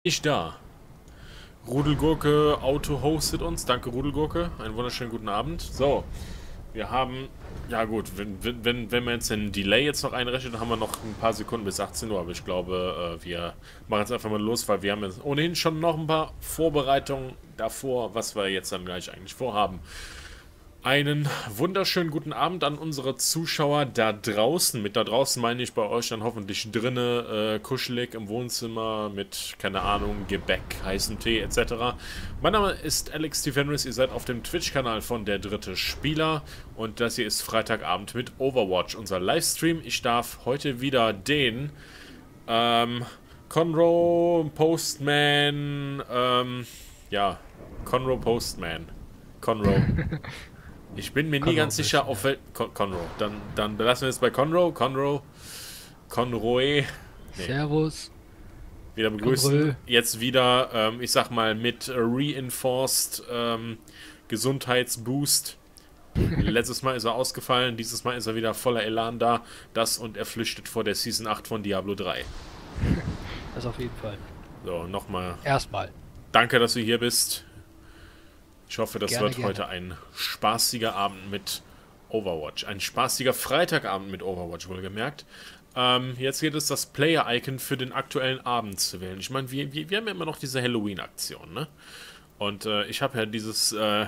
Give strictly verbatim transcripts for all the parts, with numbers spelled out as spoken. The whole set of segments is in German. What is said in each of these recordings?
Ich da. Rudelgurke Auto hostet uns. Danke, Rudelgurke. Einen wunderschönen guten Abend. So, wir haben... Ja gut, wenn, wenn, wenn wir jetzt den Delay jetzt noch einrechnen, dann haben wir noch ein paar Sekunden bis achtzehn Uhr. Aber ich glaube, wir machen jetzt einfach mal los, weil wir haben jetzt ohnehin schon noch ein paar Vorbereitungen davor, was wir jetzt dann gleich eigentlich vorhaben. Einen wunderschönen guten Abend an unsere Zuschauer da draußen. Mit da draußen meine ich bei euch dann hoffentlich drinne, äh, kuschelig im Wohnzimmer mit, keine Ahnung, Gebäck, heißem Tee et cetera. Mein Name ist Alex T. Fenris, ihr seid auf dem Twitch-Kanal von Der Dritte Spieler und das hier ist Freitagabend mit Overwatch, unser Livestream. Ich darf heute wieder den ähm, Conroe Postman, ähm, ja, Conroe Postman, Conroe. Ich bin mir nie ganz sicher, auf wel... Con Conroe. Dann, dann belassen wir es bei Conroe. Conroe. Conroe. Nee. Servus. Wieder begrüßen. Conroe. Jetzt wieder, ähm, ich sag mal, mit Reinforced ähm, Gesundheitsboost. Letztes Mal ist er ausgefallen, dieses Mal ist er wieder voller Elan da. Das und er flüchtet vor der Season acht von Diablo drei. Das auf jeden Fall. So, nochmal. Erstmal. Danke, dass du hier bist. Ich hoffe, das gerne, wird gerne. heute ein spaßiger Abend mit Overwatch. Ein spaßiger Freitagabend mit Overwatch, wohlgemerkt. Ähm, jetzt geht es, das Player-Icon für den aktuellen Abend zu wählen. Ich meine, wir, wir, wir haben ja immer noch diese Halloween-Aktion, ne? Und äh, ich habe ja dieses äh,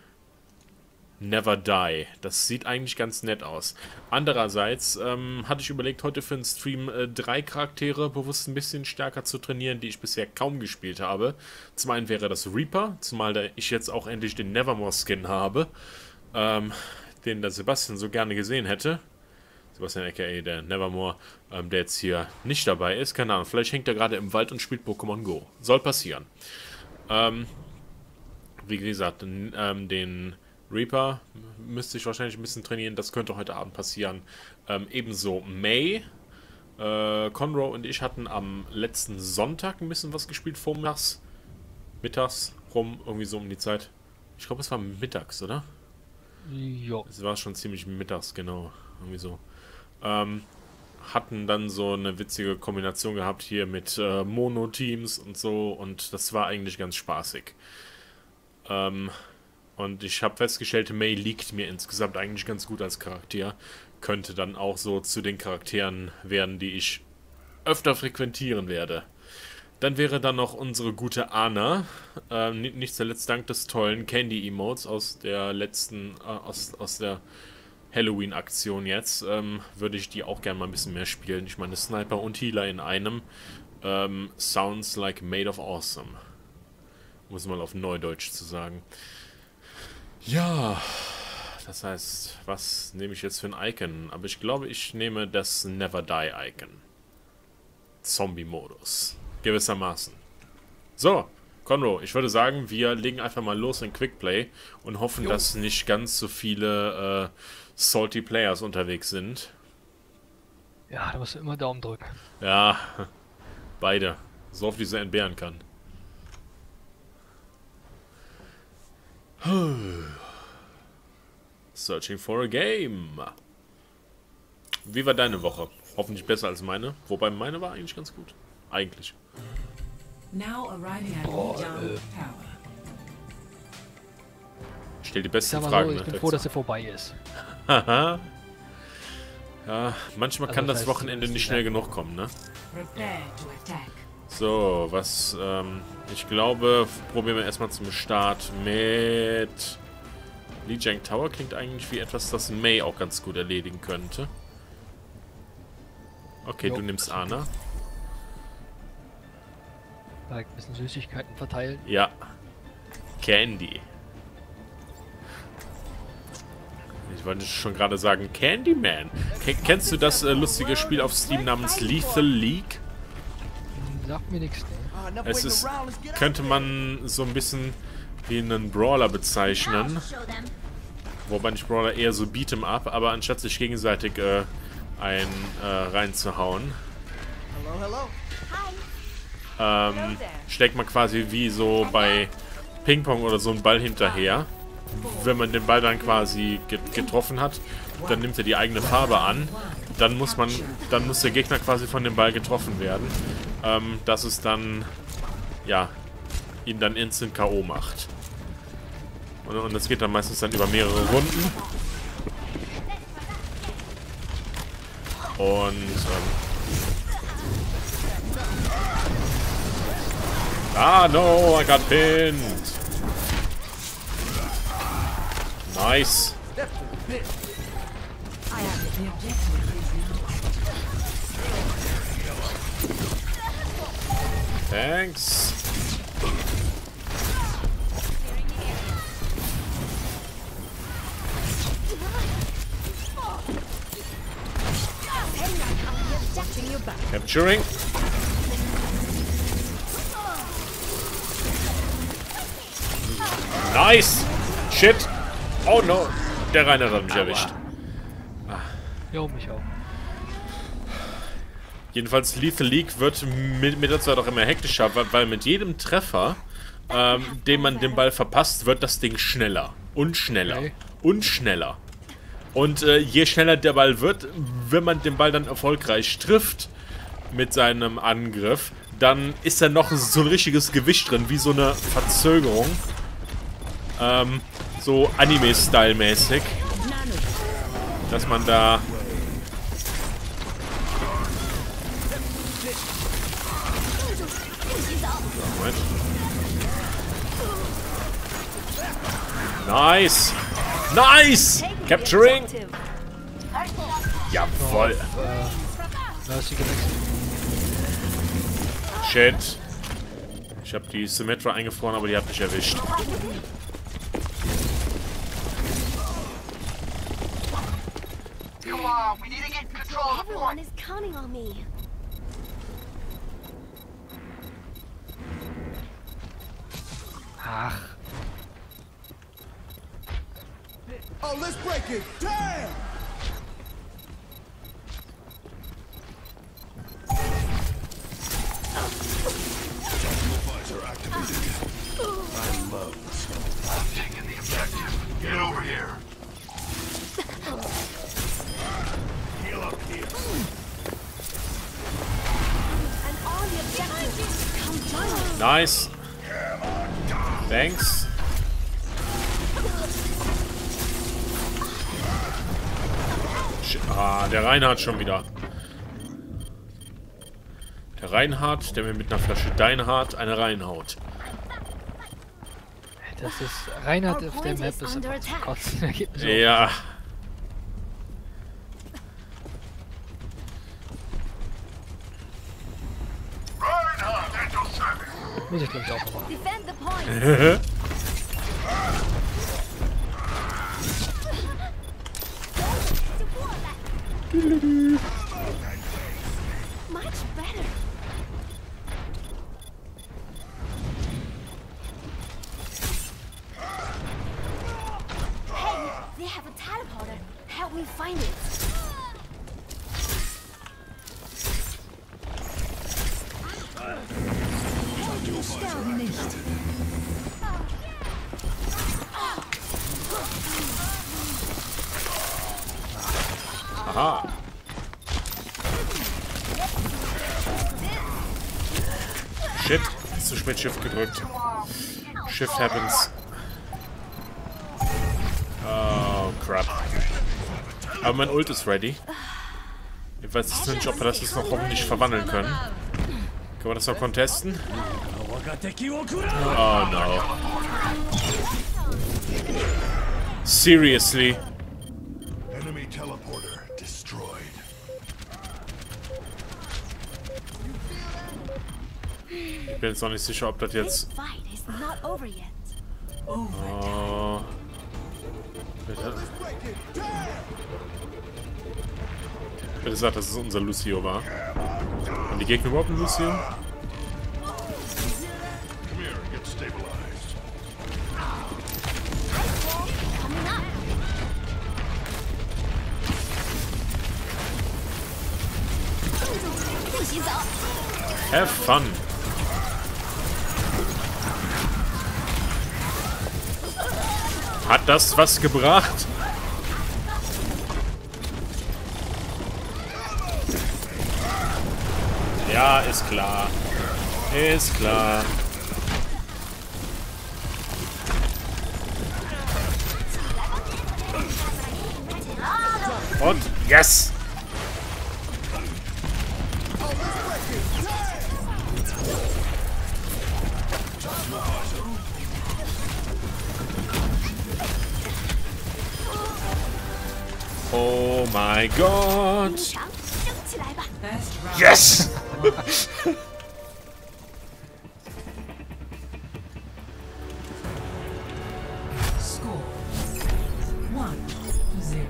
Never Die. Das sieht eigentlich ganz nett aus. Andererseits ähm, hatte ich überlegt, heute für den Stream äh, drei Charaktere bewusst ein bisschen stärker zu trainieren, die ich bisher kaum gespielt habe. Zum einen wäre das Reaper, zumal da ich jetzt auch endlich den Nevermore-Skin habe, ähm, den der Sebastian so gerne gesehen hätte. Sebastian aka der Nevermore, ähm, der jetzt hier nicht dabei ist. Keine Ahnung, vielleicht hängt er gerade im Wald und spielt Pokémon Go. Soll passieren. Ähm, wie gesagt, den, ähm, den Reaper müsste ich wahrscheinlich ein bisschen trainieren, das könnte heute Abend passieren. Ähm, ebenso May. Äh, Conroe und ich hatten am letzten Sonntag ein bisschen was gespielt, vormittags. Mittags rum, irgendwie so um die Zeit. Ich glaube, es war mittags, oder? Jo. Es war schon ziemlich mittags, genau. Irgendwie so. Ähm, hatten dann so eine witzige Kombination gehabt hier mit äh, Mono-Teams und so und das war eigentlich ganz spaßig. Ähm... Und ich habe festgestellt, May liegt mir insgesamt eigentlich ganz gut als Charakter. Könnte dann auch so zu den Charakteren werden, die ich öfter frequentieren werde. Dann wäre dann noch unsere gute Ana. Äh, nicht zuletzt dank des tollen Candy-Emotes aus der letzten, äh, aus, aus der Halloween-Aktion jetzt. Ähm, würde ich die auch gerne mal ein bisschen mehr spielen. Ich meine, Sniper und Healer in einem. Ähm, sounds like made of awesome. Muss mal auf Neudeutsch zu sagen. Ja, das heißt, was nehme ich jetzt für ein Icon? Aber ich glaube, ich nehme das Never Die Icon. Zombie-Modus. Gewissermaßen. So, Conroe, ich würde sagen, wir legen einfach mal los in Quickplay und hoffen, jo. dass nicht ganz so viele äh, salty Players unterwegs sind. Ja, da musst du immer Daumen drücken. Ja, beide. So oft wie sie entbehren kann. Searching for a game. Wie war deine Woche? Hoffentlich besser als meine. Wobei meine war eigentlich ganz gut. Eigentlich. Boah, äh. Ich stell die besten Ich Fragen. So, ich bin froh, dass er vorbei ist. Haha. Ja, manchmal Also kann das das heißt, Wochenende nicht schnell genug kommen, ne? So, was, ähm, ich glaube, probieren wir erstmal zum Start mit Lijiang Tower. Klingt eigentlich wie etwas, das May auch ganz gut erledigen könnte. Okay, Jo, du nimmst Ana. Ein bisschen Süßigkeiten verteilen. Ja. Candy. Ich wollte schon gerade sagen Candyman. K kennst du das äh, lustige Spiel auf Steam namens Lethal League? Sagt mir nichts. Ne? Es ist, könnte man so ein bisschen wie einen Brawler bezeichnen. Wobei nicht Brawler, eher so Beat'em Up, aber anstatt sich gegenseitig äh, ein äh, reinzuhauen, ähm, steckt man quasi wie so bei Ping-Pong oder so einen Ball hinterher. Wenn man den Ball dann quasi getroffen hat, dann nimmt er die eigene Farbe an. Dann muss man, dann muss der Gegner quasi von dem Ball getroffen werden. Ähm, das ist dann ja, ihn dann instant K O macht. Und, und das geht dann meistens dann über mehrere Runden. Und ähm, ah, no, I got pinned. Nice. Thanks. Capturing. Nice. Shit. Oh no. Der Rainer hat mich erwischt. Jo, mich auch. Jedenfalls Lethal League wird mit, mit der Zeit auch immer hektischer, weil, weil mit jedem Treffer, ähm, den man den Ball verpasst, wird das Ding schneller. Und schneller. Okay. Und schneller. Und äh, je schneller der Ball wird, wenn man den Ball dann erfolgreich trifft mit seinem Angriff, dann ist da noch so ein richtiges Gewicht drin, wie so eine Verzögerung. Ähm, so Anime-Style-mäßig. Dass man da... Moment. Nice! Nice! Capturing! Jawoll! Da ist sie gewechselt. Shit. Ich habe die Symmetra eingefroren, aber die hat mich erwischt. Everyone is counting on me. Ach. Oh, let's break it. Damn! I love the smell. I'm taking the objective. Get over here. Heal up here. And all the objectives come join us. Nice. Thanks. Ah, der Reinhard schon wieder. Der Reinhard, der mir mit einer Flasche Deinhard eine reinhaut. Das ist Reinhard auf der Map ist einfach zum Kotzen. Da geht so. Ja. Reinhard, at your service. Muss ich glaube ich auch machen. Defend the point. Much better. Hey, they have a teleporter. Help me find it. Aha. Shit. Zu spät Shift gedrückt. Shift happens. Oh, crap. Aber mein Ult ist ready. Ich weiß jetzt nicht, ob wir das jetzt noch hoffentlich verwandeln können. Können wir das noch contesten? Oh no. Seriously? Enemy teleporter destroyed. Ich bin jetzt noch nicht sicher, ob das jetzt... This fight is not over yet. Oh. Bitte. Bitte sagt, dass es unser Lucio war. Haben die Gegner überhaupt einen Lucio? Come here, get stabilized. Coming up. Have fun. Hat das was gebracht? Ja, ist klar. Ist klar. Und yes! Oh mein Gott! 长升起来吧！ Yes! Score one to zero.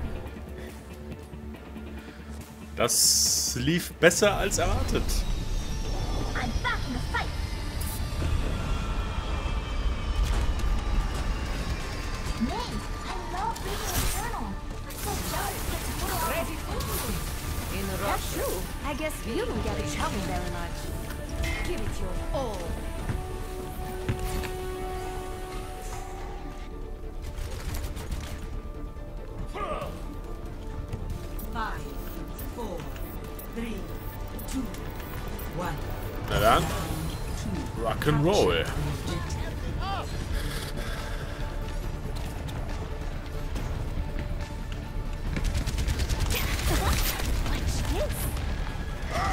Das lief besser als erwartet. I'm back in the fight. Man, I love reading the journal. I'm so jealous you get to put all ready in the That's true. I guess you don't get to travel very much. Give it your all. Five, four, three, two, one. Na dann, Rock'n'Roll. What's this?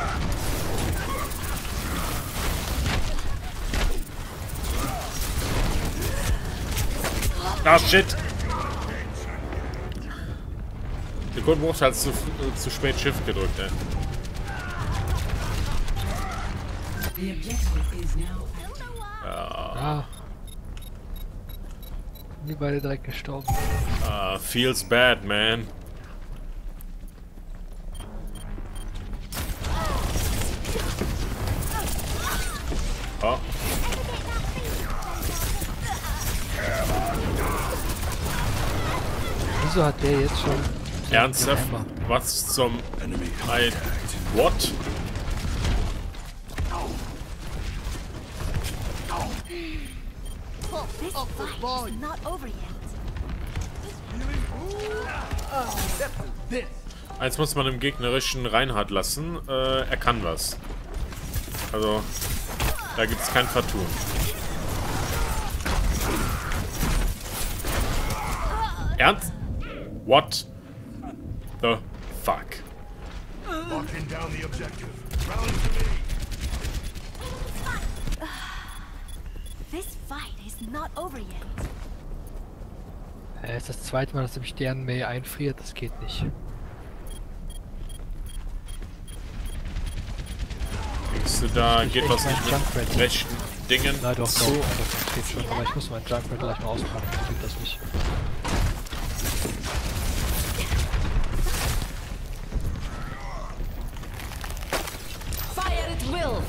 Ah, shit! Sekundenbruch hat zu, zu spät Shift gedrückt, ey. The objective is now Ah. Die beide direkt gestorben. Uh, feels bad, man. Oh. Wieso hat der jetzt schon... Ernsthaft? Was zum... I... What? This fight is not over yet. Eins muss man im gegnerischen Reinhard lassen. Äh, er kann was. Also, da gibt es kein Vertun. Ernst? What the fuck? Locking down the objective. Rally to me. This fight is not over yet. Er ist das zweite Mal, dass im Stern May einfriert. Das geht nicht. Denkst du, da Ich geht echt was nicht kein mit Junkrat. rechten Dingen Na doch, zu? doch, das geht schon. Aber ich muss meinen Junkrat gleich mal auspacken. Das geht das nicht. fire at will.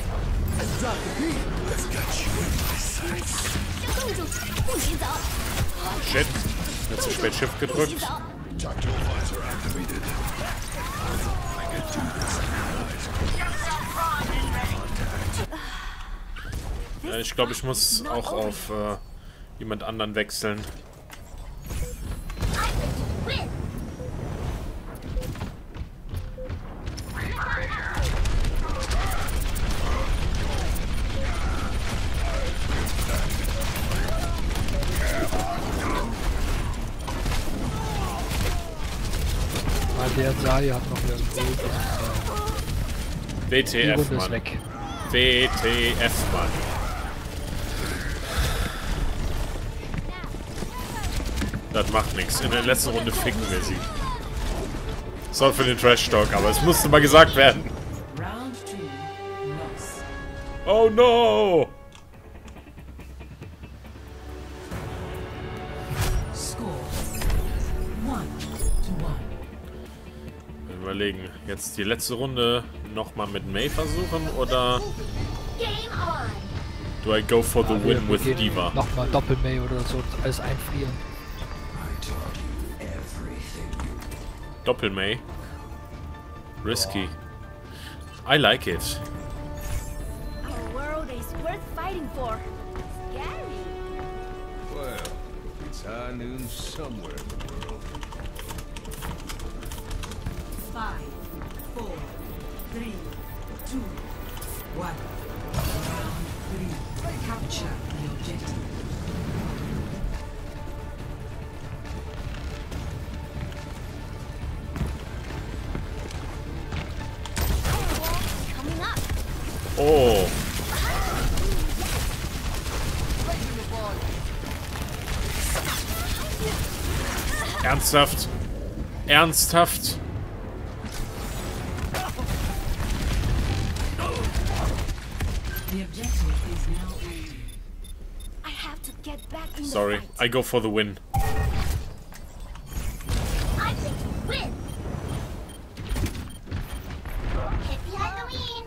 Shit. Jetzt zu spät Shift gedrückt. Ja, ich glaube, ich muss auch auf äh, jemand anderen wechseln. Ah, der Saya hat noch irgendwo... W Die T F, Runde ist Mann. weg. W T F, Mann. Das macht nichts. In der letzten Runde ficken wir sie. Sorry für den Trash-Talk, aber es musste mal gesagt werden. Round two, loss. Oh no! Score one to one. Überlegen, jetzt die letzte Runde nochmal mit May versuchen oder Game on. do I go for the Ja, wir- win wir with gehen Diva? Nochmal Doppel-May oder so. Alles einfrieren. Doppel-May. Risky. I like it. Our world is worth fighting for. Scary. Well, it's high noon somewhere in the world. Five, four, three, two, one. Round three. Capture the objective. Ernsthaft? Ernsthaft? The objective is now active. I have to get back in the Sorry, fight. I go for the win. I think you win. Happy Halloween.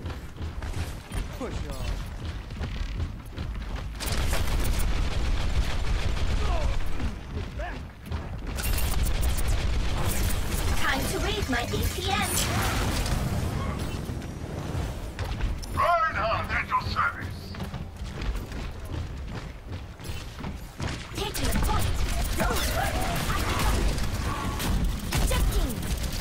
Time to raise my A P M. Reinhardt at your service. Taking the point. Ejecting.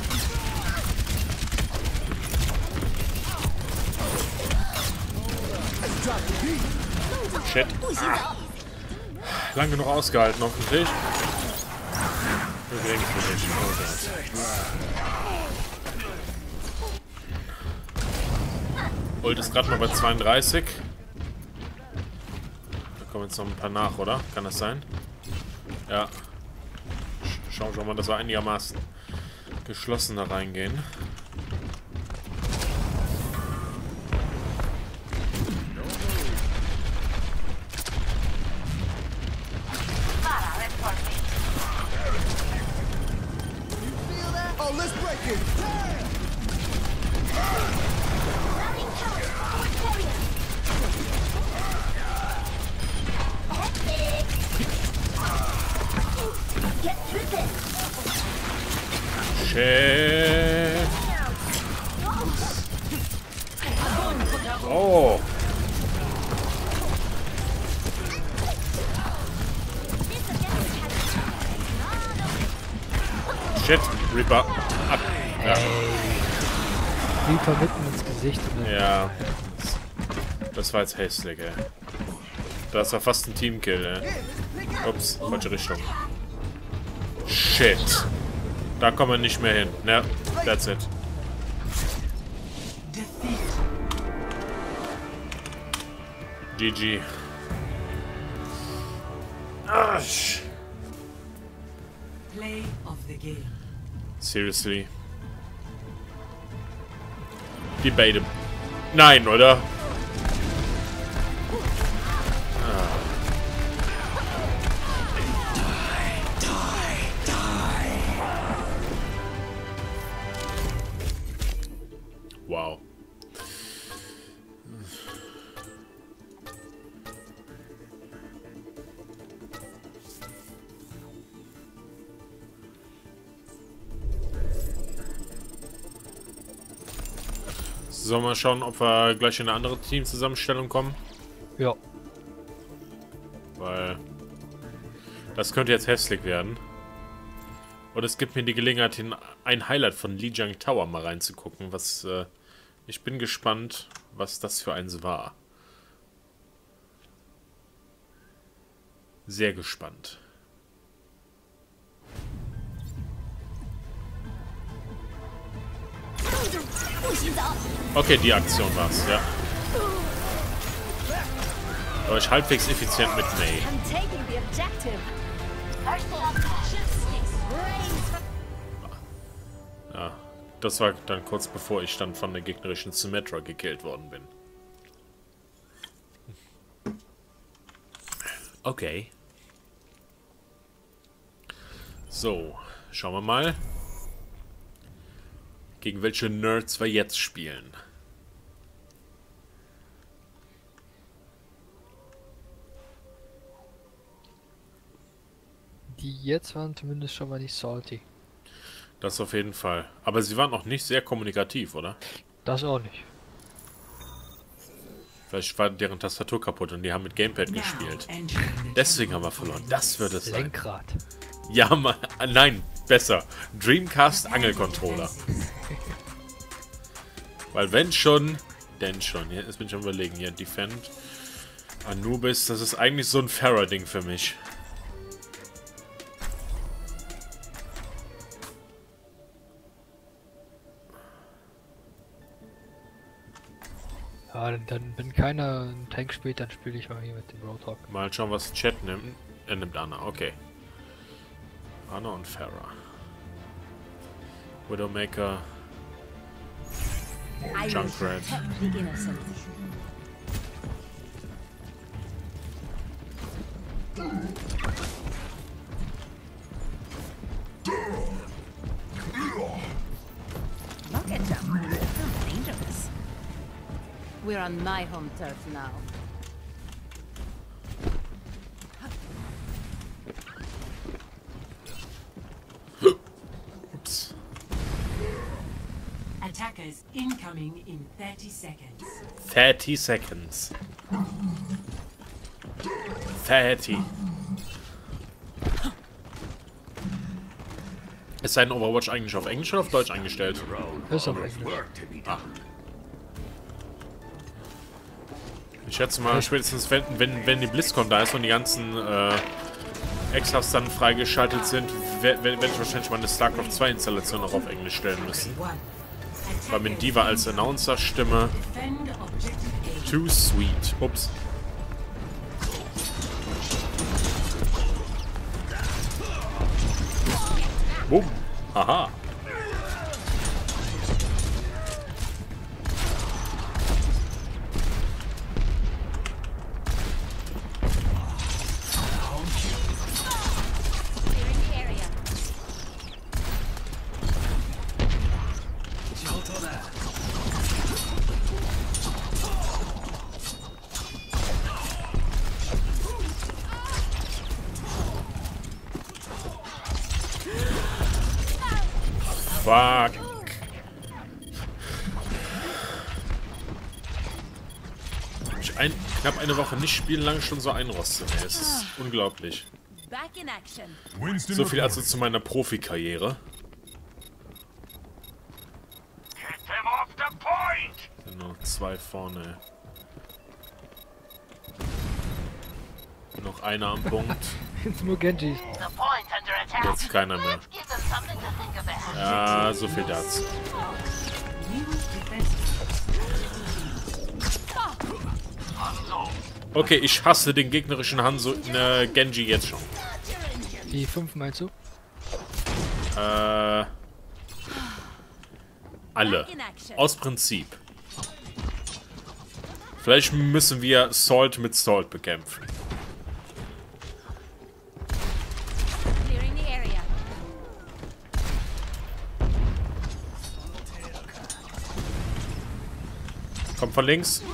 Shit. Lang genug ausgehalten, hoffentlich. Übrigens nicht. Oh Gott. Ult ist gerade mal bei zweiunddreißig. Da kommen jetzt noch ein paar nach, oder? Kann das sein? Ja. Schauen wir mal, dass wir einigermaßen geschlossen da reingehen. Get through this. Shit. Oh. Shit, Reaper. Ab. Ja. Reaper mitten ins Gesicht. Ne? Ja. Das war jetzt hässlich, ey. Das war fast ein Teamkill, ey. Ups, falsche Richtung. Shit. Da kommen wir nicht mehr hin. Ne, that's it. G G. Arsch. Play of the game. Seriously. Die beide. Nein, oder? Wow. Sollen wir schauen, ob wir gleich in eine andere Teamzusammenstellung kommen? Ja. Weil das könnte jetzt hässlich werden. Und es gibt mir die Gelegenheit, in ein Highlight von Lijiang Tower mal reinzugucken. Was äh, ich bin gespannt, was das für eins war. Sehr gespannt. Okay, die Aktion war's, ja. Aber ich halbwegs effizient mit Mei. I'm taking the objective. Ja, das war dann kurz bevor ich dann von der gegnerischen Symmetra gekillt worden bin. Okay. So, schauen wir mal, gegen welche Nerds wir jetzt spielen. Die jetzt waren zumindest schon mal nicht salty. Das auf jeden Fall. Aber sie waren auch nicht sehr kommunikativ, oder? Das auch nicht. Vielleicht war deren Tastatur kaputt und die haben mit Gamepad gespielt. Deswegen haben wir verloren. Das wird es sein. Lenkrad. Ja, mal, nein, besser. Dreamcast Angelcontroller. Weil wenn schon, denn schon. Jetzt bin ich am Überlegen. Hier, Defend. Anubis, das ist eigentlich so ein Farah-Ding für mich. Ja, dann, dann wenn keiner einen Tank spielt, dann spiele ich mal hier mit dem Roadhog. Mal schauen, was Chat nimmt. Er nimmt Anna, okay. Ana und Pharah. Widowmaker. Junkrat. The innocent. Look at them. They're dangerous. We're on my home turf now. Ups. Attackers incoming in thirty seconds. thirty seconds. thirty. Ist sein Overwatch eigentlich auf Englisch oder auf Deutsch eingestellt? Ist auf Englisch. Ah. Ich schätze mal, spätestens wenn, wenn, wenn die BlizzCon da ist und die ganzen äh, Extras dann freigeschaltet sind, werde ich wahrscheinlich mal eine StarCraft zwei Installation auch auf Englisch stellen müssen. Weil mit Diva als Announcer-Stimme. Too sweet. Ups. Boom. Aha. Fuck. Ich ein, knapp eine Woche nicht spielen, lang schon so einrosten. Ey. Es ist unglaublich. So viel also zu meiner Profikarriere. Genau, zwei vorne. Noch einer am Punkt. Jetzt nur Genji. Jetzt keiner mehr. Ja, so viel dazu. Okay, ich hasse den gegnerischen Hanzo, ne, Genji jetzt schon. Die fünf meinst du? Äh. Alle. Aus Prinzip. Vielleicht müssen wir Salt mit Salt bekämpfen. Kommt von links.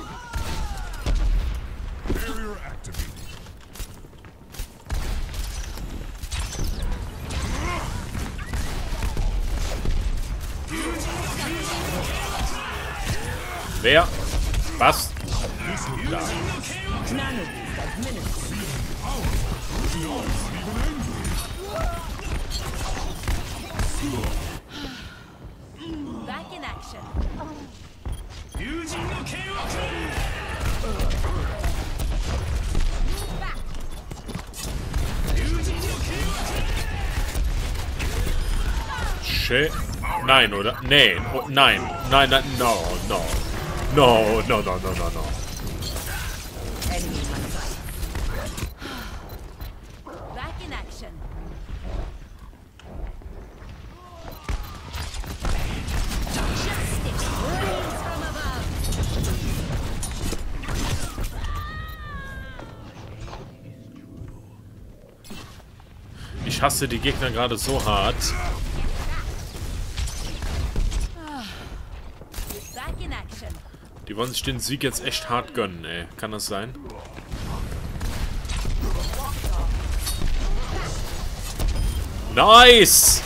Wer? Was? Da. Back in action. Shit. Nein, oder? Nee. Oh, nein. Nein, nein. No, no. No, no, no, no, no, no. Back in action. Justice rains from above. Ich hasse die Gegner gerade so hart. Back in action. Die wollen sich den Sieg jetzt echt hart gönnen, ey. Kann das sein? Nice!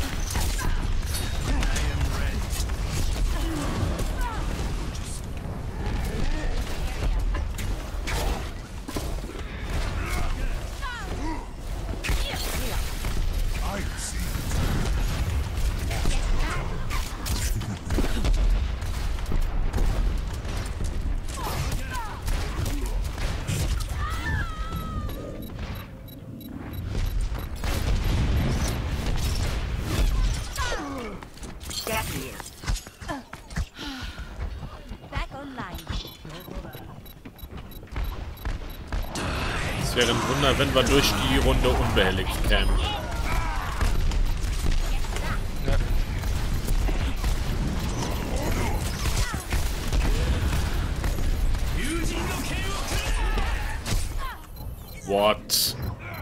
Back online. Es wäre ein Wunder, wenn wir durch die Runde unbehelligt kämen. What?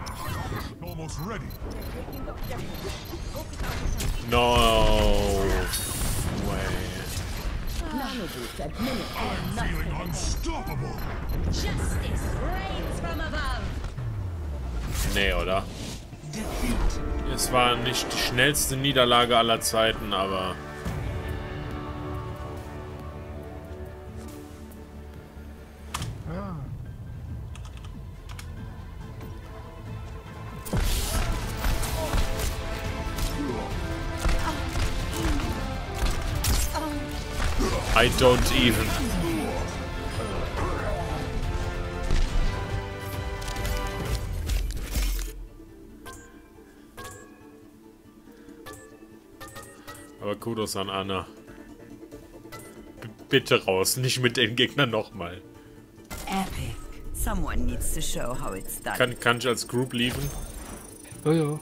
No way. Nee, oder? Es war nicht die schnellste Niederlage aller Zeiten, aber... I don't even. Aber Kudos an Anna. B bitte raus, nicht mit den Gegnern nochmal. Epic. Someone needs to show how it's done. Kann, kann ich als Group leaven? Jojo.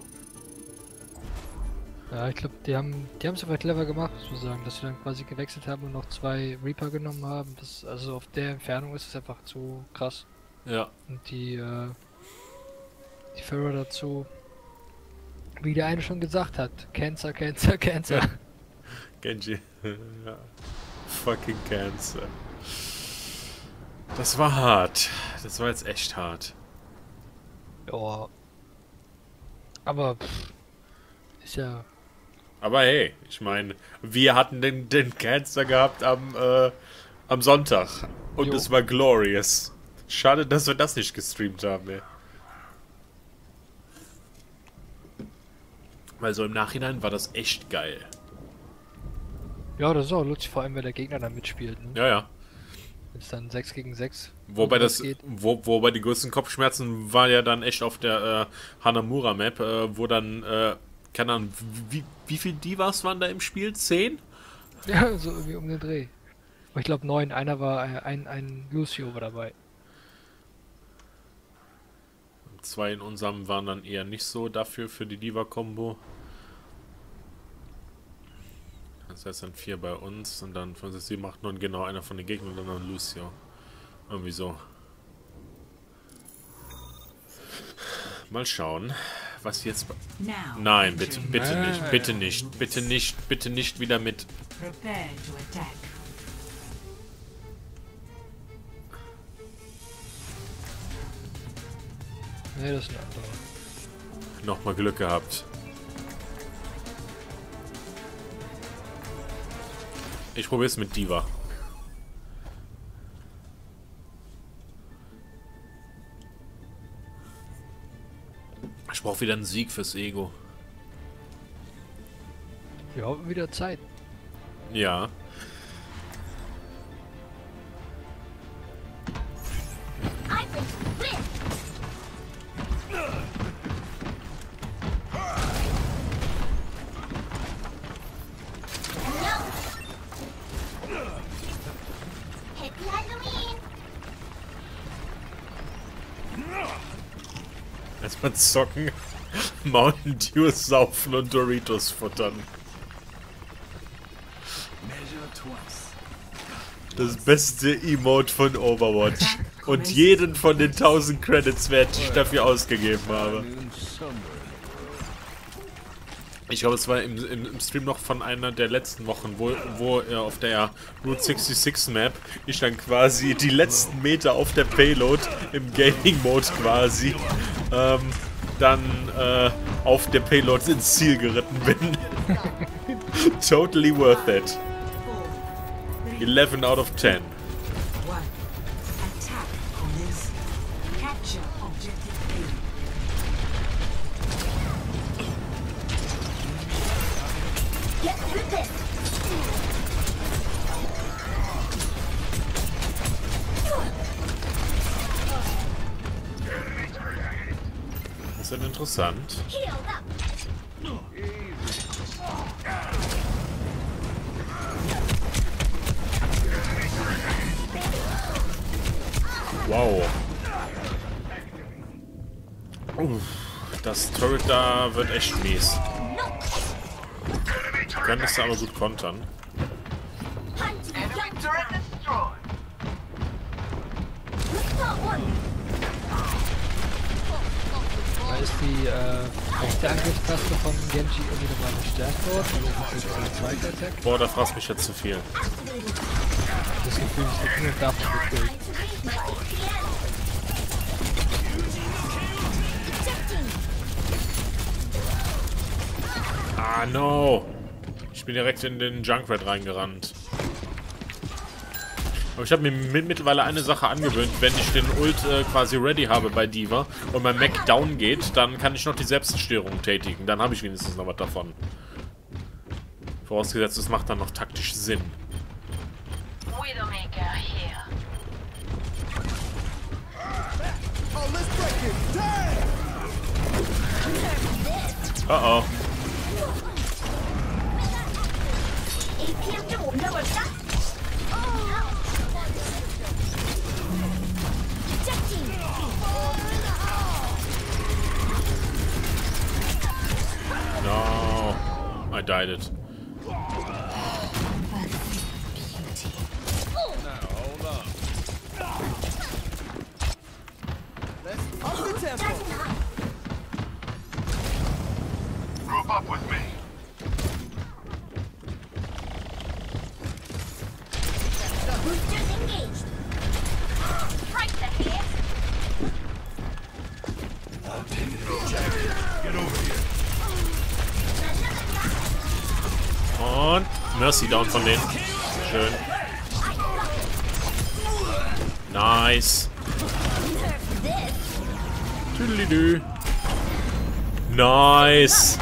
Ja, ich glaube, die haben die haben es aber clever gemacht, sozusagen, dass sie dann quasi gewechselt haben und noch zwei Reaper genommen haben. Das, also auf der Entfernung ist es einfach zu krass. Ja. Und die, äh, die Führer dazu, wie der eine schon gesagt hat, Cancer, Cancer, Cancer. Genji. Ja. Fucking Cancer. Das war hart. Das war jetzt echt hart. Ja. Aber pff, ist ja... Aber hey, ich meine, wir hatten den, den Cancer gehabt am, äh, am Sonntag. Und Jo. es war glorious. Schade, dass wir das nicht gestreamt haben, ey. Weil so im Nachhinein war das echt geil. Ja, das ist auch lustig, vor allem wenn der Gegner dann mitspielt. Ne? Ja, ja. Wenn es dann sechs gegen sechs Wobei das, geht. wo, wobei die größten Kopfschmerzen war ja dann echt auf der äh, Hanamura-Map, äh, wo dann, äh, keine Ahnung, wie, wie viel Divas waren da im Spiel? Zehn? Ja, so irgendwie um den Dreh. Aber ich glaube neun, einer war, äh, ein, ein Lucio war dabei. Zwei in unserem waren dann eher nicht so dafür, für die Diva-Kombo. Das heißt dann vier bei uns und dann von sieben, acht, neun, genau, einer von den Gegnern und dann Lucio. Irgendwie so. Mal schauen, was jetzt... Now, Nein, bitte, entering bitte Nein. nicht, bitte nicht, bitte nicht, bitte nicht wieder mit... Prepare to attack. Nee, das ist ein anderer. Nochmal Glück gehabt. Ich probiere es mit Diva. Ich brauche wieder einen Sieg fürs Ego. Wir haben wieder Zeit. Ja. I've been split. Happy Halloween. Erstmal zocken, Mountain Dew saufen und Doritos futtern. Das beste Emote von Overwatch. Und jeden von den tausend Credits wert, die ich dafür ausgegeben habe. Ich glaube, es war im, im, im Stream noch von einer der letzten Wochen, wo, wo äh, auf der Route sechsundsechzig Map ich dann quasi die letzten Meter auf der Payload im Gaming-Mode quasi ähm, dann äh, auf der Payload ins Ziel geritten bin. Totally worth it. eleven out of ten. One. Attack commence. Capture objective Get through this. Das ist interessant. Healed up. Wow. Uff, das Turret da wird echt mies. Könntest du aber gut kontern. Hunting Enemy turret destroyed. Let's not one. ist die äh, rechte Angriffstaste von Genji irgendwie nochmal verstärkt worden. Also das ist ein zweiter Attack. Boah, da fragst mich jetzt zu viel. Das Gefühl, ich bin nur davon gekillt. Ah, no. Ich bin direkt in den Junkrat reingerannt. Aber ich habe mir mittlerweile eine Sache angewöhnt. Wenn ich den Ult äh, quasi ready habe bei D.Va und mein Mac down geht, dann kann ich noch die Selbstzerstörung tätigen. Dann habe ich wenigstens noch was davon. Vorausgesetzt, es macht dann noch taktisch Sinn. Widowmaker here. Oh oh. No, I died it. Group up with me. Boosters engaged. Right ahead. Get over here. Und Mercy down von denen. Schön. Nice. Tüdelidü. Nice.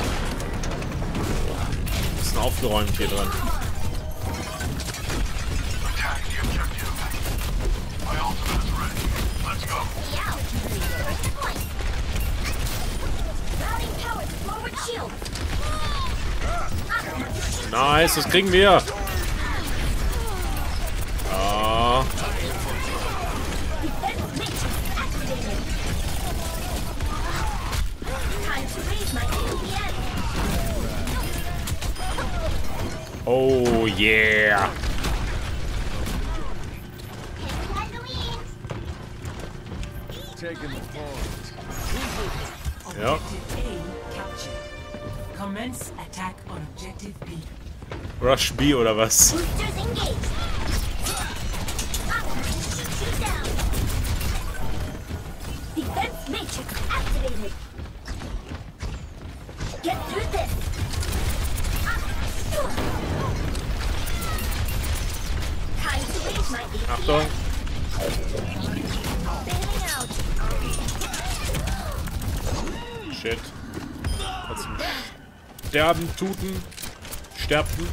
Bisschen aufgeräumt hier drin. Attack the objective. My ultimate is ready. Let's go. Routing power to forward shield. Nice, das kriegen wir. Ah. Defense matrix activated. Time to raise my A P M. Oh yeah. Taking the point. Ja. Objective A captured. Commence attack on objective B. Rush B oder was? Boosters engaged. I'm gonna shoot you down. Defense matrix activated. Get through this. Time to raise my A P M. Achtung. Bailing out. Shit. Trotzdem. Sterben, tuten. Sterben.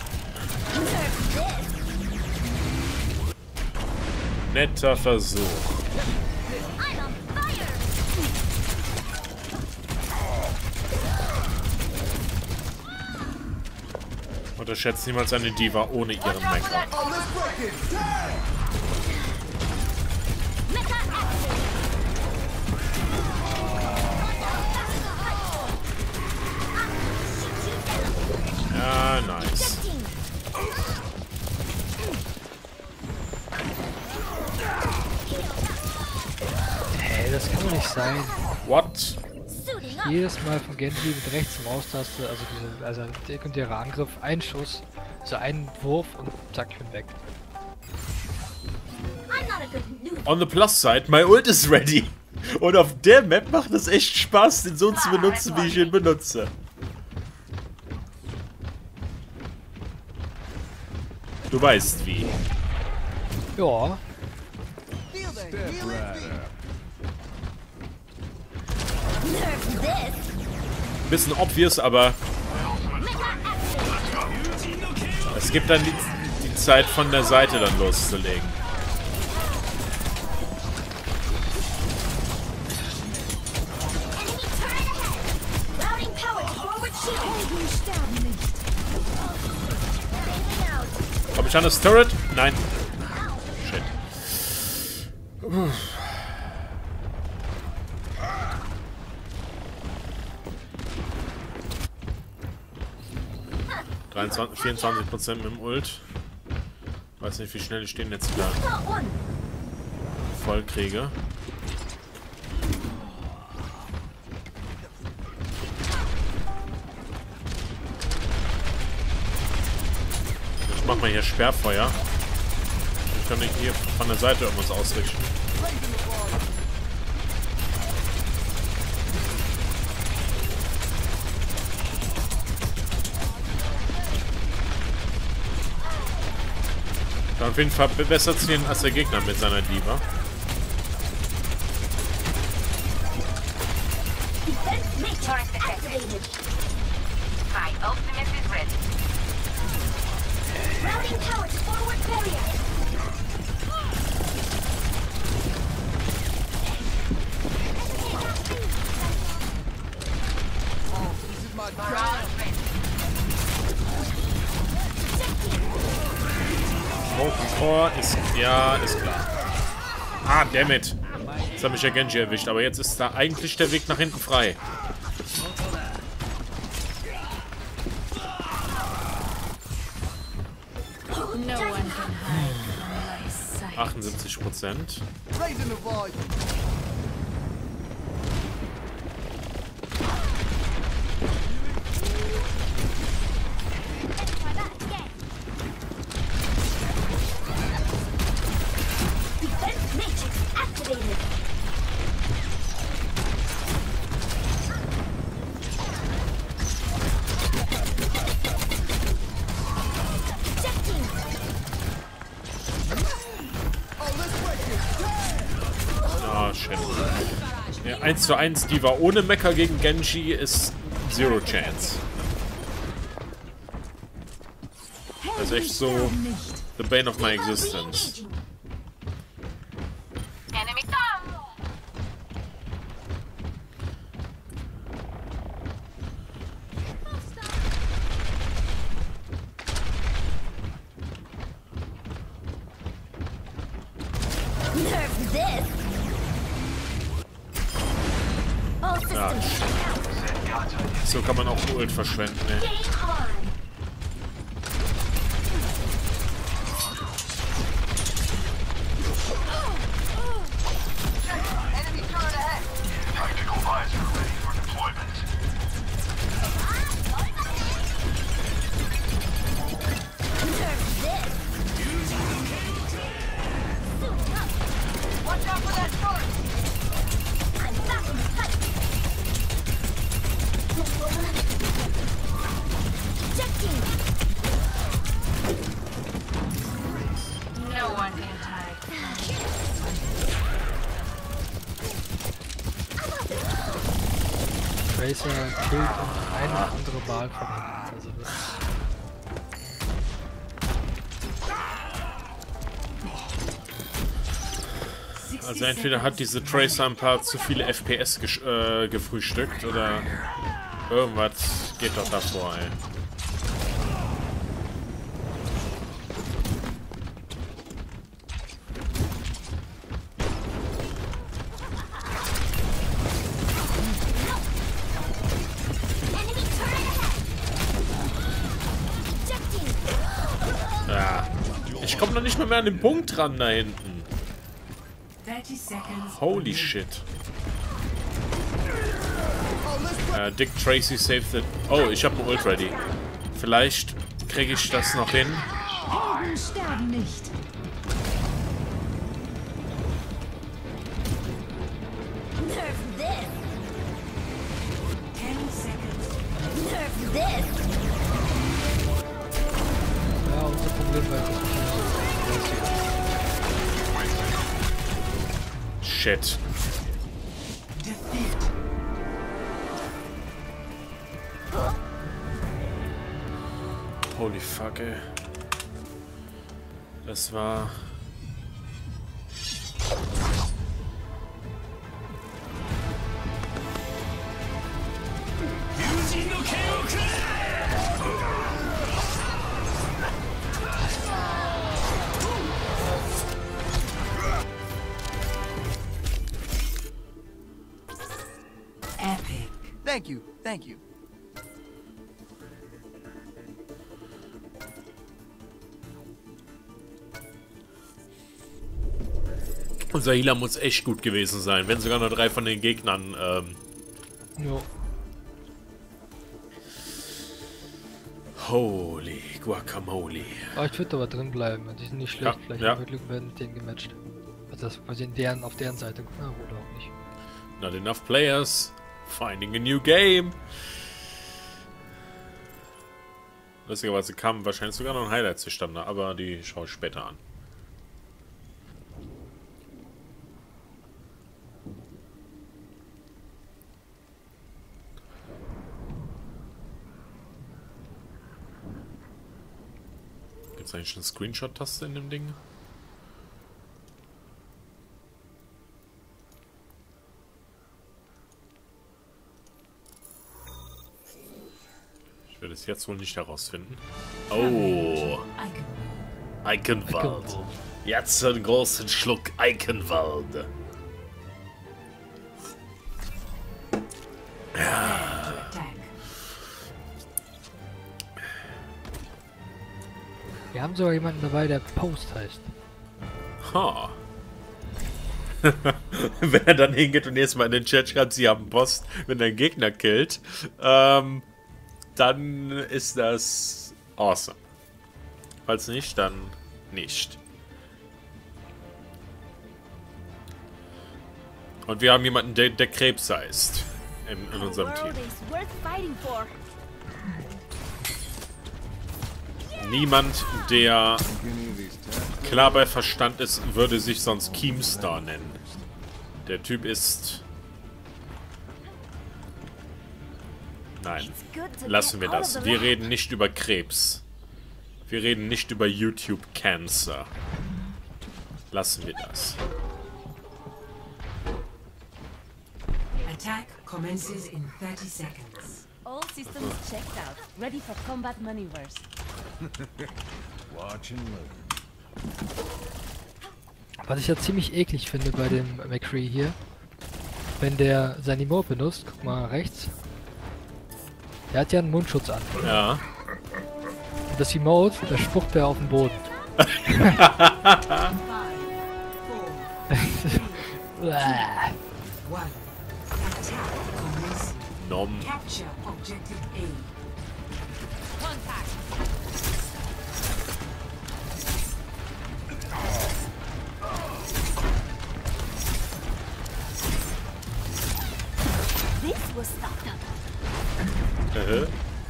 Netter Versuch. I'm on fire. Unterschätzt niemals eine D.Va ohne ihren Mecha. Mecha active. Ja, nice. Hey, das kann doch nicht sein. What? Suiting up. Jedes Mal von Genji mit rechts Maustaste, also diese, also der sekundäre Angriff, ein Schuss, so ein Wurf und zack, ich bin weg. I'm not a good noob. On the plus side, my ult is ready. Und auf der Map macht es echt Spaß, den so zu benutzen, wie ich ihn benutze. Du weißt wie. Ja, Step right up. Nerf this. Bisschen obvious, aber Mecha active. es gibt dann die, die Zeit von der Seite dann loszulegen. Enemy turret ahead. Routing power to forward shield. Bailing out. Komm ich an das Turret? Nein. Shit. dreiundzwanzig, vierundzwanzig Prozent mit dem Ult. Weiß nicht, wie schnell ich den jetzt wieder Got one. voll kriege. mach mal hier Sperrfeuer. Ich kann nicht hier von der Seite irgendwas ausrichten. Dann auf jeden Fall bessert es ihn als der Gegner mit seiner Diva. My ultimate is ready. Routing power to forward barrier. Oh, ist, ja, ist klar. Ah, dammit. Jetzt hat mich ja Genji erwischt, aber jetzt ist da eigentlich der Weg nach hinten frei. achtundsiebzig Prozent. Ah, shit. Ja, eins zu eins Diva ohne Mecha gegen Genji ist Zero Chance. Das ist echt so the bane of my existence. Enemy down. Nerve this. All systems out. So kann man auch Ult verschwenden, ne? Game on. Tactical visor ready for deployment. Nerve this. Watch out for that sword. I'm back in the fight. Ejecting. No one can hide. Tracer killt und eine andere Wahl von hinten. Also das Also entweder hat diese Tracer ein paar zu viele F P S gesch- äh, gefrühstückt oder irgendwas geht doch davor, ey. Enemy turret ahead. Ejecting. Ja. Ich komme noch nicht mal mehr an den Punkt ran da hinten. thirty seconds. Holy shit. Äh, Dick Tracy saved the... Oh, ich habe ein Ult ready. Vielleicht kriege ich das noch hin. Helden sterben nicht. Nerve this. ten seconds. Nerve this. ja unser Problem war das. Shit. Defeat. Holy fuck, ey. Das war... Epic. Thank you, thank you. Unser Healer muss echt gut gewesen sein, wenn sogar nur drei von den Gegnern ähm, Jo. Holy Guacamole. Aber ich würde aber drin bleiben. Die sind nicht schlecht. Ja, Vielleicht ja. haben wir Glück, werden mit denen gematcht. Also das quasi in deren, auf deren Seite. Na, oder auch nicht. Not enough players. Finding a new game. Lustigerweise kam wahrscheinlich sogar noch ein Highlight zustande, aber die schaue ich später an. Gibt es eigentlich eine Screenshot-Taste in dem Ding? Ich werde es jetzt wohl nicht herausfinden. Oh, Eichenwald. Jetzt einen großen Schluck Eichenwald. Wir haben sogar jemanden dabei, der Post heißt. Ha. Wenn er dann hingeht und jetzt mal in den Chat schreibt, sie haben Post, wenn er einen Gegner killt, ähm, dann ist das awesome. Falls nicht, dann nicht. Und wir haben jemanden, der, der Krebs heißt. In, in The unserem Team. world is worth fighting for. Niemand, der Any of these tasks? klar bei Verstand ist, würde sich sonst Keemstar nennen. Der Typ ist... Nein, It's good to lassen get wir out of das. the Wir lab. reden nicht über Krebs. Wir reden nicht über YouTube Cancer. Lassen wir das. Attack commences in thirty seconds. All systems checked out. Ready for combat maneuvers. Watch and learn. Was ich ja ziemlich eklig finde bei dem McCree hier, wenn der sein Emote benutzt, guck mal rechts, der hat ja einen Mundschutz an. Ja. Und das Emote, da spuckt er auf den Boden. Uah. One. Attack commencing. Nom. Capture objective A. Contact. This was stuffed up. Äh.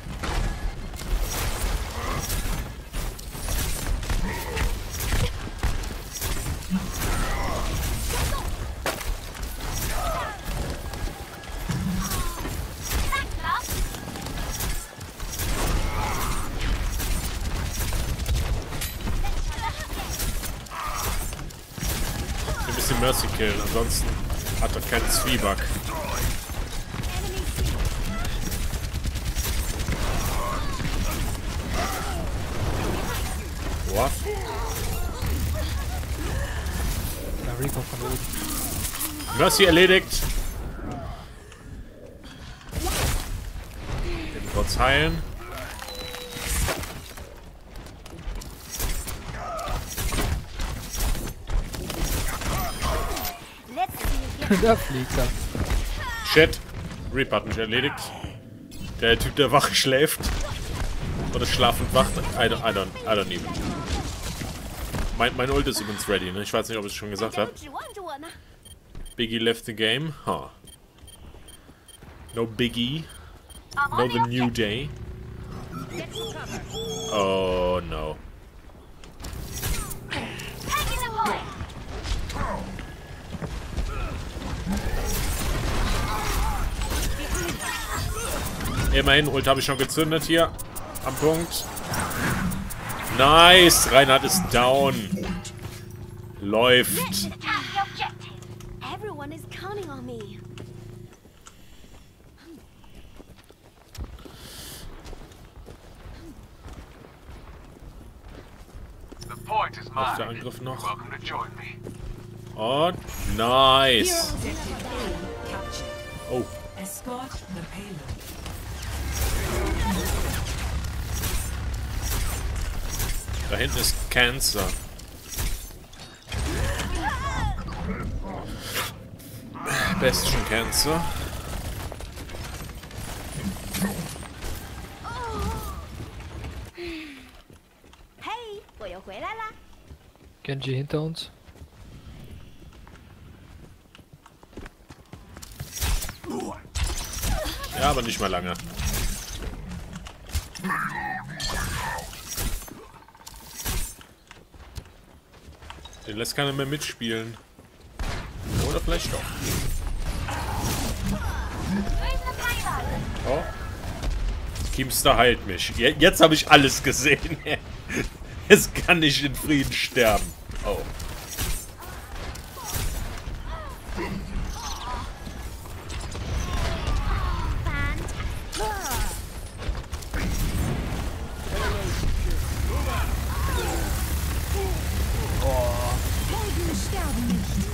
Ein bisschen Mercy killen, ansonsten hat er keinen Zwieback. What? Der Reaper von oben. Mercy erledigt. Den kurz heilen. Let's see you get Da fliegt er. Shit. Reaper hat mich erledigt. Der Typ, der wach schläft. Oder schlafend wacht. I don't, I don't, I don't even. Mein, mein Ult ist übrigens ready, ne? Ich weiß nicht, ob ich es schon gesagt habe. Don't you want one? Biggie left the game. Huh. No Biggie. No the new day. Get some cover. Oh no. Taking them away. Immerhin, Ult habe ich schon gezündet hier. Am Punkt. Nice. Reinhard ist down. Läuft. Attack the objective. Everyone is counting on me. The point is Läuft der mine. Angriff noch. Welcome to join me. Und nice. Objective A captured. Oh, Escort the payload. da hinten ist Cancer. Bestien Cancer. 回来啦。 Genji hinter uns. Ja, aber nicht mehr lange. Den lässt keiner mehr mitspielen. Oder vielleicht doch. Oh. Keemstar heilt mich. Je- Jetzt habe ich alles gesehen. Jetzt kann ich in Frieden sterben. Oh. Helden sterben nicht.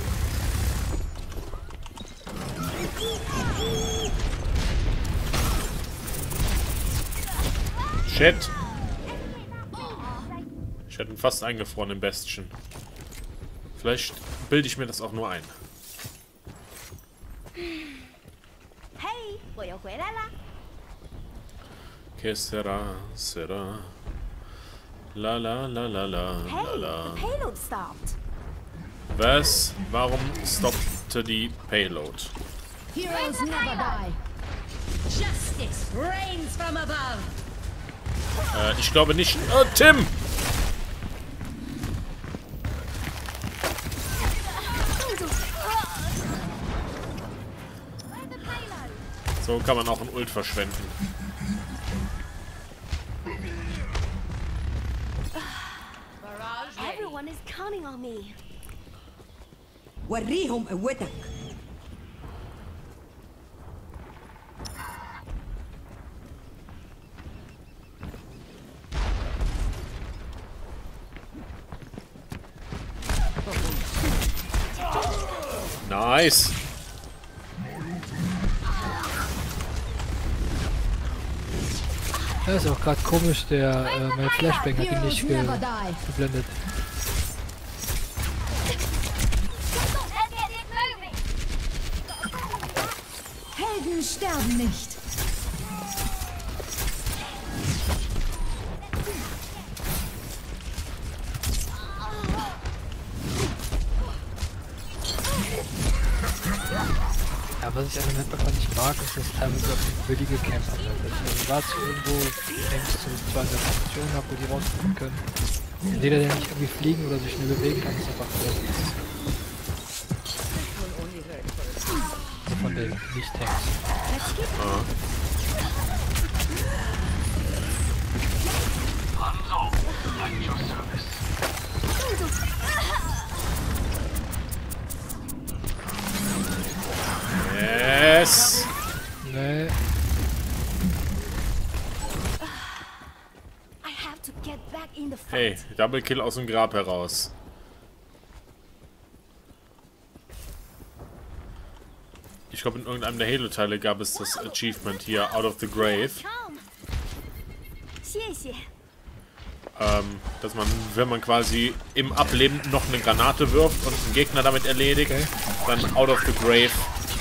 Shit. Ich hätte ihn fast eingefroren im Bestien. Vielleicht bilde ich mir das auch nur ein. Hey, 我又回来啦。 Que sera, sera. La la la la la la Hey, la. the payload stopped. Was? Warum stoppte die Payload? Heroes never die. Justice reigns from above. Äh, ich glaube nicht. Oh, Tim! So kann man auch ein Ult verschwenden. Everyone is counting on me. وريهم قوتك. Nice! Ja, ist auch gerade komisch, der äh, mein Flashbang hat ihn nicht ge die. geblendet. Helden sterben nicht. Ja, was ich an der Map einfach nicht mag, ist, dass teilweise auf die billige Camp anwendet. Also gerade so irgendwo, denkst du, zweihundert Positionen habe, wo die rausfinden können. Und jeder, der nicht irgendwie fliegen oder sich schnell bewegen kann, ist einfach verletzt. Von den Nicht-Tanks. Hanzo, at your service. Yes! Nee. I have to get back in the fight. Hey, Double Kill aus dem Grab heraus. Ich glaube, in irgendeinem der Halo-Teile gab es das Achievement hier, Out of the Grave. Come. 谢谢. Ähm, dass man, wenn man quasi im Ableben noch eine Granate wirft und einen Gegner damit erledigt, Okay. dann Out of the Grave.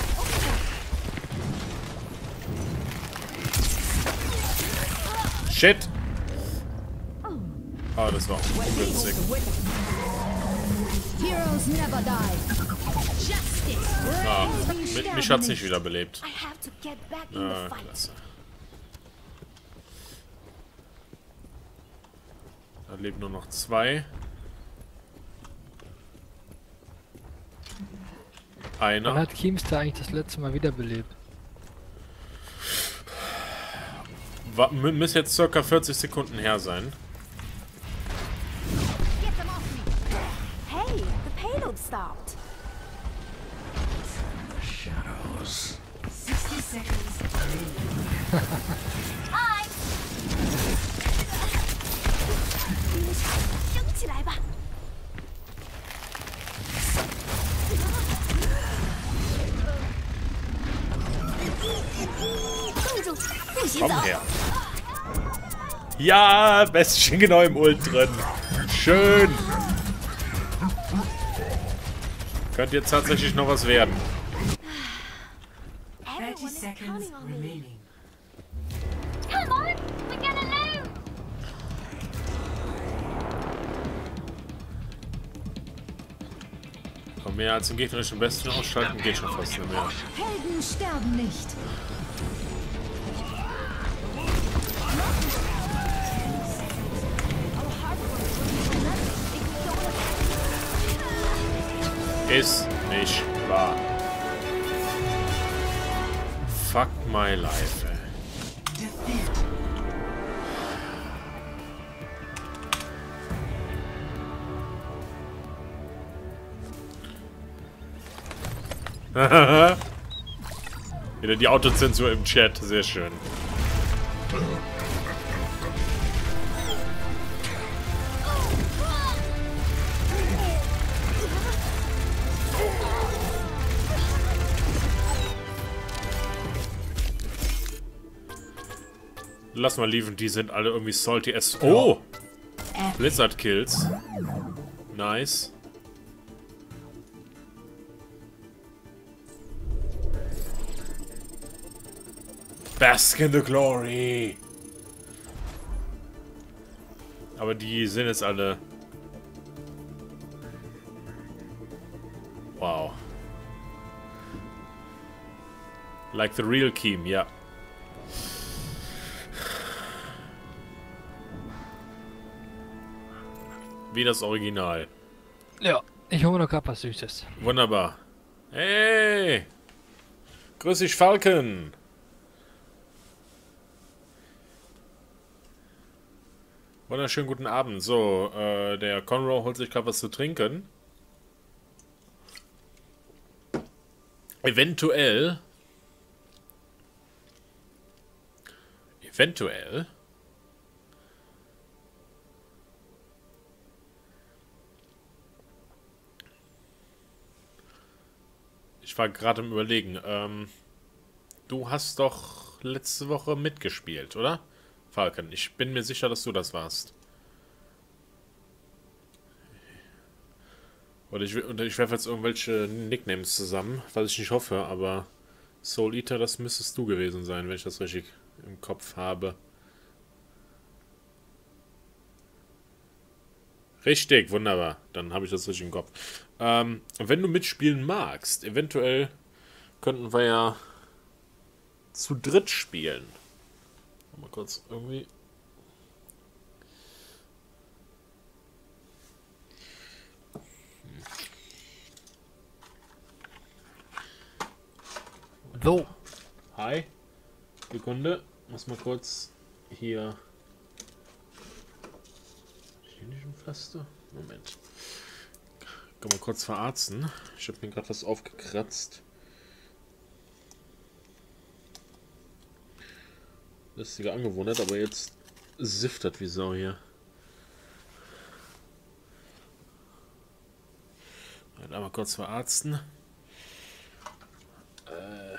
Shit! Ah, das war ungünstig. Heroes never die. Ah, mi- mich hat's nicht wiederbelebt. I have to get back in Ah, the fight. klasse. Da leben nur noch zwei. Wann Einer. hat Keemstar eigentlich das letzte Mal wiederbelebt? Wa- mü- Müsste jetzt circa vierzig Sekunden her sein. Get them off me. Hey, the payload stopped. Shadows. sixty seconds. Hi. 升起来吧。冻住，不许走 Komm！her. Ja, Bestchen genau im Ult drin. Schön. Könnte jetzt tatsächlich noch was werden. thirty Everyone is seconds counting on me. remaining. Come on, we're gonna lose. mehr als den gegnerischen Bestien ausschalten geht schon fast nicht mehr. Helden sterben nicht. Ist nicht wahr. Fuck my life, ey. Wieder die Autozensur im Chat, sehr schön. Lass mal liefen, die sind alle irgendwie salty as... Oh! Blizzard Kills. Nice. Bask in the glory! Aber die sind jetzt alle... Wow. Like the real Keem, ja. Wie das Original. Ja, ich hole noch gerade was Süßes. Wunderbar. Hey! Grüß dich, Falken! Wunderschönen guten Abend. So, äh, der Conroe holt sich gerade was zu trinken. Eventuell... Eventuell... Ich war gerade im Überlegen. Ähm, du hast doch letzte Woche mitgespielt, oder? Falken, ich bin mir sicher, dass du das warst. Oder ich, oder ich werfe jetzt irgendwelche Nicknames zusammen, was ich nicht hoffe, aber Soul Eater, das müsstest du gewesen sein, wenn ich das richtig im Kopf habe. Richtig, wunderbar. Dann habe ich das richtig im Kopf. Ähm, wenn du mitspielen magst, eventuell könnten wir ja zu dritt spielen. Mal kurz irgendwie... So. Hi. Sekunde. Muss mal kurz hier... Hier nicht ein Pflaster? Moment. Kann mal kurz verarzten. Ich habe mir gerade was aufgekratzt. Lustige Angewohnheit, aber jetzt siftet wie Sau hier. Einmal kurz verarzten. Äh.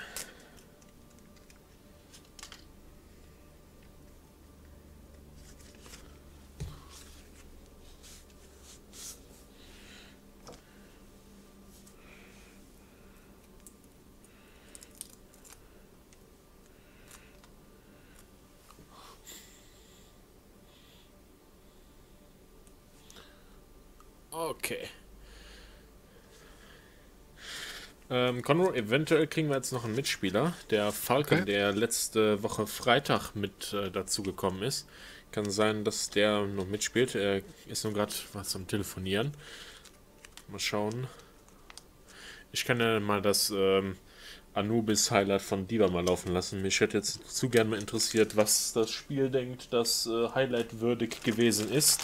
Okay. Ähm, Conroe, eventuell kriegen wir jetzt noch einen Mitspieler. Der Falken, okay, der letzte Woche Freitag mit äh, dazu gekommen ist. Kann sein, dass der noch mitspielt. Er ist nur gerade was am Telefonieren. Mal schauen. Ich kann ja mal das ähm, Anubis-Highlight von Diva mal laufen lassen. Mich hätte jetzt zu gern mal interessiert, was das Spiel denkt, das äh, Highlight würdig gewesen ist.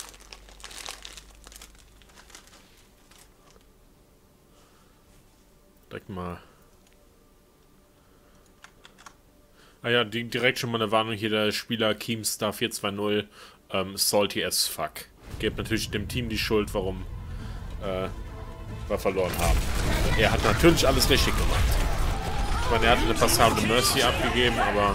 Direkt mal. Ah ja, die, direkt schon mal eine Warnung hier, der Spieler Keemstar vier zwei null, ähm, salty as fuck. Gebt natürlich dem Team die Schuld, warum äh, wir verloren haben. Er hat natürlich alles richtig gemacht. Ich meine, er hat eine passable Mercy abgegeben, aber...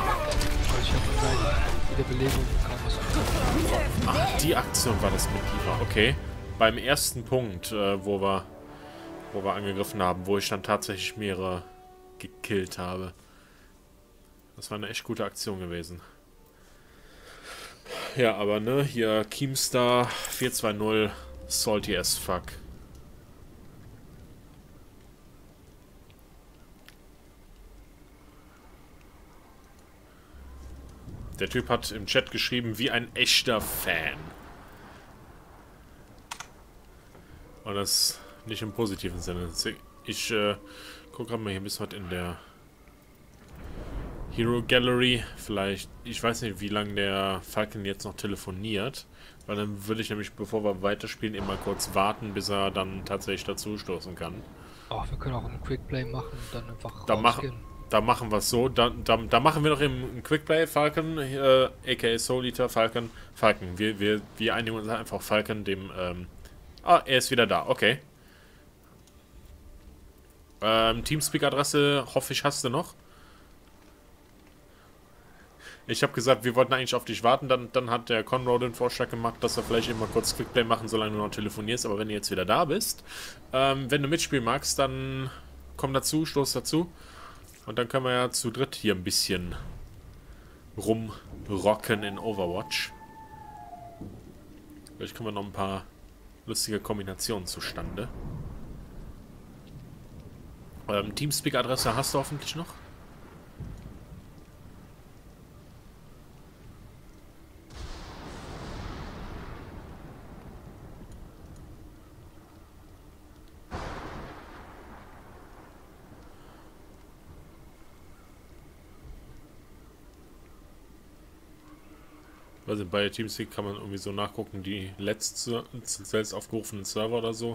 Ach, die Aktion war das mit Diva, okay. Beim ersten Punkt, äh, wo wir... wo wir angegriffen haben, wo ich dann tatsächlich mehrere gekillt habe. Das war eine echt gute Aktion gewesen. Ja, aber ne, hier Keemstar vier zwei null, salty as fuck. der Typ hat im Chat geschrieben, wie ein echter Fan. Und das nicht im positiven Sinne. Ich äh, gucke gerade mal hier ein bisschen was in der Hero Gallery. Vielleicht, ich weiß nicht, wie lange der Falcon jetzt noch telefoniert. Weil dann würde ich nämlich, bevor wir weiterspielen, immer kurz warten, bis er dann tatsächlich dazu stoßen kann. Ach, wir können auch einen Quickplay machen und dann einfach Da rausgehen. machen, da machen wir es so. Da, da, da machen wir noch im, im Quickplay Falcon, äh, aka Soul Eater, Falcon. Falcon. Wir, wir, wir einigen uns einfach auf Falcon, dem. Ähm, ah, er ist wieder da. Okay. Ähm, Teamspeak-Adresse, hoffe ich, hast du noch. Ich habe gesagt, wir wollten eigentlich auf dich warten. Dann, dann hat der Conrad den Vorschlag gemacht, dass wir vielleicht immer kurz Quickplay machen, solange du noch telefonierst. Aber wenn du jetzt wieder da bist, ähm, wenn du mitspielen magst, dann komm dazu, stoß dazu. Und dann können wir ja zu dritt hier ein bisschen rumrocken in Overwatch. Vielleicht kommen wir noch ein paar lustige Kombinationen zustande. Ähm, Teamspeak-Adresse hast du hoffentlich noch? Also bei Teamspeak kann man irgendwie so nachgucken, die letzte selbst aufgerufenen Server oder so.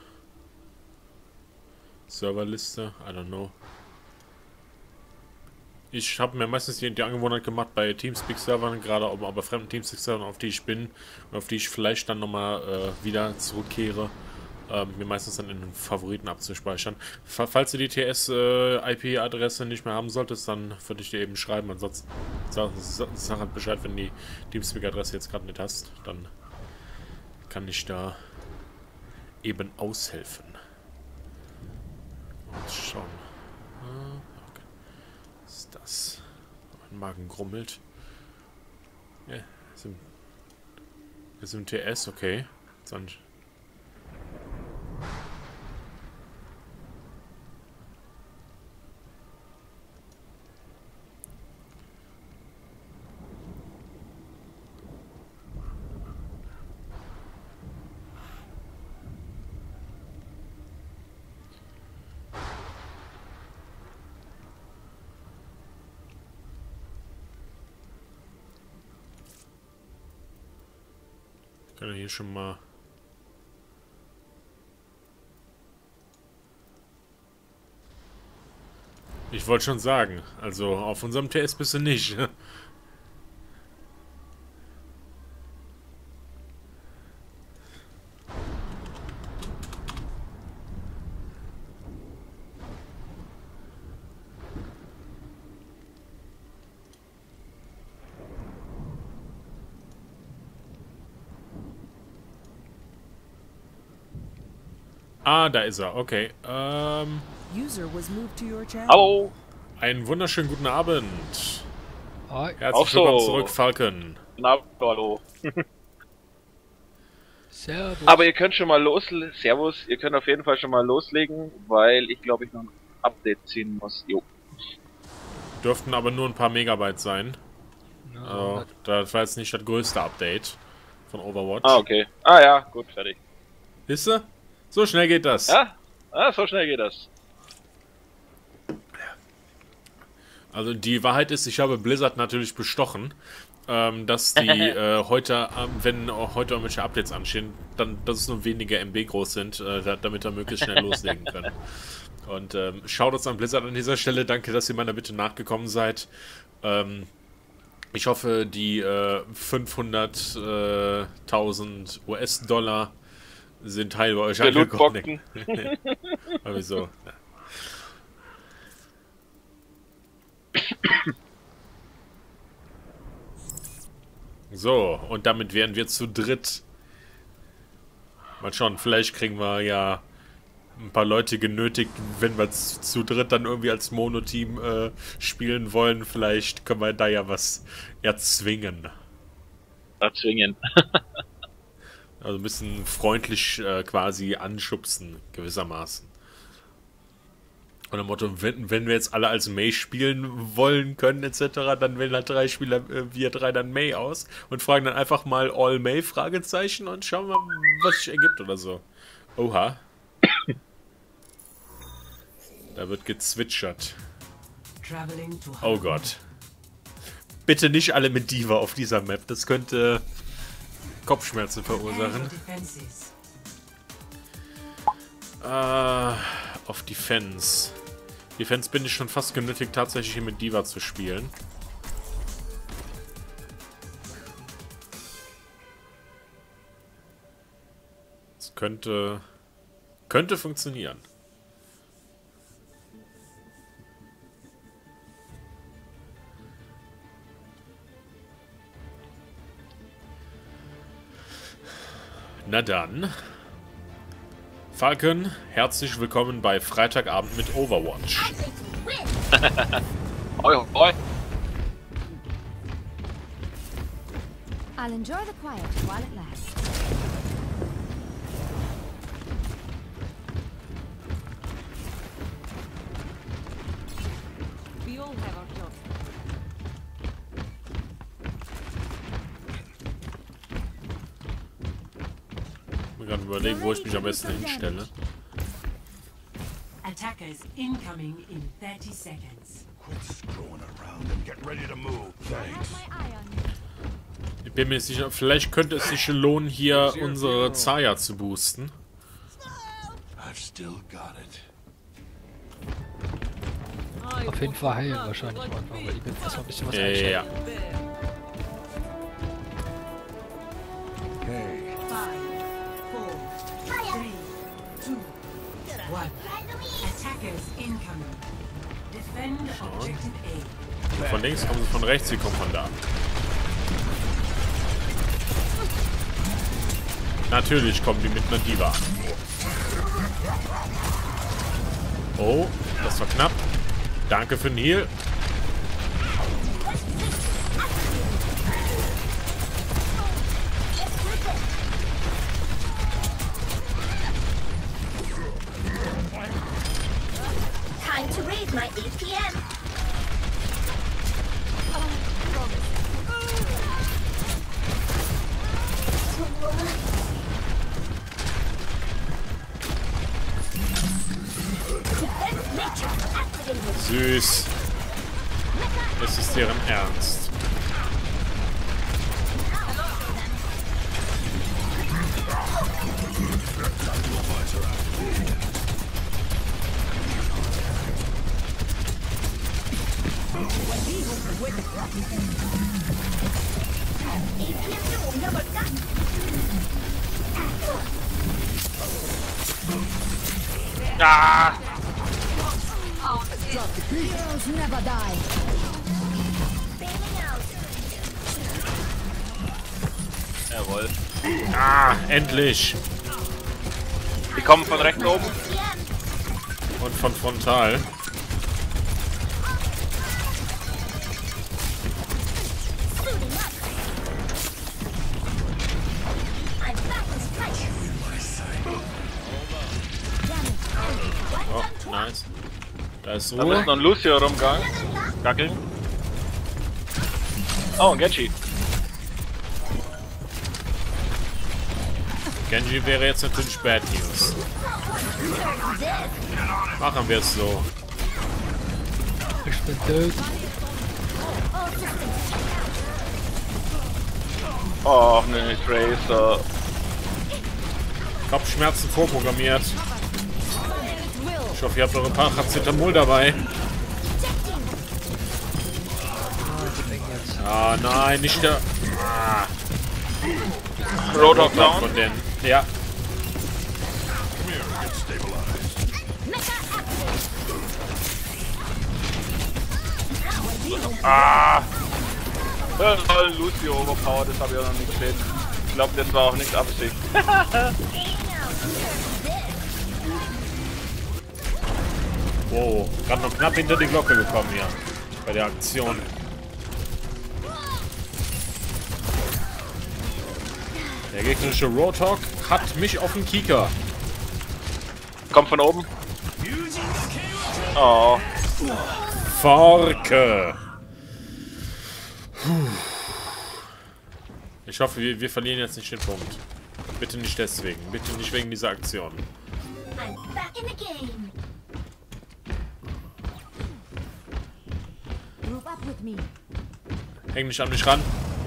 Serverliste, I don't know. Ich habe mir meistens die, die Angewohnheit gemacht bei Teamspeak-Servern, gerade aber, aber fremden Teamspeak-Servern, auf die ich bin und auf die ich vielleicht dann nochmal äh, wieder zurückkehre, äh, mir meistens dann in den Favoriten abzuspeichern. Falls du die T S-I P-Adresse nicht mehr haben solltest, dann würde ich dir eben schreiben. Ansonsten sag, sag halt Bescheid, wenn die Teamspeak-Adresse jetzt gerade nicht hast, dann kann ich da eben aushelfen. Mal schauen. Okay. Was ist das? Mein Magen grummelt. Ja, ist im, ist im T S, okay. Dann kann er hier schon mal. Ich wollte schon sagen, also auf unserem T S bist du nicht. Ah, da ist er. Okay. Ähm, User was moved to your channel. Hallo! einen wunderschönen guten Abend. Hi. Herzlich Auch so. willkommen zurück, Falcon. Na, hallo. Servus. Aber ihr könnt schon mal los... Servus, ihr könnt auf jeden Fall schon mal loslegen, weil ich glaube, ich noch ein Update ziehen muss. Jo. Dürften aber nur ein paar Megabyte sein. Ja, Also, das war jetzt nicht das größte Update von Overwatch. Ah, okay. Ah ja, gut, fertig. Wisst ihr? So schnell geht das. Ja? Ah, so schnell geht das. Also die Wahrheit ist, ich habe Blizzard natürlich bestochen, ähm, dass die äh, heute, ähm, wenn heute irgendwelche Updates anstehen, dann, dass es nur wenige M B groß sind, äh, damit wir möglichst schnell loslegen können. Und ähm, schaut uns an Blizzard an dieser Stelle. Danke, dass ihr meiner Bitte nachgekommen seid. Ähm, ich hoffe, die äh, fünfhunderttausend U S-Dollar sind heil bei euch Der angekommen. Lootboxen. Aber wieso? Ja. So, und damit wären wir zu dritt. Mal schauen, vielleicht kriegen wir ja ein paar Leute genötigt, wenn wir zu, zu dritt dann irgendwie als Mono-Team äh, spielen wollen. Vielleicht können wir da ja was erzwingen. Erzwingen. Also ein bisschen freundlich äh, quasi anschubsen, gewissermaßen. Von dem Motto, wenn, wenn wir jetzt alle als Mei spielen wollen können, et cetera, dann wählen halt drei Spieler, äh, wir drei dann Mei aus und fragen dann einfach mal All Mei Fragezeichen und schauen mal, was sich ergibt oder so. Oha. Da wird gezwitschert. Oh Gott. Bitte nicht alle mit Diva auf dieser Map, das könnte Kopfschmerzen verursachen. Äh, auf Defense. Defense bin ich schon fast genötigt, tatsächlich hier mit Diva zu spielen. Das könnte... könnte funktionieren. Na dann. Falcon, herzlich willkommen bei Freitagabend mit Overwatch. Oi, oi. I'll enjoy the quiet while it lasts. We all have our jobs. Ich muss gerade überlegen, wo ich mich am besten hinstelle. Attackers incoming in thirty seconds. Quit screwing around and get ready to move. Thanks. My eye on you. Ich bin mir nicht sicher, vielleicht könnte es sich lohnen, hier unsere Zarya zu boosten. I've still got it. Auf jeden Fall heilen wahrscheinlich am Anfang, weil die wird erstmal ein bisschen was Ja, ja, einschalten. ja. Hey. Five, four, three, two, one. Attackers incoming. Defend objective A. Von links kommen sie, von rechts, sie kommen von da. Natürlich kommen die mit einer Diva. Oh, das war knapp. Danke für den Heal. Time to raise my A P M. Süß. Es ist deren Ernst. Ah! Heroes never die. Jawohl. Ah, endlich. Die kommen von rechts oben. Und von frontal. Oh, nice. Da ist Da müsste Ruhe. noch ein Lucio rumgegangen. Gackeln. Oh, ein Genji. Genji wäre jetzt natürlich Bad News. Machen wir es so. Ich bin tot. Oh, ne, Tracer. Kopfschmerzen vorprogrammiert. Ich hoffe, ihr habt eure Paracetamol dabei. Ah, nein, nicht der... Ah, Roadhog down. von denen. Ja. Ah! Äh, Lucio overpowered, das habe ich auch noch nicht gesehen. Ich glaube, das war auch nicht Absicht. Wow, gerade noch knapp hinter die Glocke gekommen hier. Bei der Aktion. Der gegnerische Roadhog hat mich auf den Kieker. Kommt von oben. Oh. Forke. Ich hoffe, wir, wir verlieren jetzt nicht den Punkt. Bitte nicht deswegen. Bitte nicht wegen dieser Aktion. I'm back in the game. Group up with me. Häng nicht an mich ran.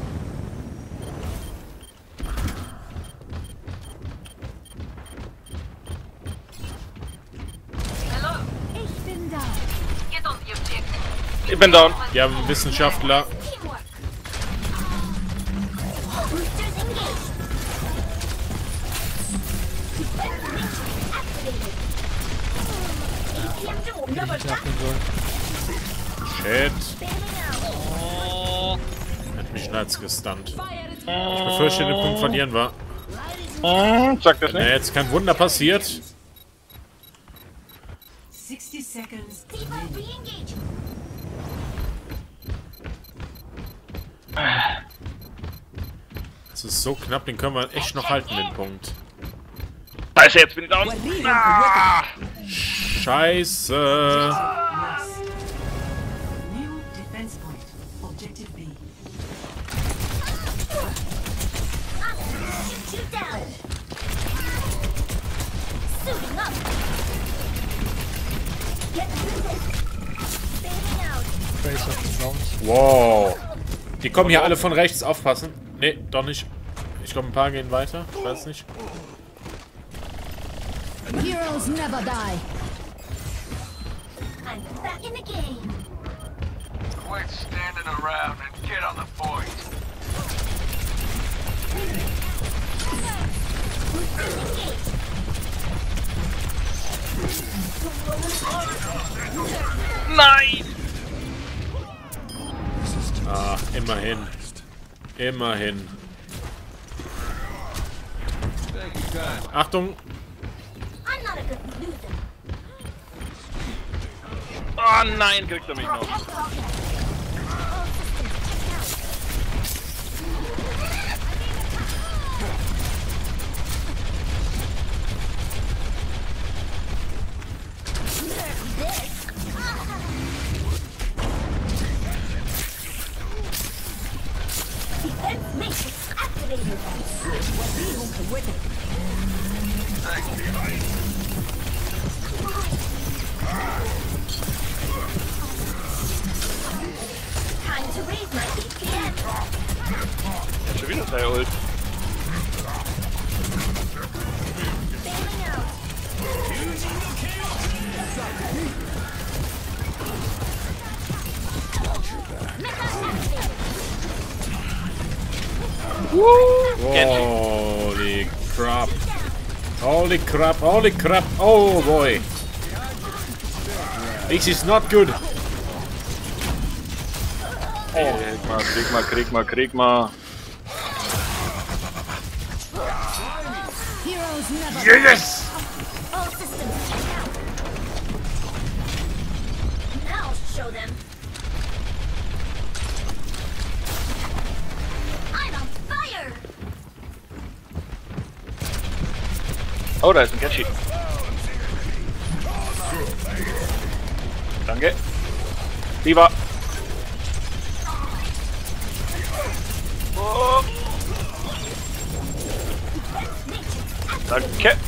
Ich bin da. Ich bin down. Wir haben einen Wissenschaftler. Teamwork. Boosters engaged. Activated. Hätte ich nicht nachgehen sollen. Shit. Spamming out. Hat mich nuts gestunt. Ich befürchte, den Punkt verlieren wir. Hm, sag das Wenn nicht. jetzt kein Wunder passiert. sixty seconds. Team up re-engage. Das ist so knapp, den können wir echt noch halten, den Punkt. Scheiße, jetzt bin ich down. Ah! Scheiße. Lost. New defense point. Objective B. Shoot you down. Suiting up. Get through this. Spamming out. Trace auf den Bounce. Wow. Die kommen hier alle von rechts, aufpassen. Nee, doch nicht. Ich glaube, ein paar gehen weiter. Ich weiß nicht. Heroes never die. I'm back in the game. Quit standing around and get on the point. Nein! Ah, immerhin. Immerhin. Achtung. I'm not a good loser. Oh nein, kriegt er mich noch. All systems Defense matrix activated. Time to raise my D P S. Ja, schon wieder sein Ult. Bailing out. Holy crap. Holy crap. Holy crap. Oh boy. This is not good. Krieg mal, krieg mal, krieg mal, krieg mal. Heroes never Yes! All systems check out. Now show them. I'm on fire. Oh, da ist ein Catchy. Danke. Lieber. Oh. Danke.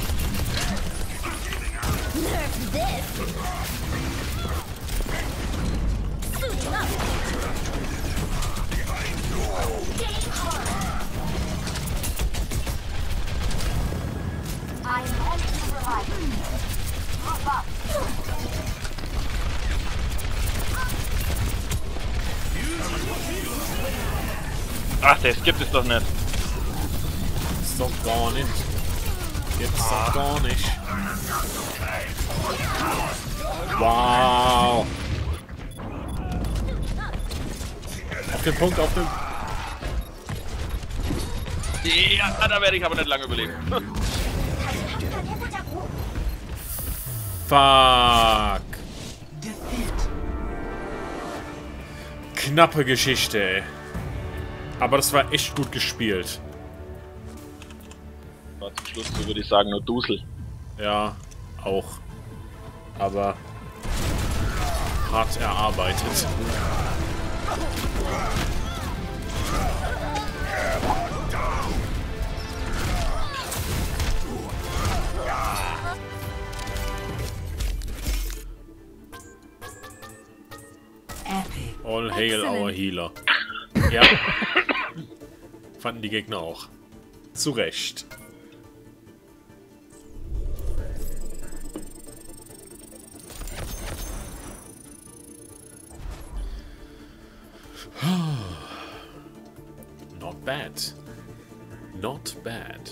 Nerf this. Suiting up. Getting hard. I'm ready to revive. Move up. Ach, das gibt es doch nicht. Gibt's doch gar nicht. Gibt's doch gar nicht. Wow. Auf den Punkt, auf den... Ja, da werde ich aber nicht lange überleben. Fuck. Defeat. Knappe Geschichte, ey. Aber das war echt gut gespielt. War zum Schluss, so würde ich sagen, nur Dusel. Ja, auch. aber hart erarbeitet. All hail our healer. Ja. Fanden die Gegner auch. Zu Recht. Not bad. Not bad.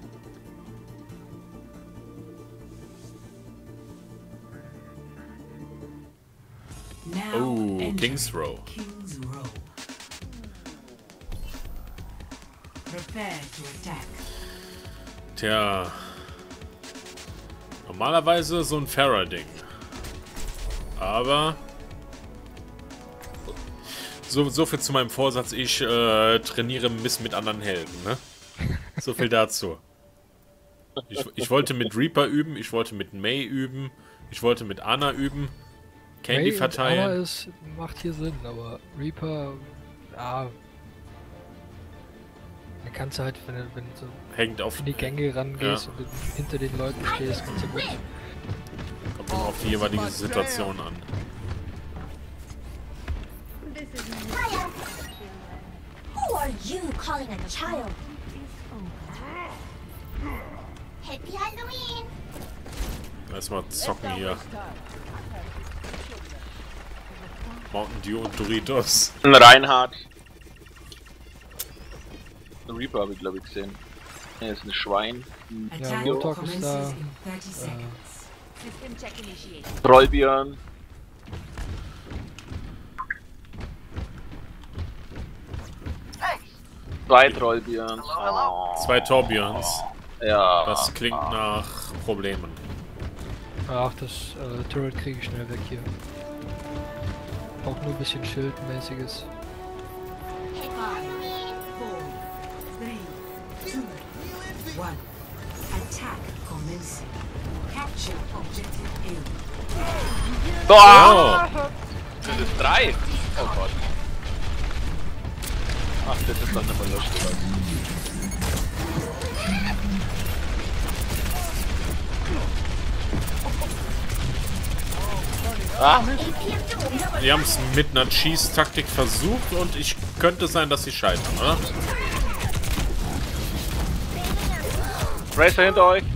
Oh, King's Row. King's Row. Prepare to attack. Tja. Normalerweise so ein fairer Ding. Aber so, so viel zu meinem Vorsatz, ich äh, trainiere Mist mit anderen Helden, ne? So viel dazu. Ich, ich wollte mit Reaper üben, ich wollte mit Mei üben, ich wollte mit Ana üben. Candy Mei verteilen. Und Ana ist, macht hier Sinn, aber Reaper, ja. Dann kannst du halt, wenn du, wenn du so Hängt auf in die Gänge rangehst ja. und hinter den Leuten stehst, kannst du gut. Kommt immer auf die jeweilige Situation an. Who are you calling a child? Happy Halloween! Erstmal zocken hier. Mountain Dew und Doritos. Ein Reinhard. Ein Reaper habe ich glaube ich gesehen. Hier ist ein Schwein. Ja, Attack Rotok ist da. commences in thirty seconds. System check initiated. Trollbjörn. Zwei Trollbjörns. Oh. Zwei Torbjörns. Ja. Das klingt nach Problemen. Ach, das äh, Turret kriege ich schnell weg hier. Braucht nur ein bisschen Schildmäßiges. Happy Halloween! Four, three, two, one. Attack commencing. Capture objective A. Boah! Oh! Das ist drei! Oh Gott. Ach, das ist doch nicht mal lustig. Ah! Die haben es mit einer Cheese-Taktik versucht und ich könnte sein, dass sie scheitern, oder? Racer hinter euch!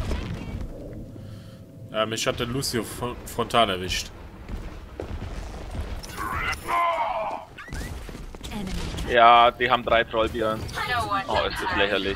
Ja, mich hatte Lucio frontal erwischt. Ja, die haben drei Trollbjörn. Oh, ist das lächerlich.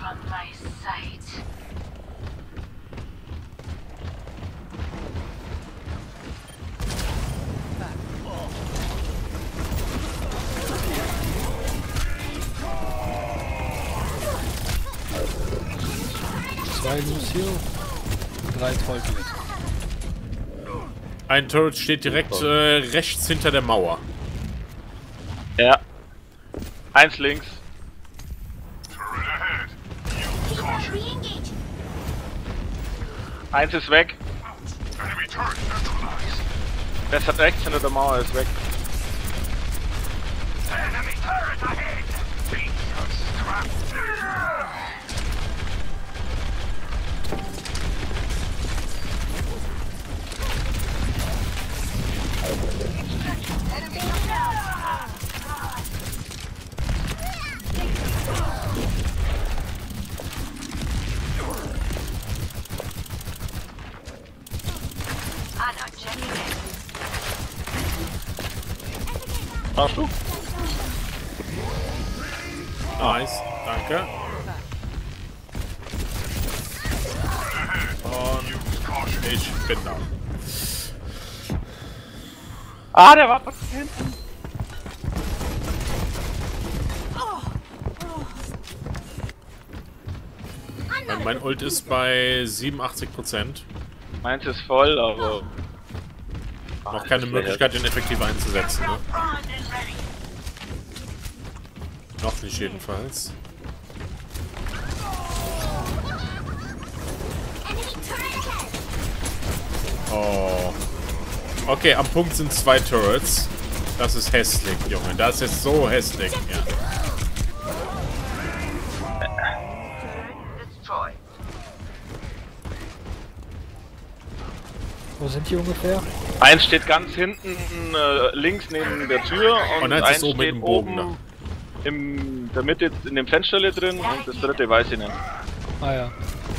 Zwei Lucio, drei Trollbjörn. Ein Turret steht direkt äh, rechts hinter der Mauer. Ja. Eins links. Re-engage! Eins ist weg. Enemy turret neutralized. Das hat rechts hinter der Mauer ist weg. Enemy turret ahead. Dangerous trap. Hast du? Nice, danke. Und ich bin da. Ah, der war hinten. Mein, mein Ult ist bei siebenundachtzig Prozent. Meins ist voll, aber... Noch keine Möglichkeit, den effektiv einzusetzen, ne? Noch nicht jedenfalls. Enemy turret ahead! Oh. Okay, am Punkt sind zwei Turrets. Das ist hässlich, Junge. Das ist so hässlich. Ja. Wo sind die ungefähr? Eins steht ganz hinten äh, links neben der Tür und, Und eins eins ist oben mit steht dem Bogen oben in der Mitte in dem Fensterle drin und das dritte weiß ich nicht. Ah ja.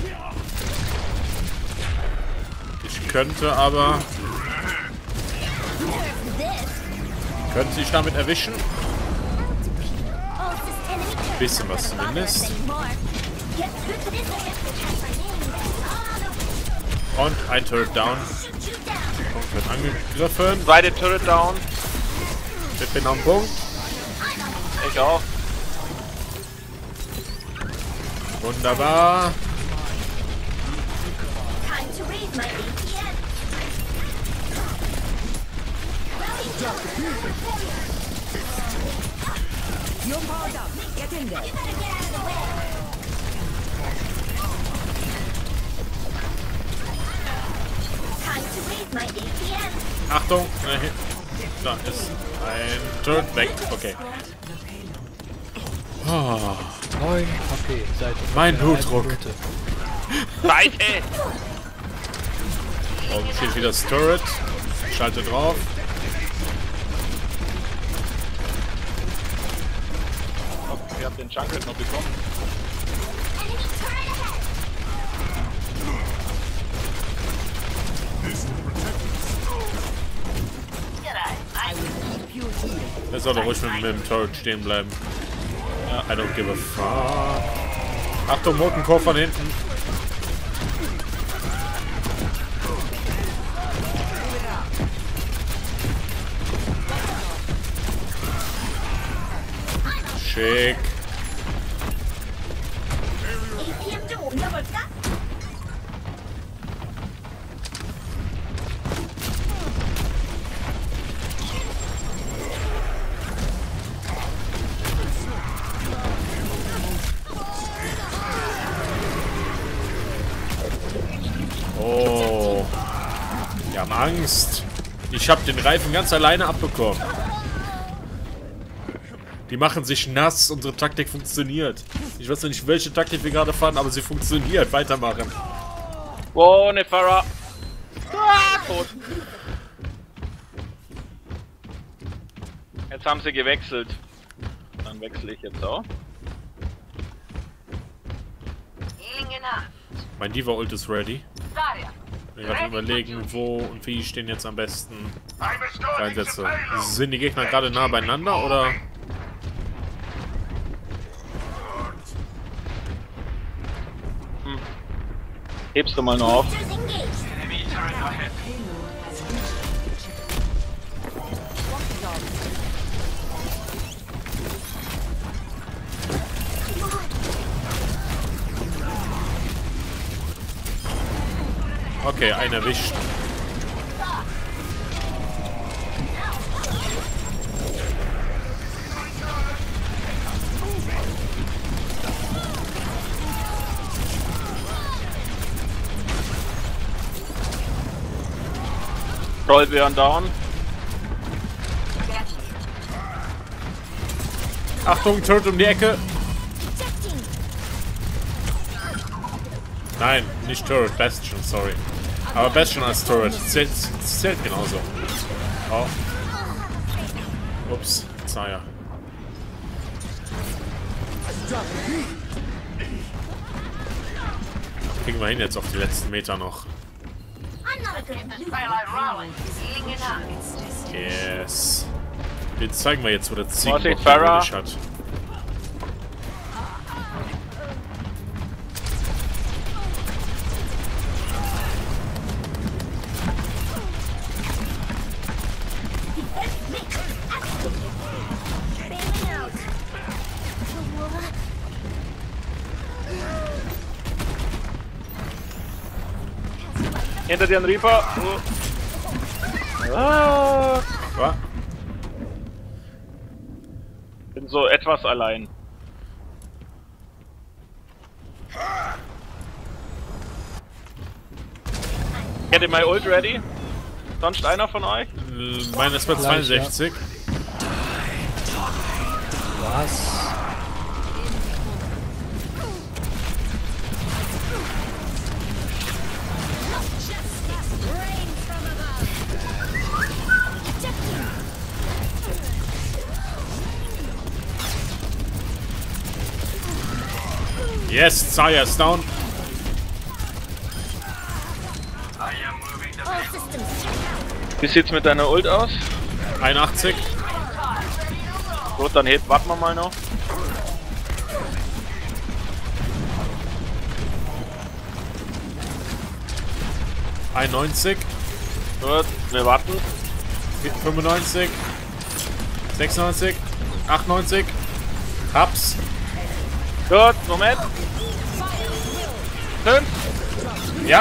Ich könnte aber... Könnte ich damit erwischen? Bisschen was zumindest. Und ein Turret down. Wird angegriffen. Zweite Turret down. Ich bin am Punkt. Ich auch. Wunderbar. Achtung, äh, da ist ein Turret weg. Okay. Oh, neun H P. Seit mein Blutdruck. Seite! Oben steht wieder das Turret. Schalte drauf. Ich hab den Junket noch bekommen. Er soll doch ruhig mit, mit dem Turret stehen bleiben. Ja, I don't give a fuck. Achtung, Motenkorb von hinten. Schick. Oh. Wir haben Angst. Ich habe den Reifen ganz alleine abbekommen. Die machen sich nass. Unsere Taktik funktioniert. Ich weiß nicht, welche Taktik wir gerade fahren, aber sie funktioniert. Weitermachen. Wow, ne Farah. Ah, tot. Jetzt haben sie gewechselt. Dann wechsle ich jetzt auch. Mein Diva-Ult ist ready. Ich werde überlegen, wo und wie ich den jetzt am besten reinsetze. Sind die Gegner gerade nah beieinander, oder? Hm. Hebst du mal noch auf. Okay, einen erwischt. Trollbären down. Achtung, Turret um die Ecke. Nein, nicht Turret, Bastion, sorry. Aber Bastion als Turret zählt, zählt genauso. Oh. Ups, Zaya. Kriegen wir hin jetzt auf die letzten Meter noch. Yes. Jetzt zeigen wir jetzt, wo der Ziegen hat. Hinter dir ein Reaper. Uh. Ah. Was? Bin so etwas allein. Get my ult ready. Sonst einer von euch? Äh, Meine ist bei zweiundsechzig. Was? Yes, Zarya ist down. Wie sieht's mit deiner Ult aus? einundachtzig. Gut, dann hebt, warten wir mal noch. einundneunzig. Gut, wir warten. fünfundneunzig. sechsundneunzig. achtundneunzig. Hab's. Gut, Moment. Fünf. Ja.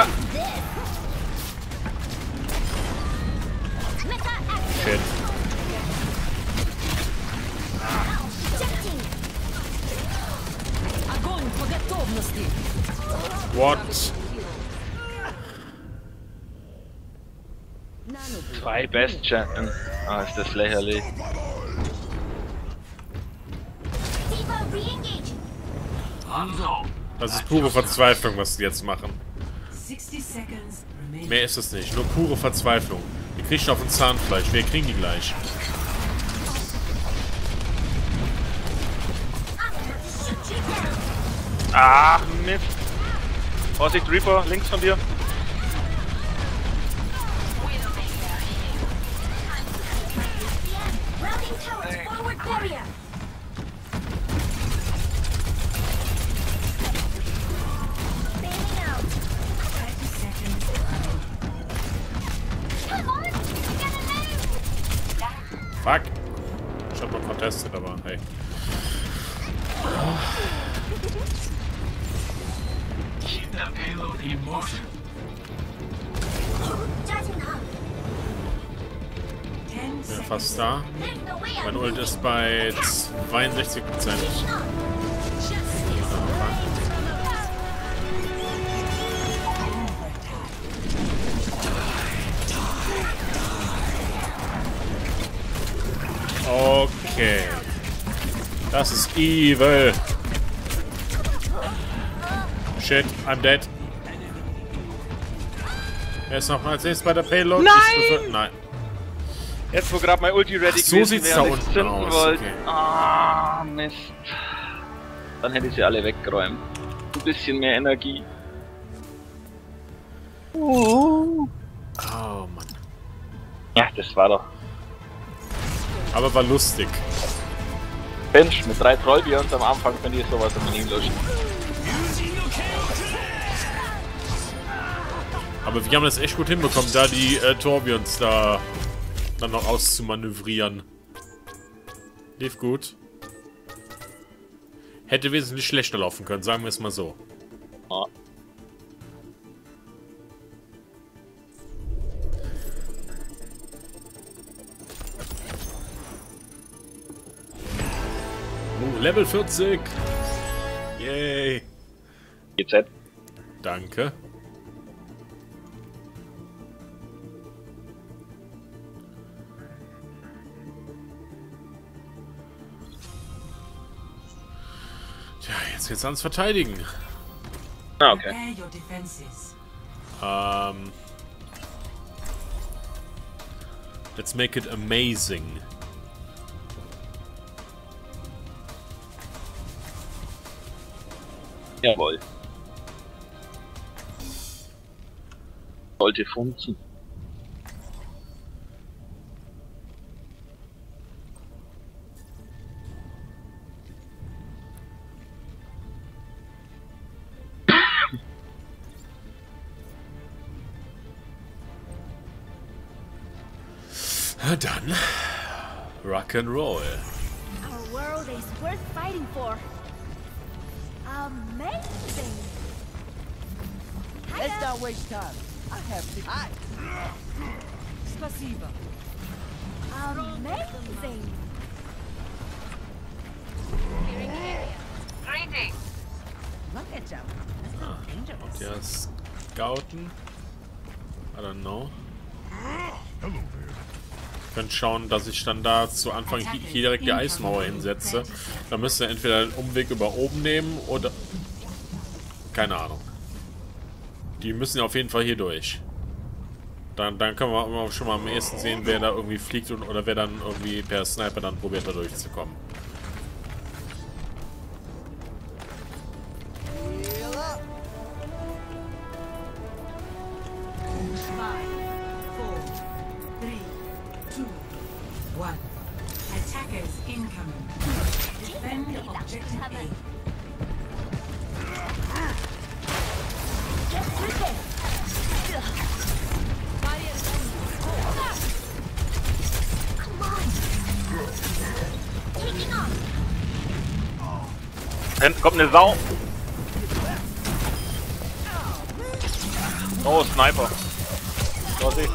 Shit. What? Zwei Bestien. Ah, ist das lächerlich. Das ist pure Verzweiflung, was die jetzt machen. sixty seconds remaining. Mehr ist es nicht. Nur pure Verzweiflung. Wir kriegen auf ein Zahnfleisch. Wir kriegen die gleich. Ach, Mist. Vorsicht, Reaper, links von dir. Routing towards forward barrier. Bailing out. thirty seconds. Come on, we gotta move. Fuck. Ich hab noch contestet, aber hey. Keep that payload in motion. Charging up. ten Bin seconds. fast da. There's no way Mein I'm Ult ist bei zweiundsechzig Prozent. Okay. Das ist evil. Shit, I'm dead. Er ist noch als nächstes bei der Payload. Nein! Ich befür- Nein. Jetzt, wo gerade mein Ulti ready Ach, so gewesen sieht's wäre, da und ich unten zünden aus, wollte. okay. Ah, Mist. Dann hätte ich sie alle weggeräumt. Ein bisschen mehr Energie. Oh Mann. Ja, das war doch. Aber war lustig. Mensch, mit drei Trollbjörns am Anfang finde ich sowas am nie lustig. Aber wir haben das echt gut hinbekommen, da die äh, Torbjörns da dann noch auszumanövrieren. Lief gut. Hätte wesentlich schlechter laufen können, sagen wir es mal so. Ja. Oh, Level vierzig. Yay. G Z. Danke. Tja, jetzt geht's ans Verteidigen. Ah, okay. Prepare your defenses. Ähm. Let's make it amazing. Jawohl. Sollte funzen. Na dann. Rock'n'Roll. Our world is worth fighting for. Amazing. Let's not waste time. I have to. I. Spasiba. Amazing. Look at you. That's not dangerous. Ja, Scouten. I don't know. Könnt schauen, dass ich dann da zu Anfang hier, hier direkt die Eismauer hinsetze. Da müsst ihr entweder einen Umweg über oben nehmen oder... Keine Ahnung. Die müssen ja auf jeden Fall hier durch. Dann, dann können wir immer schon mal am ehesten sehen, wer da irgendwie fliegt und, oder wer dann irgendwie per Sniper dann probiert, da durchzukommen. Attackers incoming. Defend objective A. Get through this. Come on. Taking off. Hinten kommt eine Sau. Oh, Sniper. Vorsicht.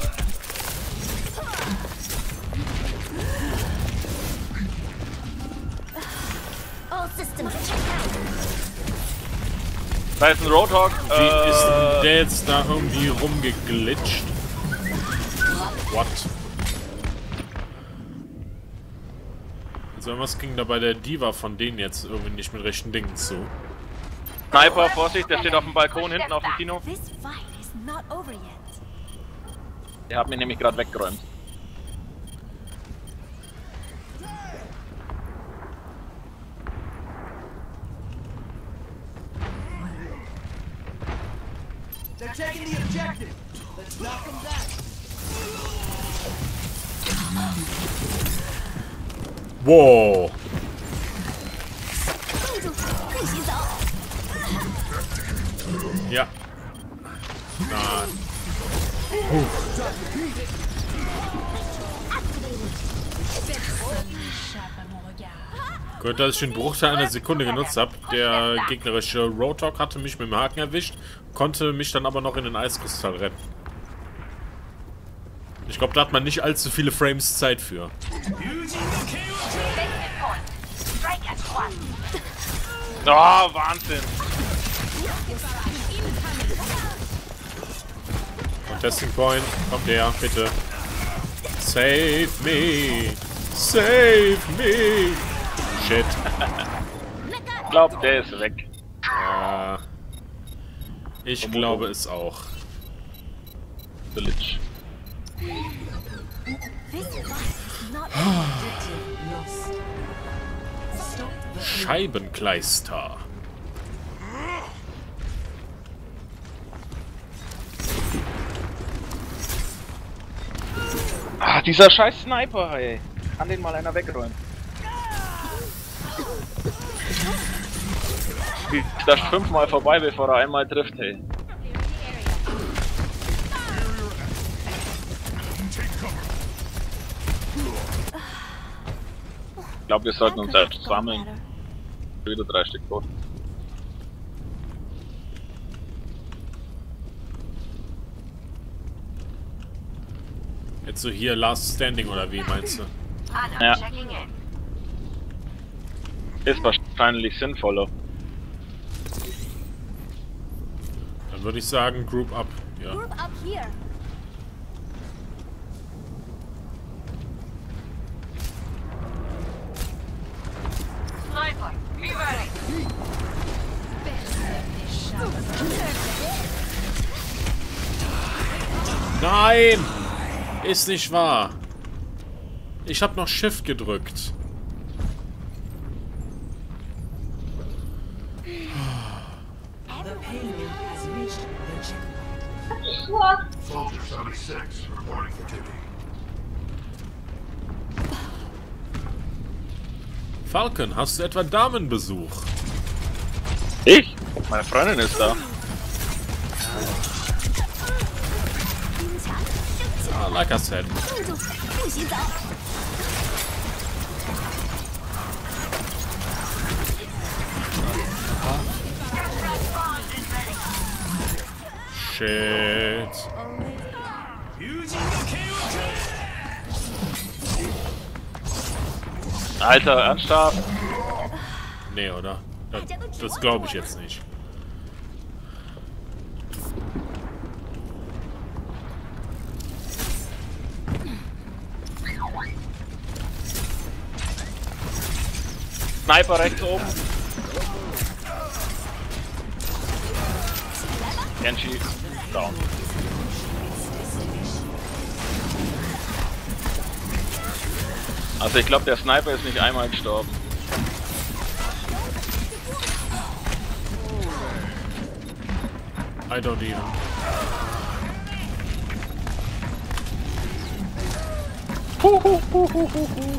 All systems checked out. Da ist ein Roadhog. Wie Äh, ist denn der jetzt da irgendwie rumgeglitscht? What? Also irgendwas ging da bei der Diva von denen jetzt irgendwie nicht mit rechten Dingen zu. Sniper, Vorsicht, der steht auf dem Balkon hinten auf dem Kino. This fight is not over yet. Der hat mich nämlich gerade weggeräumt. They're taking the objective. Let's knock them down. Wow. Ja. Na. Huh. Gut, dass ich den Bruchteil einer Sekunde genutzt habe. Der gegnerische Roadhog hatte mich mit dem Haken erwischt, konnte mich dann aber noch in den Eiskristall retten. Ich glaube, da hat man nicht allzu viele Frames Zeit für. Oh, Wahnsinn. Contesting Point, kommt her, bitte. Save me! Save me! Shit. Ich glaube, der ist weg. Ja. Ich glaube es auch. The Lich. Scheibenkleister. Ah, dieser scheiß Sniper, ey. Kann den mal einer wegräumen. Ich dash fünfmal vorbei, bevor er einmal trifft, hey. Ich glaube, wir sollten uns selbst sammeln. Wieder drei Stück tot. Jetzt so hier Last Standing oder wie meinst du? Ja. Ist wahrscheinlich sinnvoller. Dann würde ich sagen, Group Up. Ja. Group up here. Nein! Ist nicht wahr. Ich habe noch Shift gedrückt. Soldier seventy-six reporting for duty. Falcon, hast du etwa Damenbesuch? Ich? Meine Freundin ist da. Ah, like I said. Shit. Alter, ernsthaft? Nee, oder? Das, das glaube ich jetzt nicht. Sniper rechts oben. Genji down. Also ich glaube, der Sniper ist nicht einmal gestorben. I don't even. Hu, hu, hu, hu, hu, hu.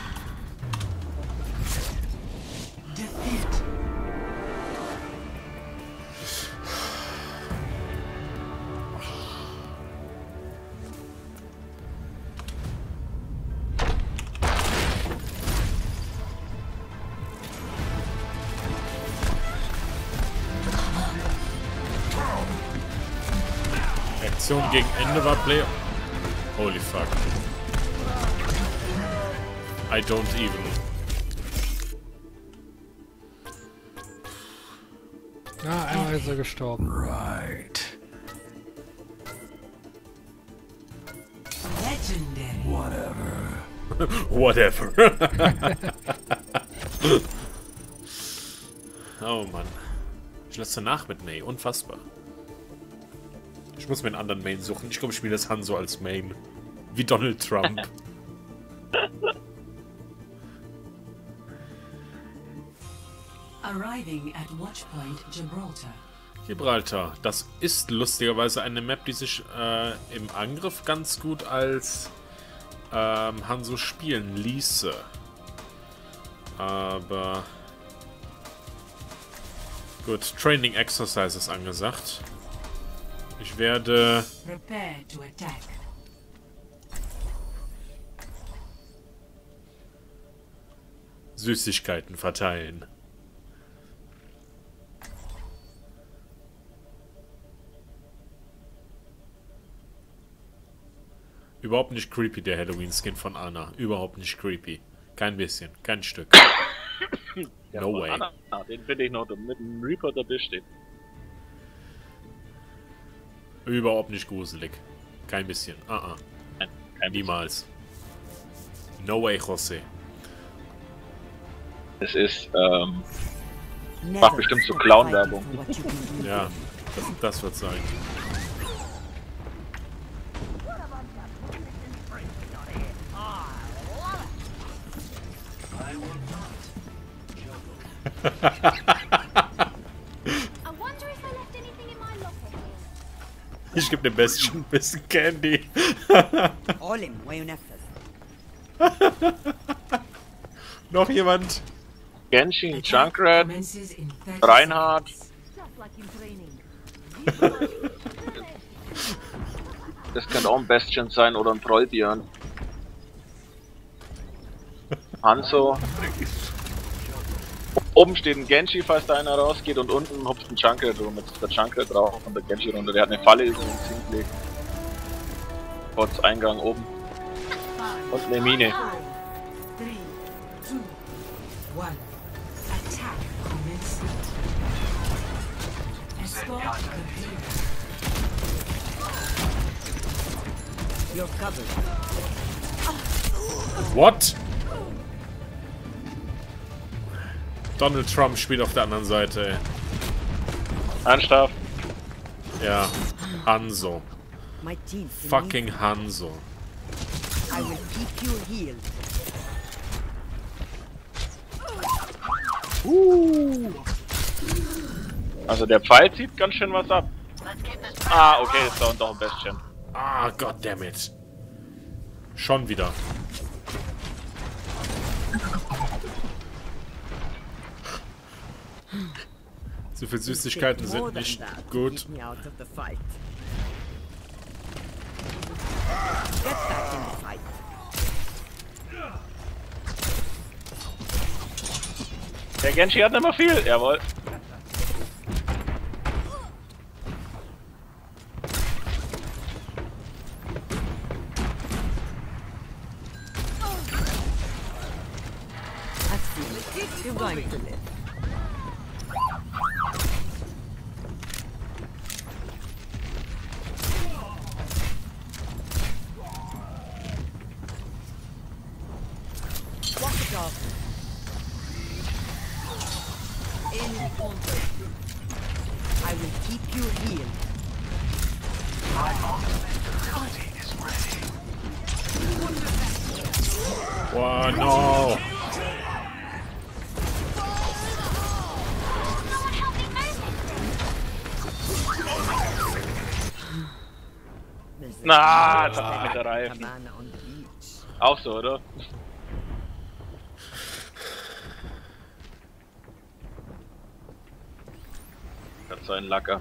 Aktion gegen Ende war Play. Holy fuck. I don't even. Ja, einmal ist er gestorben. Right. Legendary. Whatever. Whatever. Oh Mann. Ich lasse nach mit May. Unfassbar. Ich muss mir einen anderen Main suchen. Ich glaube, ich spiele das Hanzo als Main. Wie Donald Trump. Arriving at Watchpoint Gibraltar. Gibraltar. Das ist lustigerweise eine Map, die sich äh, im Angriff ganz gut als ähm, Hanzo spielen ließe. Aber gut, Training Exercise ist angesagt. Ich werde Prepare to attack. Süßigkeiten verteilen. Überhaupt nicht creepy, der Halloween-Skin von Anna. Überhaupt nicht creepy. Kein bisschen, kein Stück. No way. Anna, den finde ich noch mit dem Reaper da stehen. Überhaupt nicht gruselig. Kein bisschen. Ah, ah. Nein, kein Niemals. No way, José. Es ist, ähm... macht bestimmt so Clown-Werbung. Ja, das, das wird sein. I wonder if I left anything in my locker here. Ich gebe dem Bestien ein bisschen Candy. Olim, Wayunefes. Noch jemand? Genshin, Junkrat, Commences in thirty Reinhardt. seconds. Just like in training. Das könnte auch ein Bastion sein oder ein Trollbjörn. Hanzo. Oben steht ein Genji, falls da einer rausgeht, und unten hupft ein Junkrat rum. Jetzt ist der Junkrat drauf und der Genji runter. Der hat eine Falle übrigens hingelegt. Trotz Eingang oben. Und eine Mine. Five, three, two, one. Attack commencing. Escort the hero. You're covered. What? Donald Trump spielt auf der anderen Seite, ey. Anstab. Ja, Hanzo. My team. Fucking Hanzo. I will keep you healed. Also der Pfeil zieht ganz schön was ab. Ah, okay, ist da und doch ein Bastion. Ah, goddammit. Schon wieder. So viel Süßigkeiten sind nicht gut. Keep me out of the fight. Get back in the fight. Der Genji hat nicht mehr viel, jawohl. I've seen it. You're going to live. Walk it off. Enemy contact. I will keep you healed. My ultimate ability is ready. Wow, no. Na, das hat mich mit der Reifen. Cabana on the beach. Auch so, oder? Das ist so ein Lacker.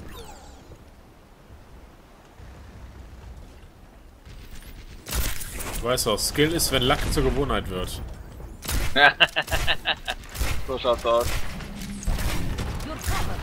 Du weißt doch, Skill ist, wenn Lack zur Gewohnheit wird. So schaut's aus. You're covered.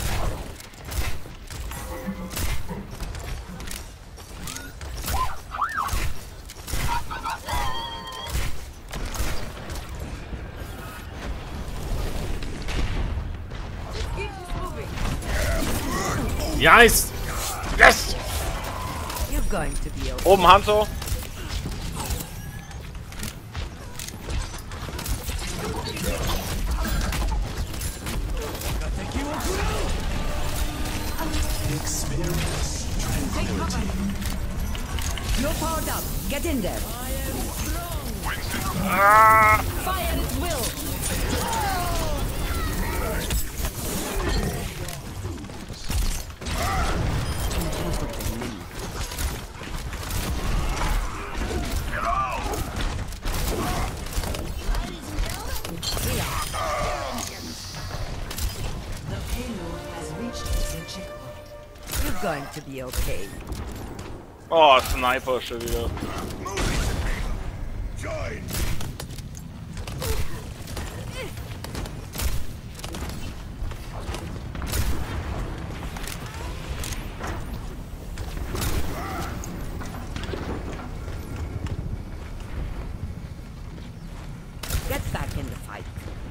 Yes! Yes! You're going to be okay. Oben Hanzo. You're powered up. Get in there. Fire at will. The payload has reached the checkpoint. You're going to be okay. Oh, Sniper schon wieder. Join. Get back in the fight.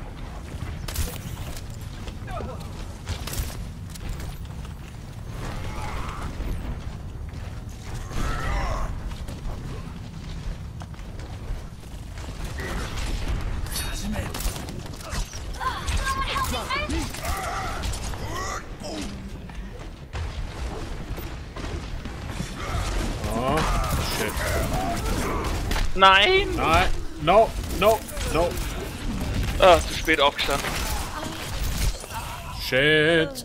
Oh, shit. Nein! Nein, no, no, no. Ah, zu spät aufgestanden. Shit.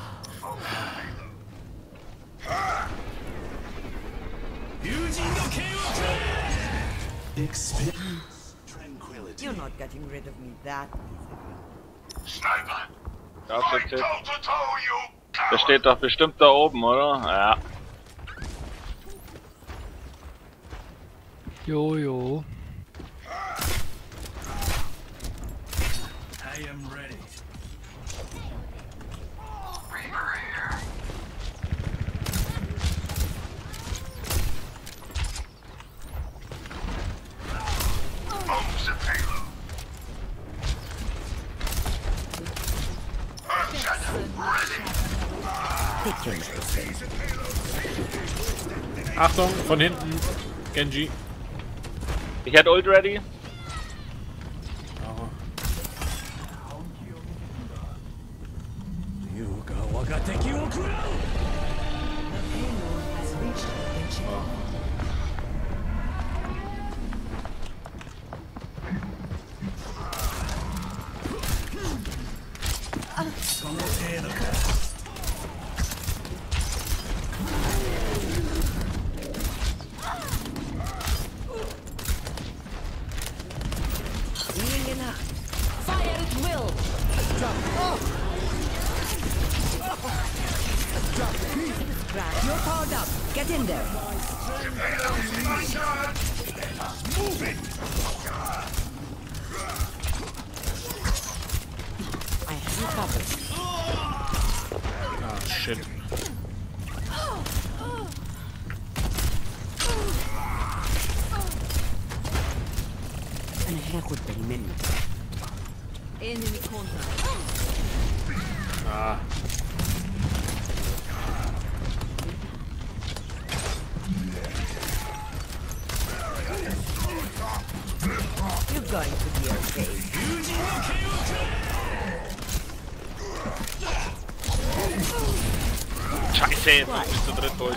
Experience tranquility. You're not getting rid of me that easily. Sniper. Da Fight steht, toe to toe, you der coward. steht doch bestimmt da oben, oder? Ja. Jojo. I am ready. Reaper here. Moves the payload. Earthshatter ready. Take your medicine. Achtung, von hinten. Genji. Ich hätte Ult ready. Oh. The payload has reached the checkpoint. Healing enough. Fire at will. Crash. You're powered up. Get in there. Move it. I have you covered. Ah, shit. أنا هاخد بالي منك. Enemy contact. Ah. You're going to be okay. Safe, bis zu dritt durch.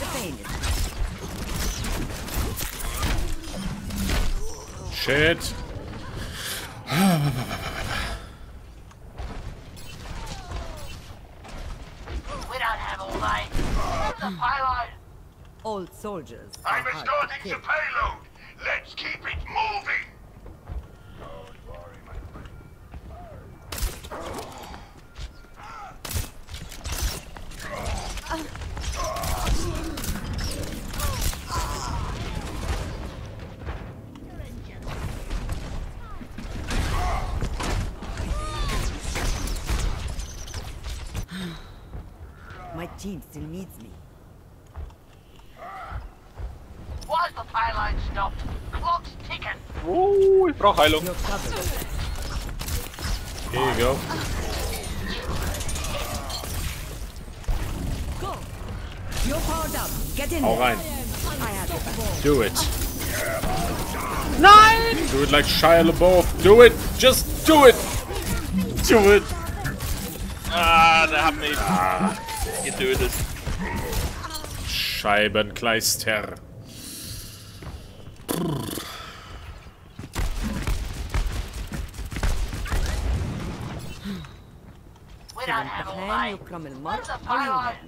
Shit. We don't have all night. The payload. Old soldiers. I'm escorting the payload. Let's keep it moving. Don't worry, my My team still needs me. Why's the payload stopped? Clock's ticking. Uh, ich brauch Heilung. You're covered. Here you go. Go. You're powered up. Get in Hau there. rein. I have your back. Do it. Nein! Do it like Shia LaBeouf. Do it. Just do it. Do it. Ah, der hat mich getötet. Scheibenkleister. We don't have all الآن night. يكرم المرء Where's the أو payload? يهان.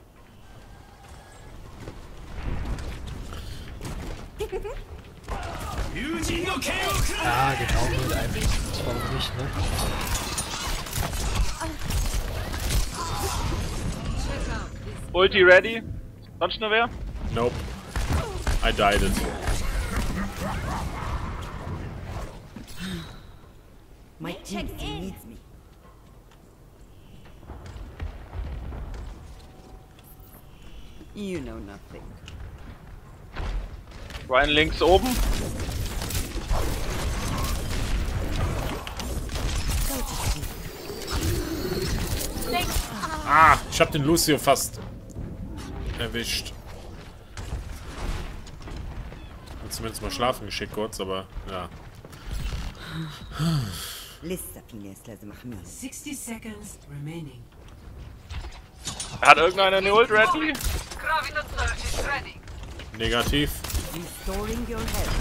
Ah, genau, mit einem. Das war doch nicht, ne? Ulti ready? Sonst noch wer? Nope. I died it. My team still needs me. You know nothing. Ryan links oben. Ah, ich hab den Lucio fast erwischt. Hab zumindest mal schlafen geschickt kurz, aber ja. لسه في ناس لازم أحميهم. sixty seconds remaining. Hat irgendeiner eine Ult ready? Graviton surge is ready. Negativ. Restoring your health.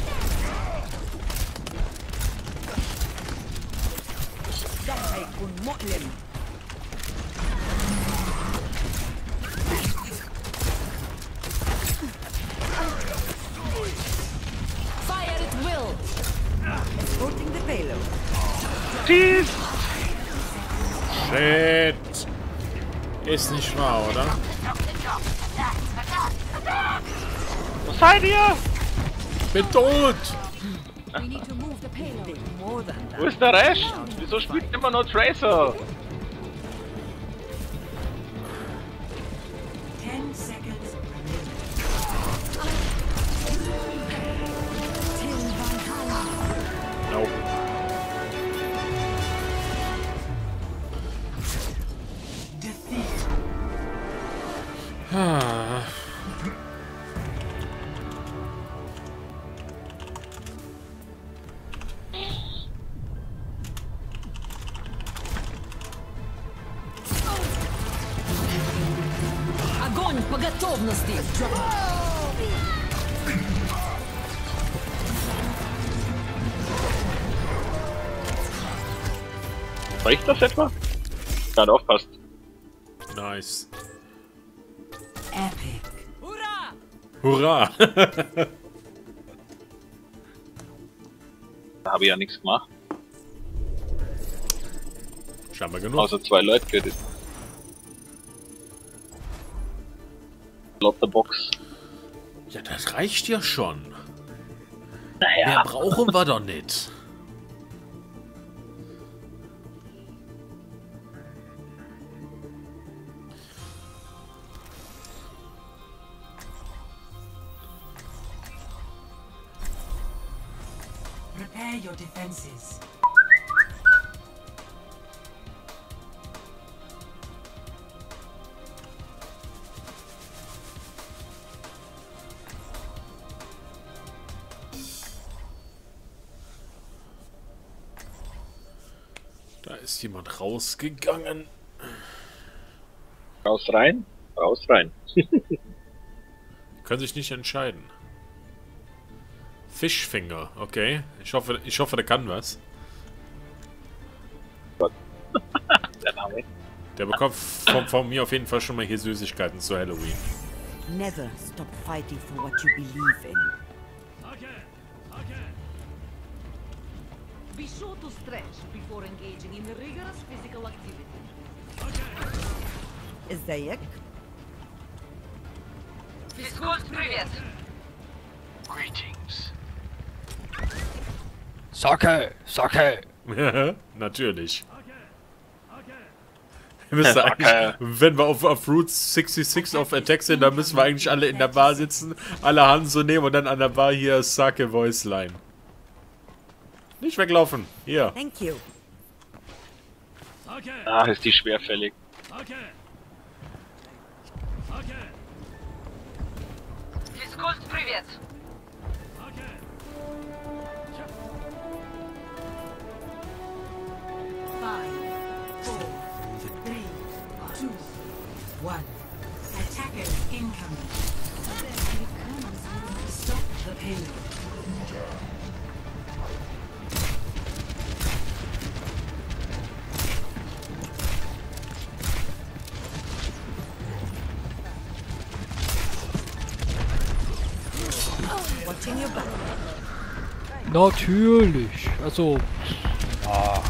ده هيكون مؤلم. Fire at will. Escorting the payload. Tief! Shit. Ist nicht wahr, oder? Wo seid ihr? Bin tot. We need to move the payload. More than that. Wo ist der Rest? Wieso spielt immer nur Tracer? ten seconds remaining. Nope. Defeat. Ah. Огонь по готовности. War ich das etwa? Gerade aufpasst. Nice. Epic. Hurra. Da habe ich ja nichts gemacht. Scheinbar genug. Außer zwei Leute getötet. Lotte Box. Ja, das reicht ja schon. Naja. Mehr brauchen wir doch nicht. Prepare your defenses. Da ist jemand rausgegangen. Raus rein. Raus, rein. Können sich nicht entscheiden. Fischfinger, okay. Ich hoffe, ich hoffe, der kann was. Der Name. Der bekommt von, von mir auf jeden Fall schon mal hier Süßigkeiten zu Halloween. Never stop fighting for what you believe in. Be sure to stretch before engaging in rigorous physical activity. ازيك؟ Greetings. Socke! Socke! Natürlich. Wir müssen eigentlich, wenn wir auf, auf Route sechsundsechzig auf Attack sind, dann müssen wir eigentlich alle in der Bar sitzen, alle Hand so nehmen und dann an der Bar hier Sake Voice Line. Nicht weglaufen. Hier. Thank you. Ah, ist die schwerfällig. Five, four, three, two, one. Attacker incoming. Stop the payload. Watching your back. Natürlich. Also. Ah.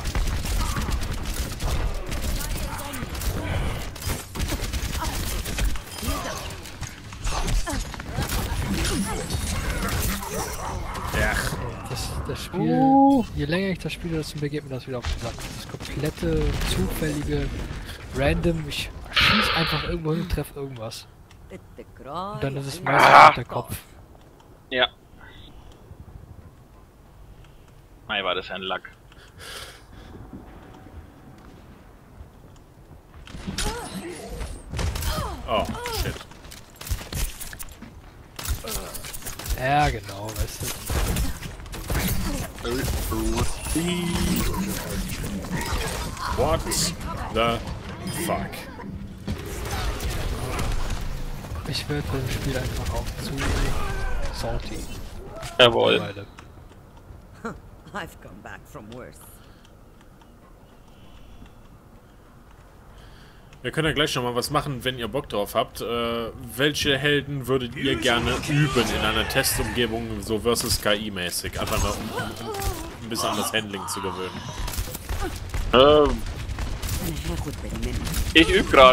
Ja. Das, das Spiel, je länger ich das spiele, desto mehr geht mir das wieder auf den Sack. Das komplette, zufällige, random, ich schieß einfach irgendwo hin und treffe irgendwas. Und dann ist es meistens auf der Kopf. Ja. Mei, war das ein Lack. Oh, shit. Ja, genau, weißt du. What the fuck? Ich werde bei dem Spiel einfach auch zu salty. Jawohl. Mittlerweile. I've come back from worse. Wir können ja gleich noch mal was machen, wenn ihr Bock drauf habt. Äh, welche Helden würdet ihr gerne üben in einer Testumgebung, so versus K I-mäßig? Einfach nur, um, um, um ein bisschen an das Handling zu gewöhnen. Ähm, ich übe grad.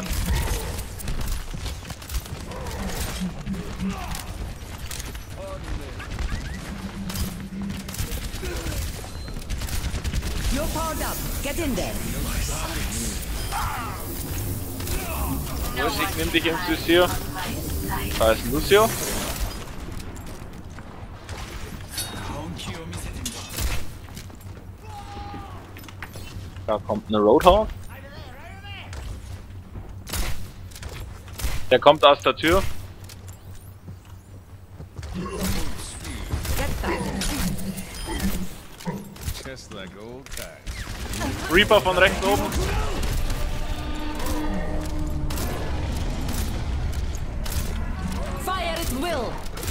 You're powered up. Get in there. Ich nehm dich ins Visier. Da ist ein Lucio. Da kommt eine Roadhog. Der kommt aus der Tür. Just like old times. Reaper von rechts oben. Fire at will.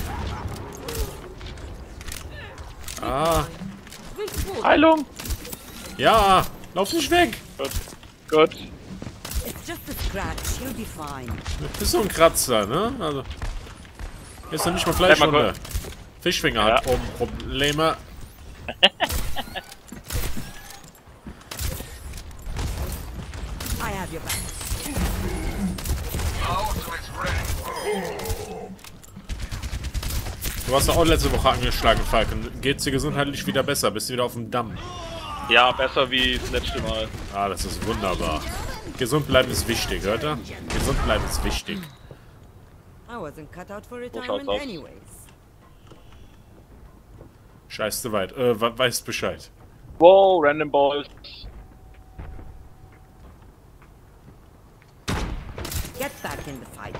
Ah, Heilung. ja, lauf nicht weg. Gut. Gut. It's just a scratch. You'll be fine. Das ist so ein Kratzer, ne? Also, ist ja nicht mal Fleischwunde. Fischfinger Ja. hat Pro Probleme. I have your back. Ultimate's ready. Du hast doch auch letzte Woche angeschlagen, Falcon. Geht's dir gesundheitlich wieder besser? Bist du wieder auf dem Damm? Ja, besser wie das letzte Mal. Ah, das ist wunderbar. Gesund bleiben ist wichtig, hört ihr? Gesund bleiben ist wichtig. I wasn't cut out for schaut's retirement aus. anyways. Scheiß zu weit. Äh, we- weißt Bescheid. Wow, Random Balls. Get back in the fight.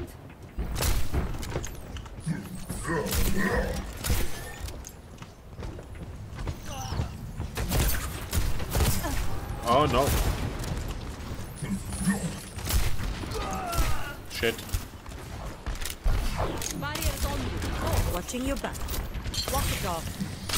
Oh no. Shit. Barriers on you. Watching your back. Walk it off.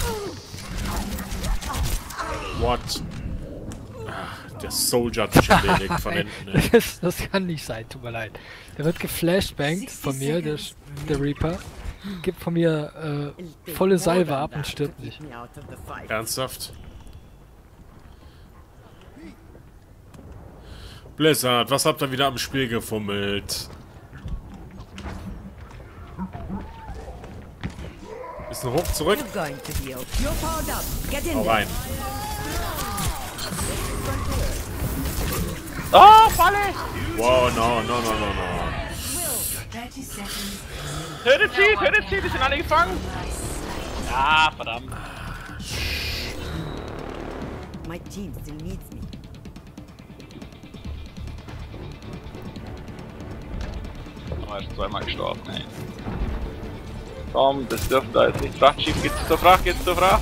What? Ah, der Soldier hat mich erledigt von hinten. ey. Das, das kann nicht sein, tut mir leid. Der wird geflashbangt von mir, der, der Reaper. Gibt von mir äh, volle Salve ab und stirbt nicht. Me out of the fight. Ernsthaft? Blizzard, was habt ihr wieder am Spiel gefummelt? Bisschen hoch zurück. You're going to be okay. You're powered up. Get in Hau there. rein. Oh, Falle! Wow, no, no, no, no, no. thirty seconds. Tötet sie, tötet sie, die sind alle gefangen! Ah, verdammt. My team still needs me. Oh, er ist zweimal gestorben, ey. Komm, das dürfte da jetzt nicht. Frachtschiff, geht's zur Fracht, geht's zur Fracht?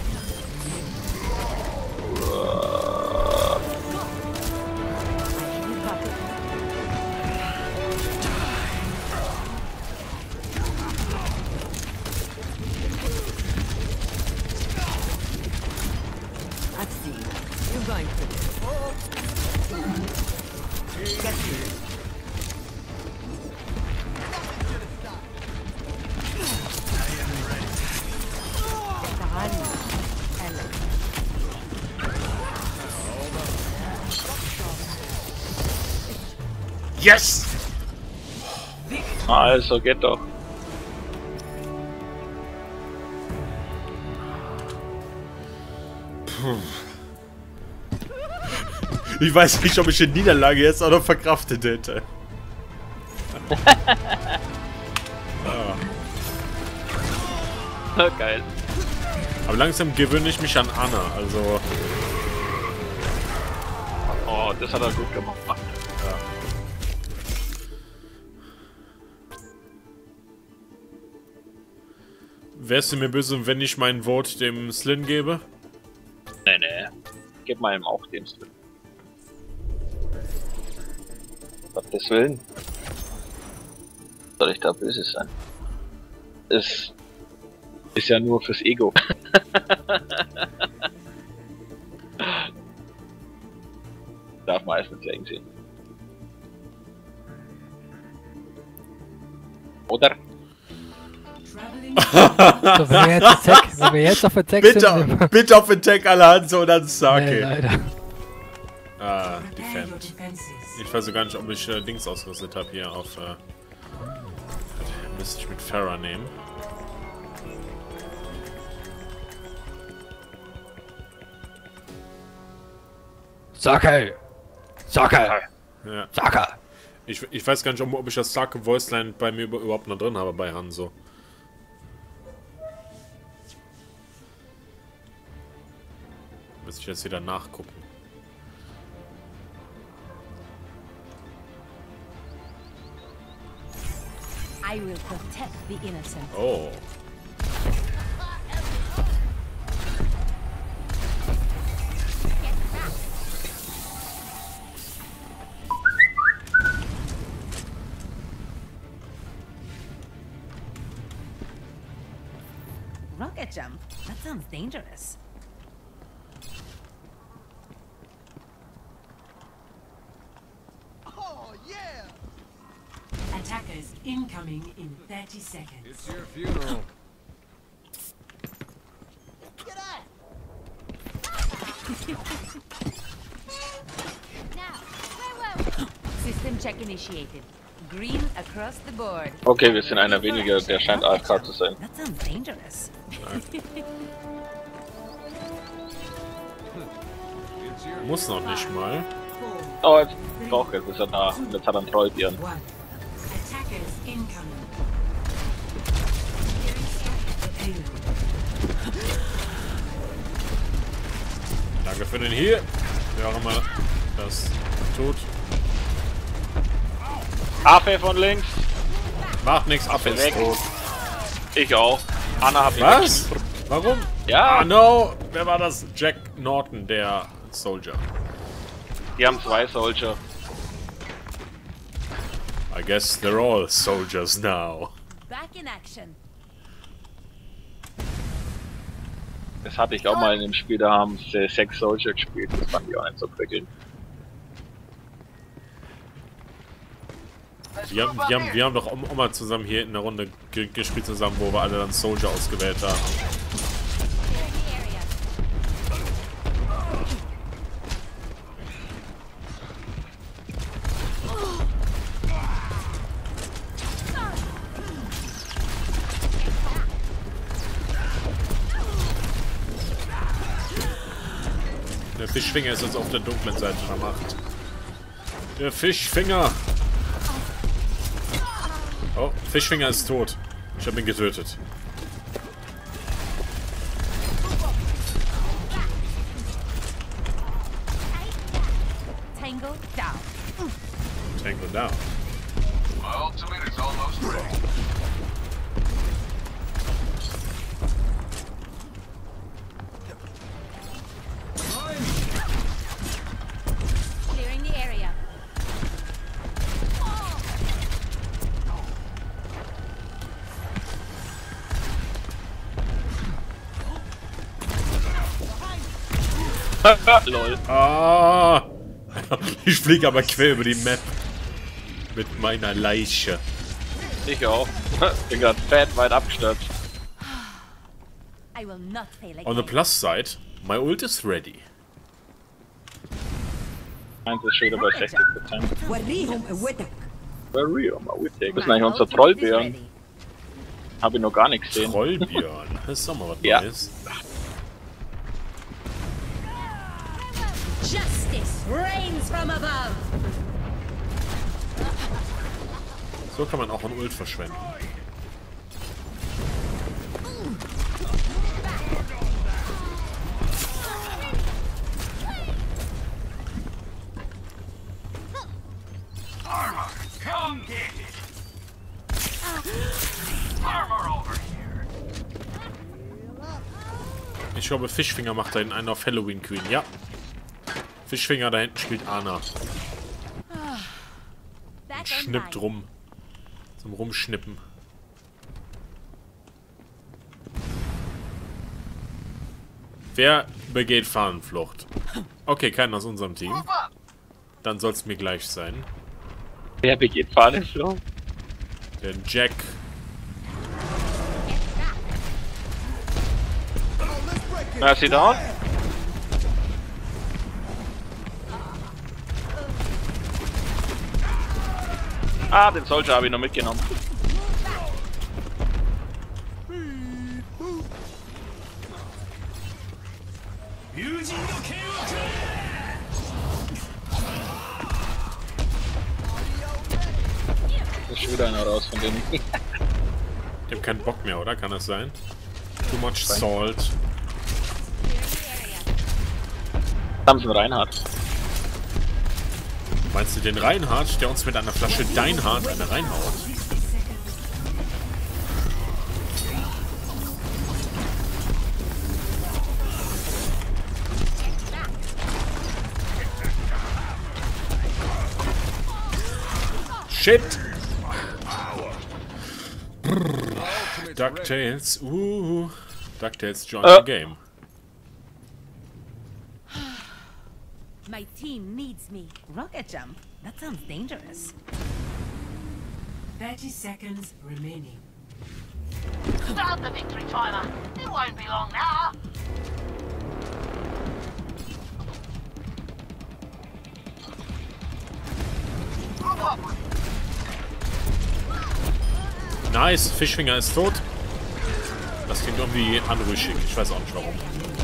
I've seen. You're going to get here. Yes! Also, geht doch. Ich weiß nicht, ob ich die Niederlage jetzt auch noch verkraftet hätte. Ah. Geil. Aber langsam gewöhne ich mich an Anna, also... Oh, das hat er gut gemacht. Ja. Wärst du mir böse, wenn ich mein Vote dem Slin gebe? Nee, nee. Gib mal ihm auch den Slip. Gottes Willen. Soll ich da böse sein? Es ist ja nur fürs Ego. Darf meistens ja sehen. Oder? So, wenn wir jetzt Attack, wenn wir jetzt auf Attack Bitte, sind... bitte auf Attack alle Hanse und dann Sake. Nee, leider. Ah, Defend. Ich weiß gar nicht, ob ich äh, Dings ausgerüstet habe hier auf... Äh, müsste ich mit Farah nehmen. Sake! Sake! Ja. Sake! Ich, ich weiß gar nicht, ob, ob ich das Sake Voiceline bei mir überhaupt noch drin habe bei Hanzo. Müsste ich jetzt wieder nachgucken. I will protect the innocent. Oh. Rocket jump? That sounds dangerous. Oh, yeah! Attackers incoming in thirty seconds. It's your funeral. Get out! Now, where were we? System check initiated. Green across the board. Okay, wir sind einer weniger, der scheint A F K zu sein. That sounds dangerous. Muss noch nicht mal. Oh, jetzt doch, jetzt ist er da. Und jetzt hat er einen Trollbären. One. Attackers incoming. Danke für den Heal. Wer auch immer das tut. Affe von links. Macht nichts, Affe ist weg. tot. Ich auch. Anna hat mich Was? Warum? Ja. Ah, no. Wer war das? Jack Norton, der Soldier. Die haben zwei Soldier. I guess they're all soldiers now. Back in action. Das hatte ich auch mal in dem Spiel, da haben sie sechs Soldier gespielt, das fand ich auch nicht so prickelnd. Wir haben, wir, haben, wir haben doch auch mal zusammen hier in der Runde ge gespielt zusammen, wo wir alle dann Soldier ausgewählt haben. Der Fischfinger ist jetzt auf der dunklen Seite der Macht. Der Fischfinger! Oh, Fischfinger ist tot. Ich habe ihn getötet. Tango down. Tango down. My ultimate is almost ready. Clearing the area. Lol. Ah! Ich fliege aber quer über die Map. Mit meiner Leiche. Ich auch. Bin grad fett weit abgestürzt. I will not fail On the again. plus side, my ult is ready. Meins ist schon wieder bei sechzig Prozent. وريهم قوتك. Very on my way. Das ist eigentlich unser Trollbären. Habe ich noch gar nicht gesehen. Trollbjörn. Das ist doch mal was Ja. Neues. Justice reigns from above. So kann man auch ein Ult verschwenden. Armor, come get it. Armor over here. Ich glaube, Fischfinger macht da hinten einen auf Halloween Queen. Ja. Fischfinger da hinten spielt Ana. Back Schnippt online. rum. Zum Rumschnippen. Wer begeht Fahnenflucht? Okay, keiner aus unserem Team. Dann soll es mir gleich sein. Wer begeht Fahnenflucht? Der Jack. Na, ist sie down? Ah, den Soldier habe ich noch mitgenommen. Da ist schon wieder einer raus von denen. Ich habe keinen Bock mehr, oder? Kann das sein? Too much salt. Haben sie einen Reinhard. Meinst du den Reinhard, der uns mit einer Flasche Deinhard eine reinhaut? Shit! Brrr. DuckTales, uh, DuckTales joined Uh. the game. My team needs me. Rocket jump. That sounds dangerous. thirty seconds remaining. Start the victory timer. It won't be long now. Nice, Fischfinger ist tot. Das klingt irgendwie anrüchig, ich weiß auch nicht warum.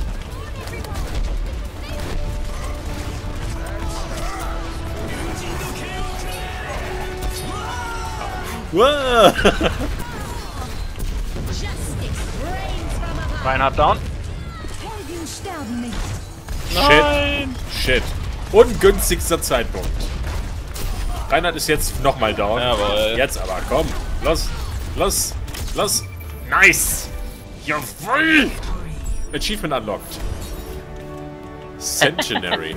Wow. Justice reigns from above. Reinhard down. Helden sterben nicht. Shit. Shit. Ungünstigster Zeitpunkt. Reinhard ist jetzt nochmal down. Jawohl. Jetzt aber, komm. Los. Los. Los. Nice. Jawohl. Achievement unlocked. Centenary.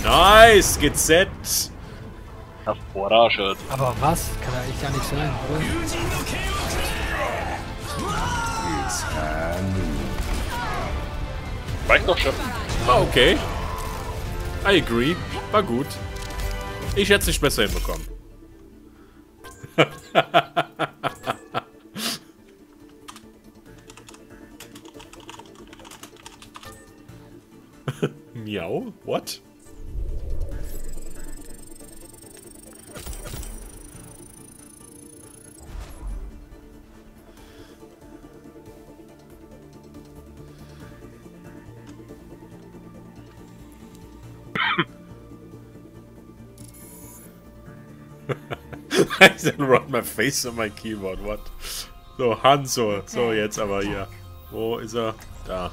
Nice, gesetzt. Hervorragend. Aber was? Kann ja echt gar nicht sein, oder? Reicht doch schon. War okay. I agree. War gut. Ich hätte es nicht besser hinbekommen. Miau? What? I didn't run my face on my keyboard, what? So, Hanzo. So, jetzt aber hier. Wo ist er? Da.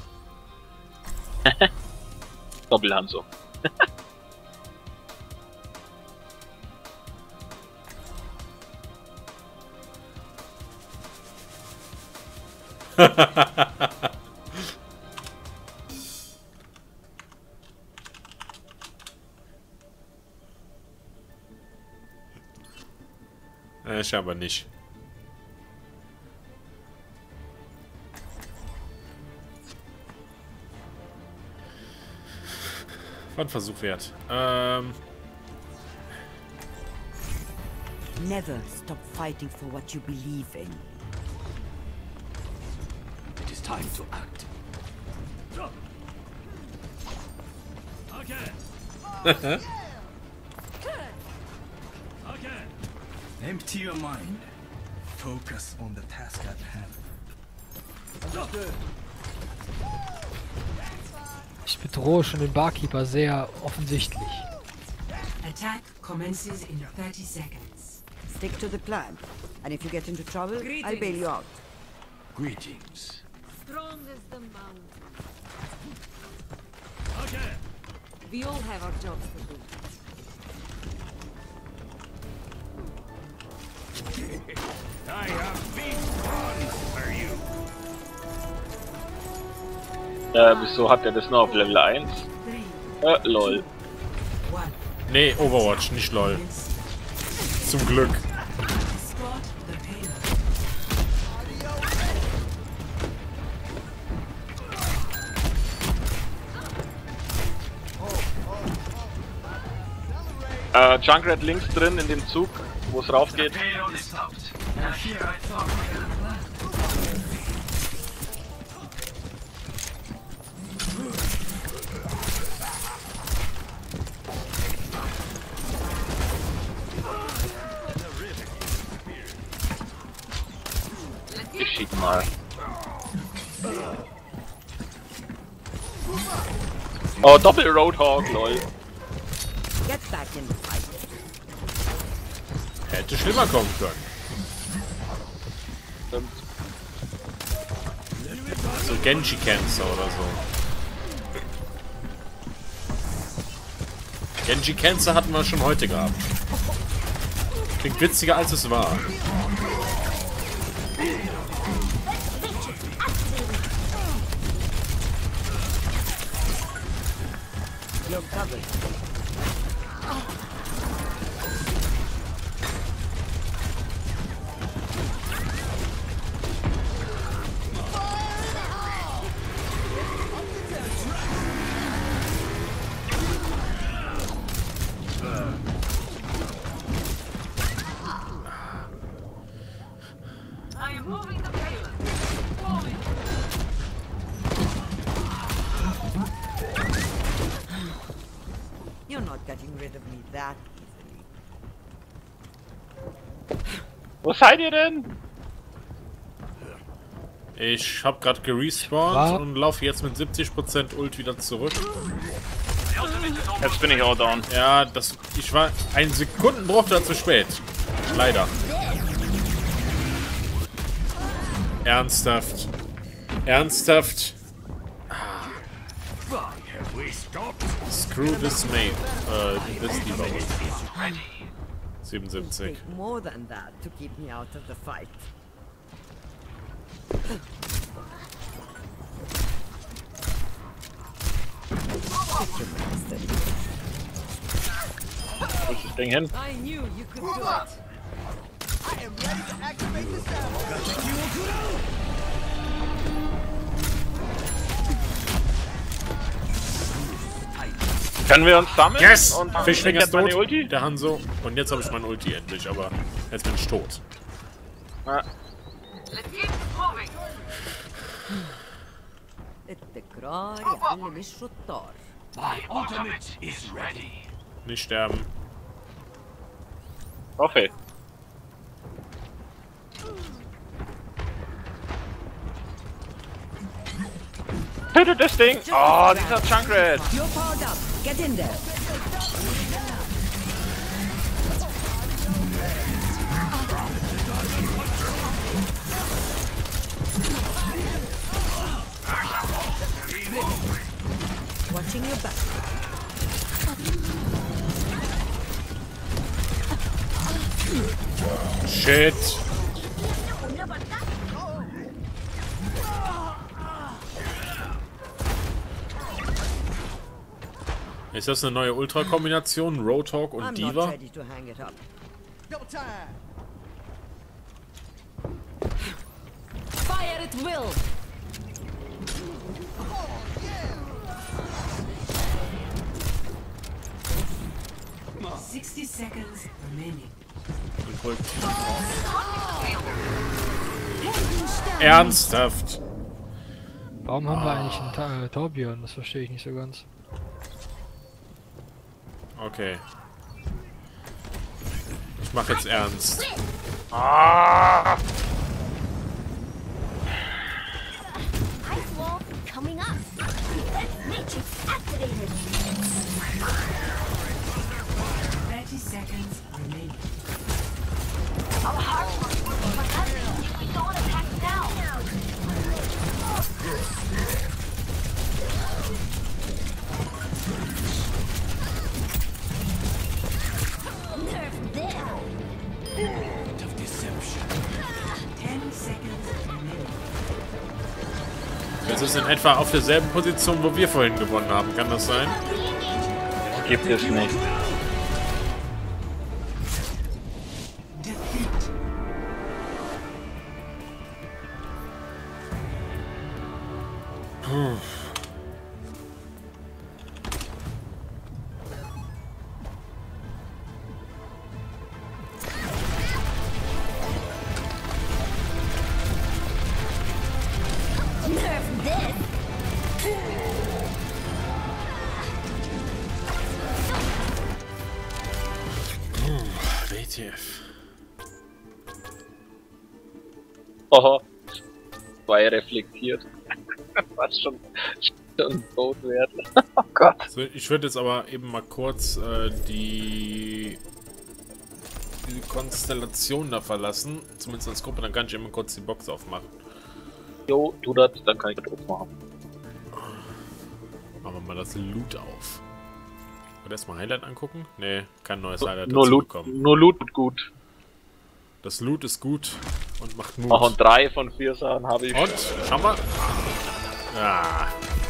Doppelhanzo. Äh, ich aber nicht. War ein Versuch wert. Ähm. Never stop fighting for what you believe in. It is time to act. Okay. Empty your mind. Focus on the task at hand. Understood. Ich bedrohe schon den Barkeeper sehr offensichtlich. Attack commences in thirty seconds. Stick to the plan. And if you get into trouble, I'll bail you out. Greetings. Strong as the mountain. Okay. We all have our jobs to do. I have big fun for you. Äh, wieso hat er das nur auf Level eins? Äh, lol. Nee, Overwatch, nicht lol. Zum Glück. Äh, Junkrat links drin in dem Zug, wo es rauf geht. Ich schieb mal. Oh, Doppel Roadhog, lol. Get back in the fight. Hätte schlimmer kommen können. Stimmt. So Genji Cancer oder so. Genji Cancer hatten wir schon heute gehabt. Klingt witziger als es war. You're covered. I am moving the payload. You're not getting rid of me that easily. Wo seid ihr denn? Ich hab grad gerespawnt War? und laufe jetzt mit siebzig Prozent Ult wieder zurück. Jetzt bin ich auch down. Ja, das. Ich war einen Sekundenbruchteil zu spät. Leider. Ernsthaft. Ernsthaft. Have we stopped? Screw this mate. Äh, this Diva. siebenundsiebzig. Take more than that to keep me out of the fight. Ding hin. I knew you could do it. I am ready to activate the sound. Können wir uns sammeln? Yes! Und Fischling ist meine tot. Ulti? Der Hanzo. Und jetzt habe ich mein Ulti endlich, aber jetzt bin ich tot. Ja. My ultimate is ready. Nicht sterben. Okay. Tötet das Ding! Oh, dieser Junkrat! You're powered up. Get in there. Watching your back. Shit. Ist das eine neue Ultra-Kombination? Roadhog und I'm not Diva? ready to hang it up. Double time. Fire at will. sixty seconds remaining. Ernsthaft? Warum haben wir eigentlich einen Ta äh, Torbjörn? Das verstehe ich nicht so ganz. Okay. Ich mach jetzt ernst. Ah! Ice wall coming up. Defense matrix activated. thirty seconds remaining. Our hearts will work for us. We don't attack now. Nerf this. Of deception. ten seconds remaining. Das ist in etwa auf derselben Position, wo wir vorhin gewonnen haben. Kann das sein? Gibt es nicht. Defeat. Nerf this. W T F. Oho. Zwei reflektiert. Was schon, schon tot werden. Oh Gott. So, ich würde jetzt aber eben mal kurz äh, die, die Konstellation da verlassen. Zumindest als Gruppe, dann kann ich immer kurz die Box aufmachen. Jo, tu das, dann kann ich das auch machen. Machen wir mal das Loot auf. Oder erstmal Highlight angucken? Nee, kein neues Highlight Nur dazu Loot, bekommen. nur Loot ist gut. Das Loot ist gut und macht Mut. Ach, und drei von vier Sachen habe ich. Und? Schau mal. Ah.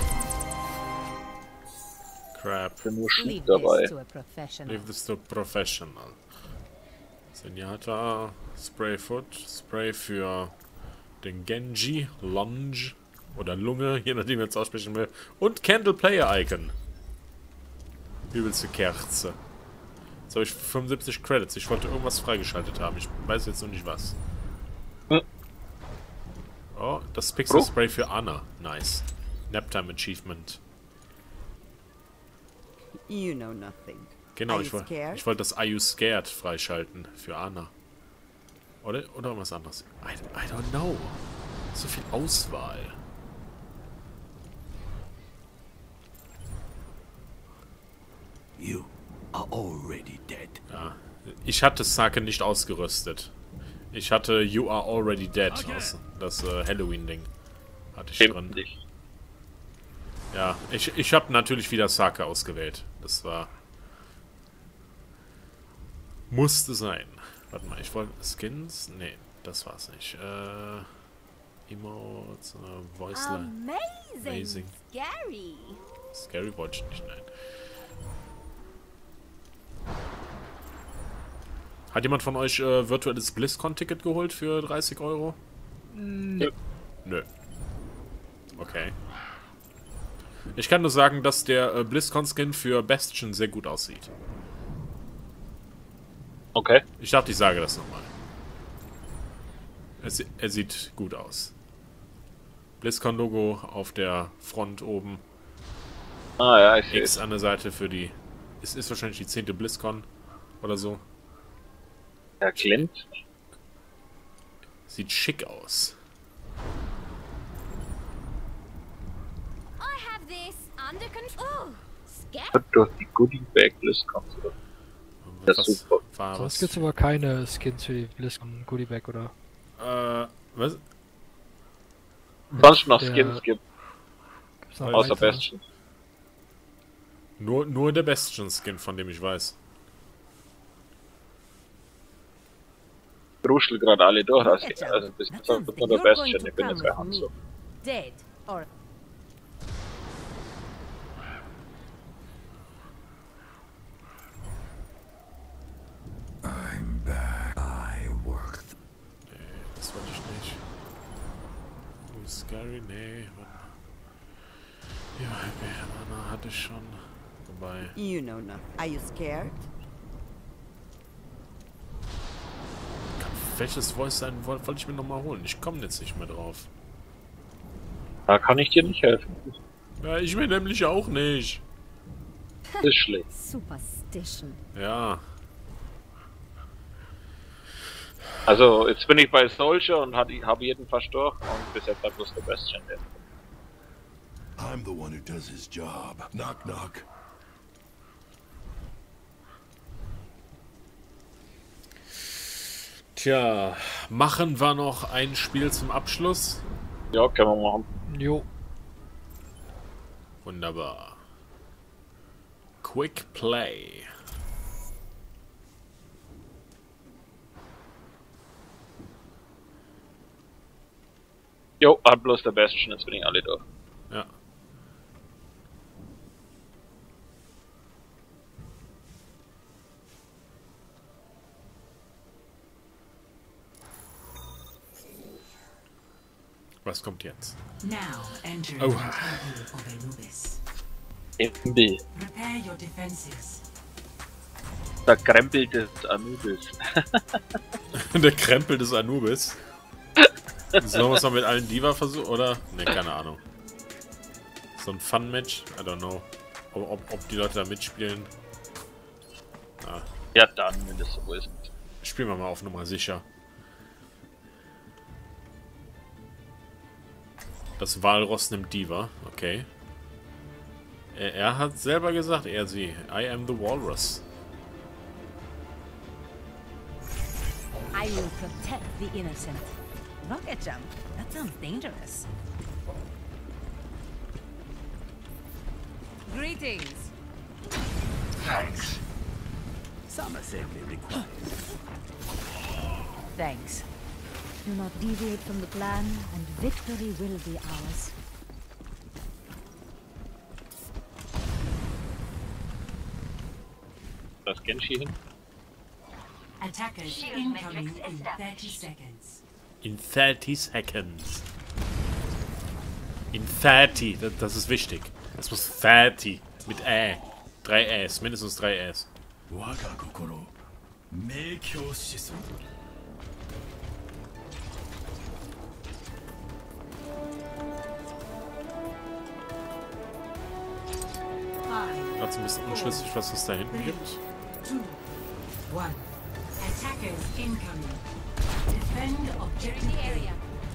Crap. Ich bin nur Schub Leave dabei. this to a professional. Leave this to professional. Zenyatta, Spray Foot, Spray für den Genji, Lunge oder Lunge, je nachdem, wie man es aussprechen will. Und Candle Player Icon. Übelste Kerze. Jetzt habe ich fünfundsiebzig Credits. Ich wollte irgendwas freigeschaltet haben. Ich weiß jetzt noch nicht was. Hm. Oh, das Pixel Spray für Anna. Nice. Naptime Achievement. You know nothing. Genau, Are ich you wollte scared? ich wollt das Are You Scared freischalten für Anna. Oder, oder irgendwas anderes. I, I don't know. So viel Auswahl. You are already dead. Ja. Ich hatte Sake nicht ausgerüstet. Ich hatte You Are Already Dead. Aus, das äh, Halloween-Ding. Hatte ich drin. Dich. Ja, ich, ich habe natürlich wieder Sake ausgewählt. Das war... Musste sein. Warte mal, ich wollte... Skins? Nee, das war's nicht. Äh... Emotes, äh, Voiceline. Amazing. Amazing. Scary. Scary wollte ich nicht, nein. Hat jemand von euch äh, virtuelles BlizzCon-Ticket geholt für dreißig Euro? Nö. Nö. Okay. Ich kann nur sagen, dass der äh, BlizzCon-Skin für Bastion sehr gut aussieht. Okay. Ich dachte, ich sage das nochmal. Es, er sieht gut aus. BlizzCon-Logo auf der Front oben. Ah ja, ich sehe X es. an der Seite für die... Es ist wahrscheinlich die zehnte BlizzCon oder so. Herr Clint. Sieht schick aus. I have this under control. Scared? Durch die Goodie Bag BlizzCon. Das ist super. War Sonst was? gibt's aber keine Skins für die BlizzCon Goodie Bag, oder? Äh, was? Sonst noch Der- Skins gibt, Gibt's noch außer weitere? Bastion. Nur, nur der Bastion-Skin, von dem ich weiß. Ruschel gerade alle durch, also, Better. also bis That bis means auf that der you're Bastion, going to ich bin come jetzt bei with Hanzo. me. Dead or I'm back. I worked. Nee, das wollte ich nicht. Oh, Scary, nee. warte mal. Ja, Banana hatte ich schon. Wobei. You know nothing. Are you scared? Welches Voice sein wollte wollte ich mir nochmal holen? Ich komme jetzt nicht mehr drauf. Da kann ich dir nicht helfen. Ja, ich mir nämlich auch nicht. Das ist schlecht. superstition. Ja. Also, jetzt bin ich bei Soldier und habe jeden fast durch und bis jetzt hat bloß der Bastion den. I'm the one who does his job. Knock, knock. Tja, machen wir noch ein Spiel zum Abschluss? Ja, können wir machen. Jo. Wunderbar. Quick Play. Jo, hat bloß der Bastion, jetzt bin ich alle durch. Ja. Was kommt jetzt? Now enter Oh. the temple of Anubis. Embi, Prepare your defenses. der Krempel des Anubis. Der Krempel des Anubis. Sollen wir es mal mit allen Diva versuchen, oder? Ne, keine Ahnung. So ein Fun-Match? I don't know. Ob, ob, ob die Leute da mitspielen. Ah, Ja, dann, wenn das so ist. spielen wir mal auf Nummer sicher. Das Walross nimmt Diva, okay. Er, er hat selber gesagt, er sie. I am the Walrus. I will protect the innocent. Rocket jump? That sounds dangerous. Greetings. Thanks. Some assembly required. Thanks. Do not deviate from the plan, and victory will be ours. Das Genshi hin. Attackers incoming in thirty seconds. In thirty seconds. In thirty, das, das ist wichtig. Das muss thirty. Mit Ä. Drei Äs, mindestens drei Äs. Waga kokoro. Meikyo shiso. Five, Gerade ein bisschen unschlüssig, was es da hinten gibt. two, one. Attackers incoming. Defend objective area.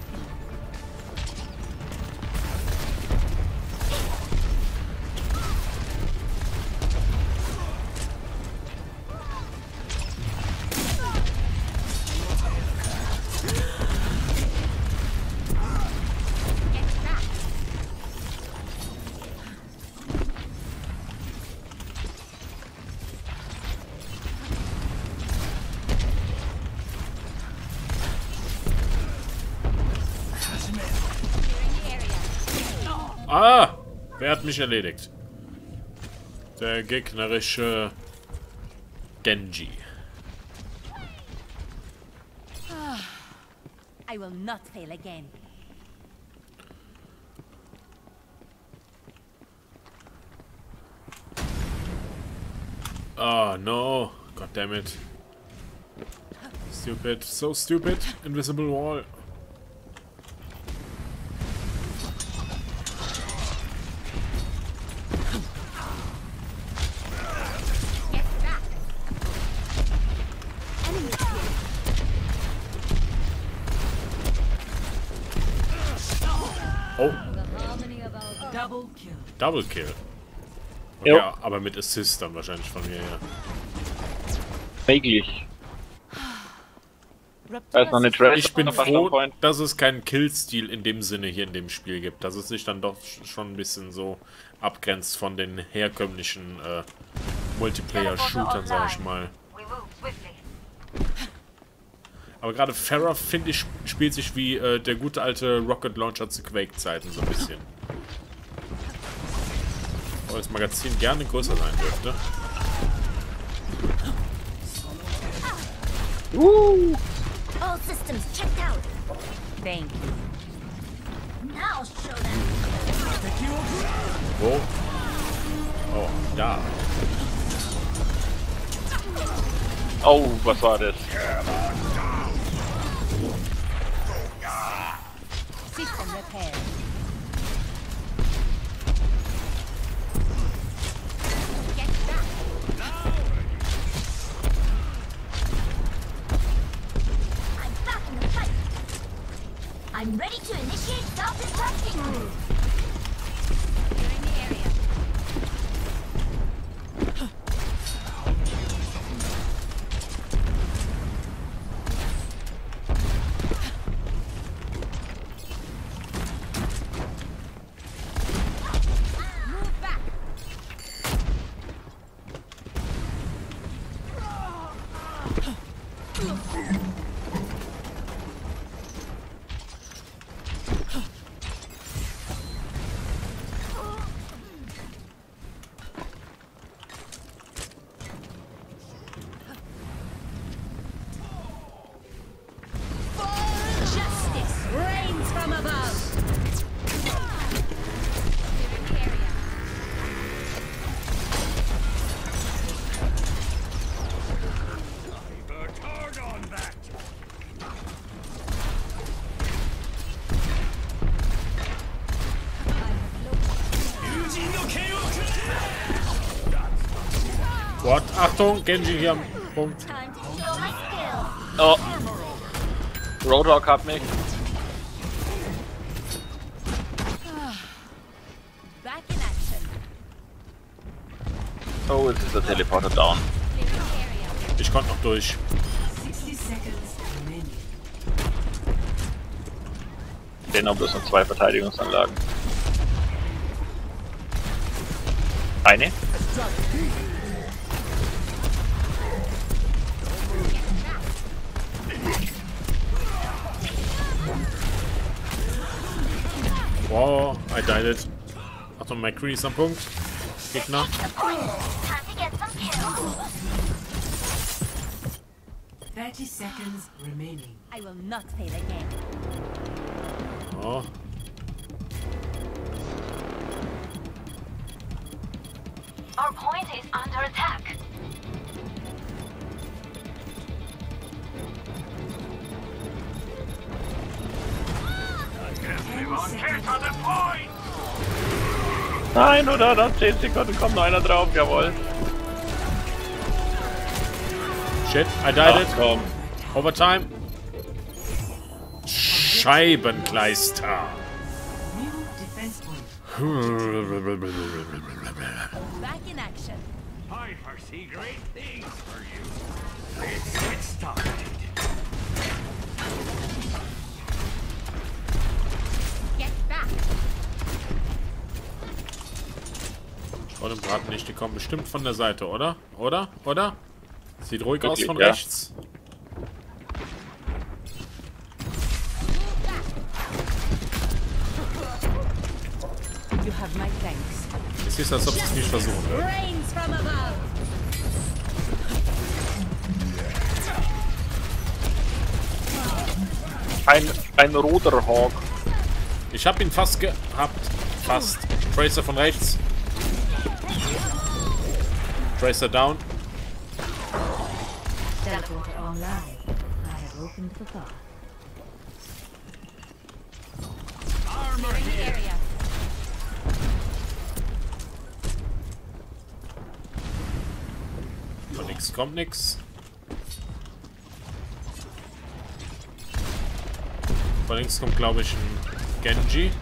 Ah! Wer hat mich erledigt? Der gegnerische Genji. I will not fail again. Oh no. God damn it. Stupid. So stupid. Invisible wall. Oh. Double kill. Double Kill. Okay, Jo. ja, aber mit Assist dann wahrscheinlich von mir, ja. Möglich. Da ist noch eine Trash. Ich bin noch was froh, am Point. dass es keinen Kill-Stil in dem Sinne hier in dem Spiel gibt. Dass es sich dann doch schon ein bisschen so abgrenzt von den herkömmlichen äh, Multiplayer-Shootern, sag ich mal. Aber gerade Pharah, finde ich, spielt sich wie äh, der gute alte Rocket Launcher zu Quake-Zeiten so ein bisschen. Wo das Magazin gerne größer sein dürfte. Uh. All systems checked out. Thank you. Now show them. Wo? Oh, da. Oh, was war das? System repaired. Get back. I'm back in the fight. I'm ready to initiate self-destructing move. You're in the area. Move back. Justice reigns from above. What? Achtung, Genji hier am Punkt. Time to show my skills. Oh. Roadhog hat mich. Back in action. Oh, jetzt ist der Teleporter down. Clearing area. Ich konnte noch durch. sixty seconds remaining. Den haben bloß noch zwei Verteidigungsanlagen. Eine? Wow, I died it. Achtung, McCree ist am Punkt. Gegner. Time to get some kills. thirty seconds remaining. I will not fail again. Oh. Our point is under attack. Get on the point! Nein, oder? Noch zehn Sekunden kommt noch einer drauf, jawohl. Shit, I died Ach, it. komm. Overtime. Scheibenkleister. New defense point. Back in action. I foresee great things for you. Let's get started. Get back. Vor dem Braten nicht, die kommen bestimmt von der Seite, oder? Oder? Oder? Sieht ruhig aus Wirklich, von ja. rechts. You have my thanks. Es ist, als ob sie es nicht versuchen würden. Reigns from above. Ein, ein roter Hawk. Ich hab ihn fast gehabt. Fast. Tracer von rechts. Tracer down. Teleporter online. I have opened the path. Clearing the area. Von nix kommt nix. Von links kommt, glaube ich, ein Genji.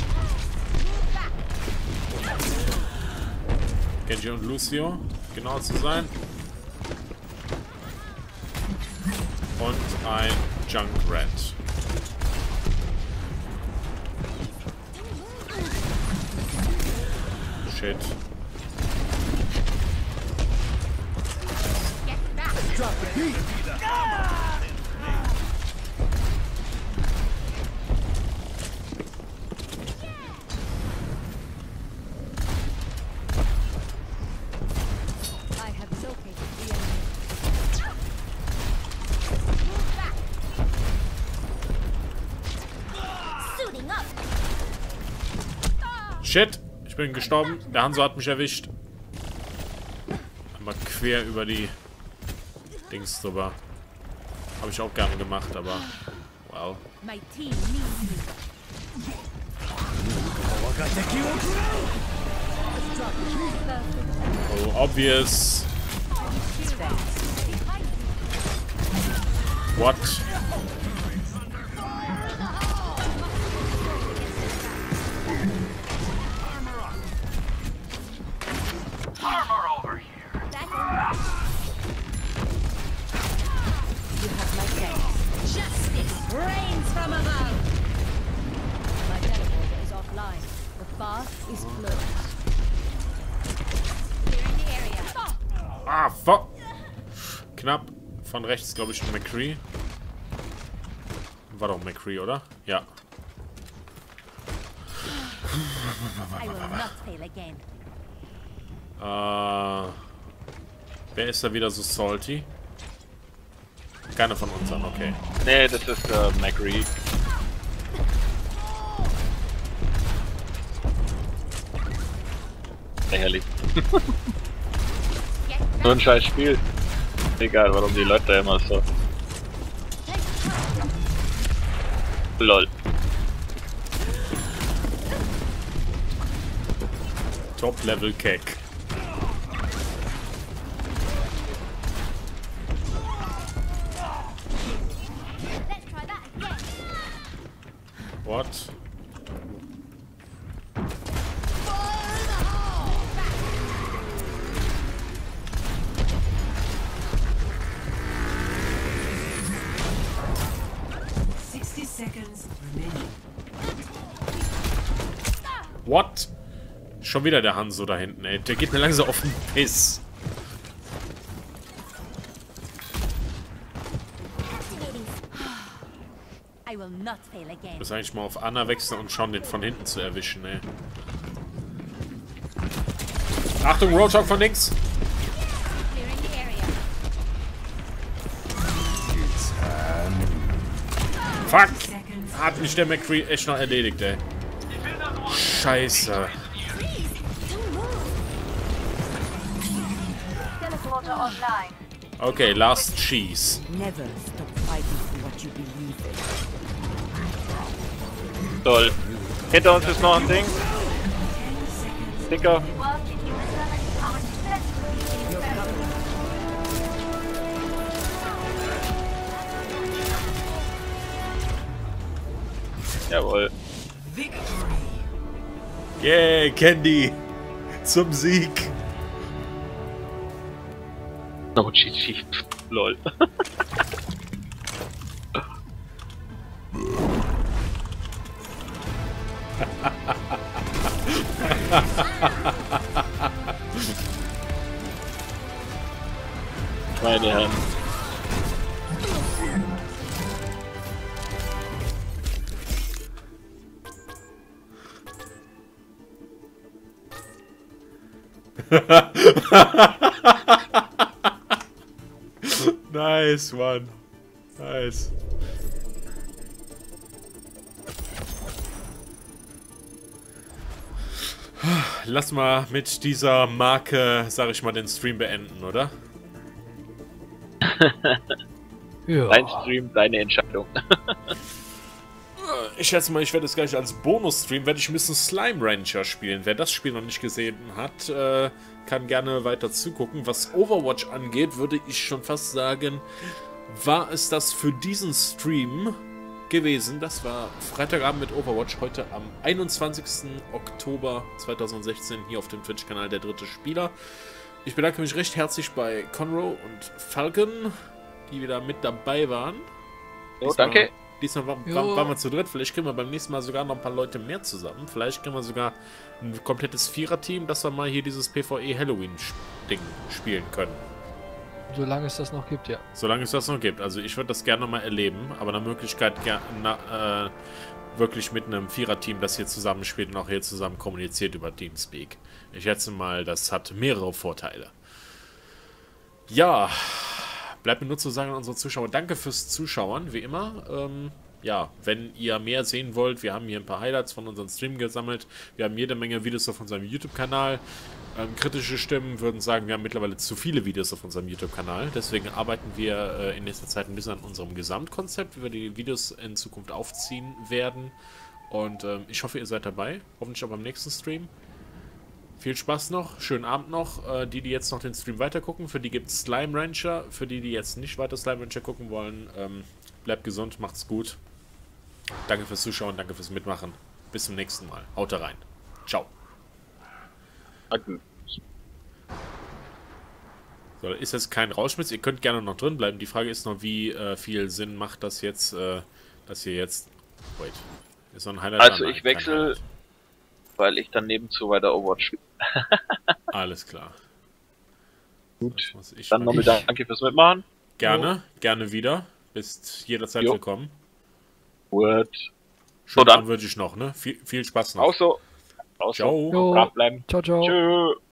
Genji und Lucio, genau zu sein. Und ein Junkrat. Shit. Drop the beat. I have located the enemy. Move back. Suiting up. Shit, ich bin gestorben. Der Hanzo hat mich erwischt. Einmal quer über die Dings drüber. Habe ich auch gerne gemacht, aber wow. My team needs me. Oh, obvious. What? Armor over here. You have my thanks. Justice reigns from above. My teleporter is offline. The path is closed. Clearing the area. Ah, fuck. Knapp. Von rechts, glaube ich, ein McCree. War doch McCree, oder? Ja. I will not fail again. Äh, wer ist da wieder so salty? Keiner von uns an, okay. Nee, das ist äh, McRee. Lächerlich. So ein scheiß Spiel. Egal, warum die Leute immer so. Lol. Top-Level-Keck. Let's try that again. What? sixty seconds remaining. What? Schon wieder der Hanzo da hinten, ey. Der geht mir langsam auf den Piss. I will not fail again. Ich muss eigentlich mal auf Anna wechseln und schauen, den von hinten zu erwischen, ey. Achtung, Roadhog von links. Clearing the area. Fuck! Hat mich der McCree echt noch erledigt, ey. Scheiße. Teleporter online. Okay, last cheese. Never stop fighting for what you believe in. Toll. Hinter uns ist noch ein Ding. Dicker. Jawohl. Yeah, Candy. Zum Sieg. No G G. Lol. Meine Herren. Nice, Mann. Nice. lass mal mit dieser Marke, sag ich mal, den Stream beenden, oder? Ja. Dein Stream, deine Entscheidung. Ich schätze mal, ich werde es gleich als Bonus-Stream, werde ich ein bisschen Slime Rancher spielen. Wer das Spiel noch nicht gesehen hat, äh, kann gerne weiter zugucken. Was Overwatch angeht, würde ich schon fast sagen, war es das für diesen Stream gewesen. Das war Freitagabend mit Overwatch, heute am einundzwanzigsten Oktober zweitausendsechzehn hier auf dem Twitch-Kanal Der dritte Spieler. Ich bedanke mich recht herzlich bei Conroe und Falcon, die wieder mit dabei waren. Jo, Diesmal, danke. Diesmal waren, waren, waren wir zu dritt. Vielleicht kriegen wir beim nächsten Mal sogar noch ein paar Leute mehr zusammen. Vielleicht kriegen wir sogar ein komplettes Vierer-Team, dass wir mal hier dieses PvE Halloween-Ding spielen können. Solange es das noch gibt, ja. Solange es das noch gibt. Also ich würde das gerne mal erleben, aber nach Möglichkeit gerne äh, wirklich mit einem Vierer-Team, das hier zusammenspielt und auch hier zusammen kommuniziert über Teamspeak. Ich schätze mal, das hat mehrere Vorteile. Ja, bleibt mir nur zu sagen an unsere Zuschauer, danke fürs Zuschauen, wie immer. Ähm, ja, wenn ihr mehr sehen wollt, wir haben hier ein paar Highlights von unserem Stream gesammelt. Wir haben jede Menge Videos auf unserem YouTube-Kanal. Ähm, kritische Stimmen würden sagen, wir haben mittlerweile zu viele Videos auf unserem YouTube-Kanal. Deswegen arbeiten wir äh, in nächster Zeit ein bisschen an unserem Gesamtkonzept, wie wir die Videos in Zukunft aufziehen werden. Und ähm, ich hoffe, ihr seid dabei. Hoffentlich auch beim nächsten Stream. Viel Spaß noch, schönen Abend noch. Äh, die, die jetzt noch den Stream weitergucken, für die gibt es Slime Rancher. Für die, die jetzt nicht weiter Slime Rancher gucken wollen, ähm, bleibt gesund, macht's gut. Danke fürs Zuschauen, danke fürs Mitmachen. Bis zum nächsten Mal. Haut rein. Ciao. So, da ist jetzt kein Rauschmitz. Ihr könnt gerne noch drin bleiben. Die Frage ist noch, wie äh, viel Sinn macht das jetzt, äh, dass ihr jetzt... Wait. Ist noch ein Highlight? Also Nein, ich wechsle, weil ich dann nebenzu weiter Overwatch spiele. Alles klar. Gut, dann nochmal danke fürs Mitmachen. Gerne, oh. gerne wieder. Bist jederzeit jo. willkommen. Gut. Schönen Abend wünsche ich noch, ne? Viel, viel Spaß noch. Auch so. Auch ciao. So. Brav bleiben. Ciao, ciao. Tschö.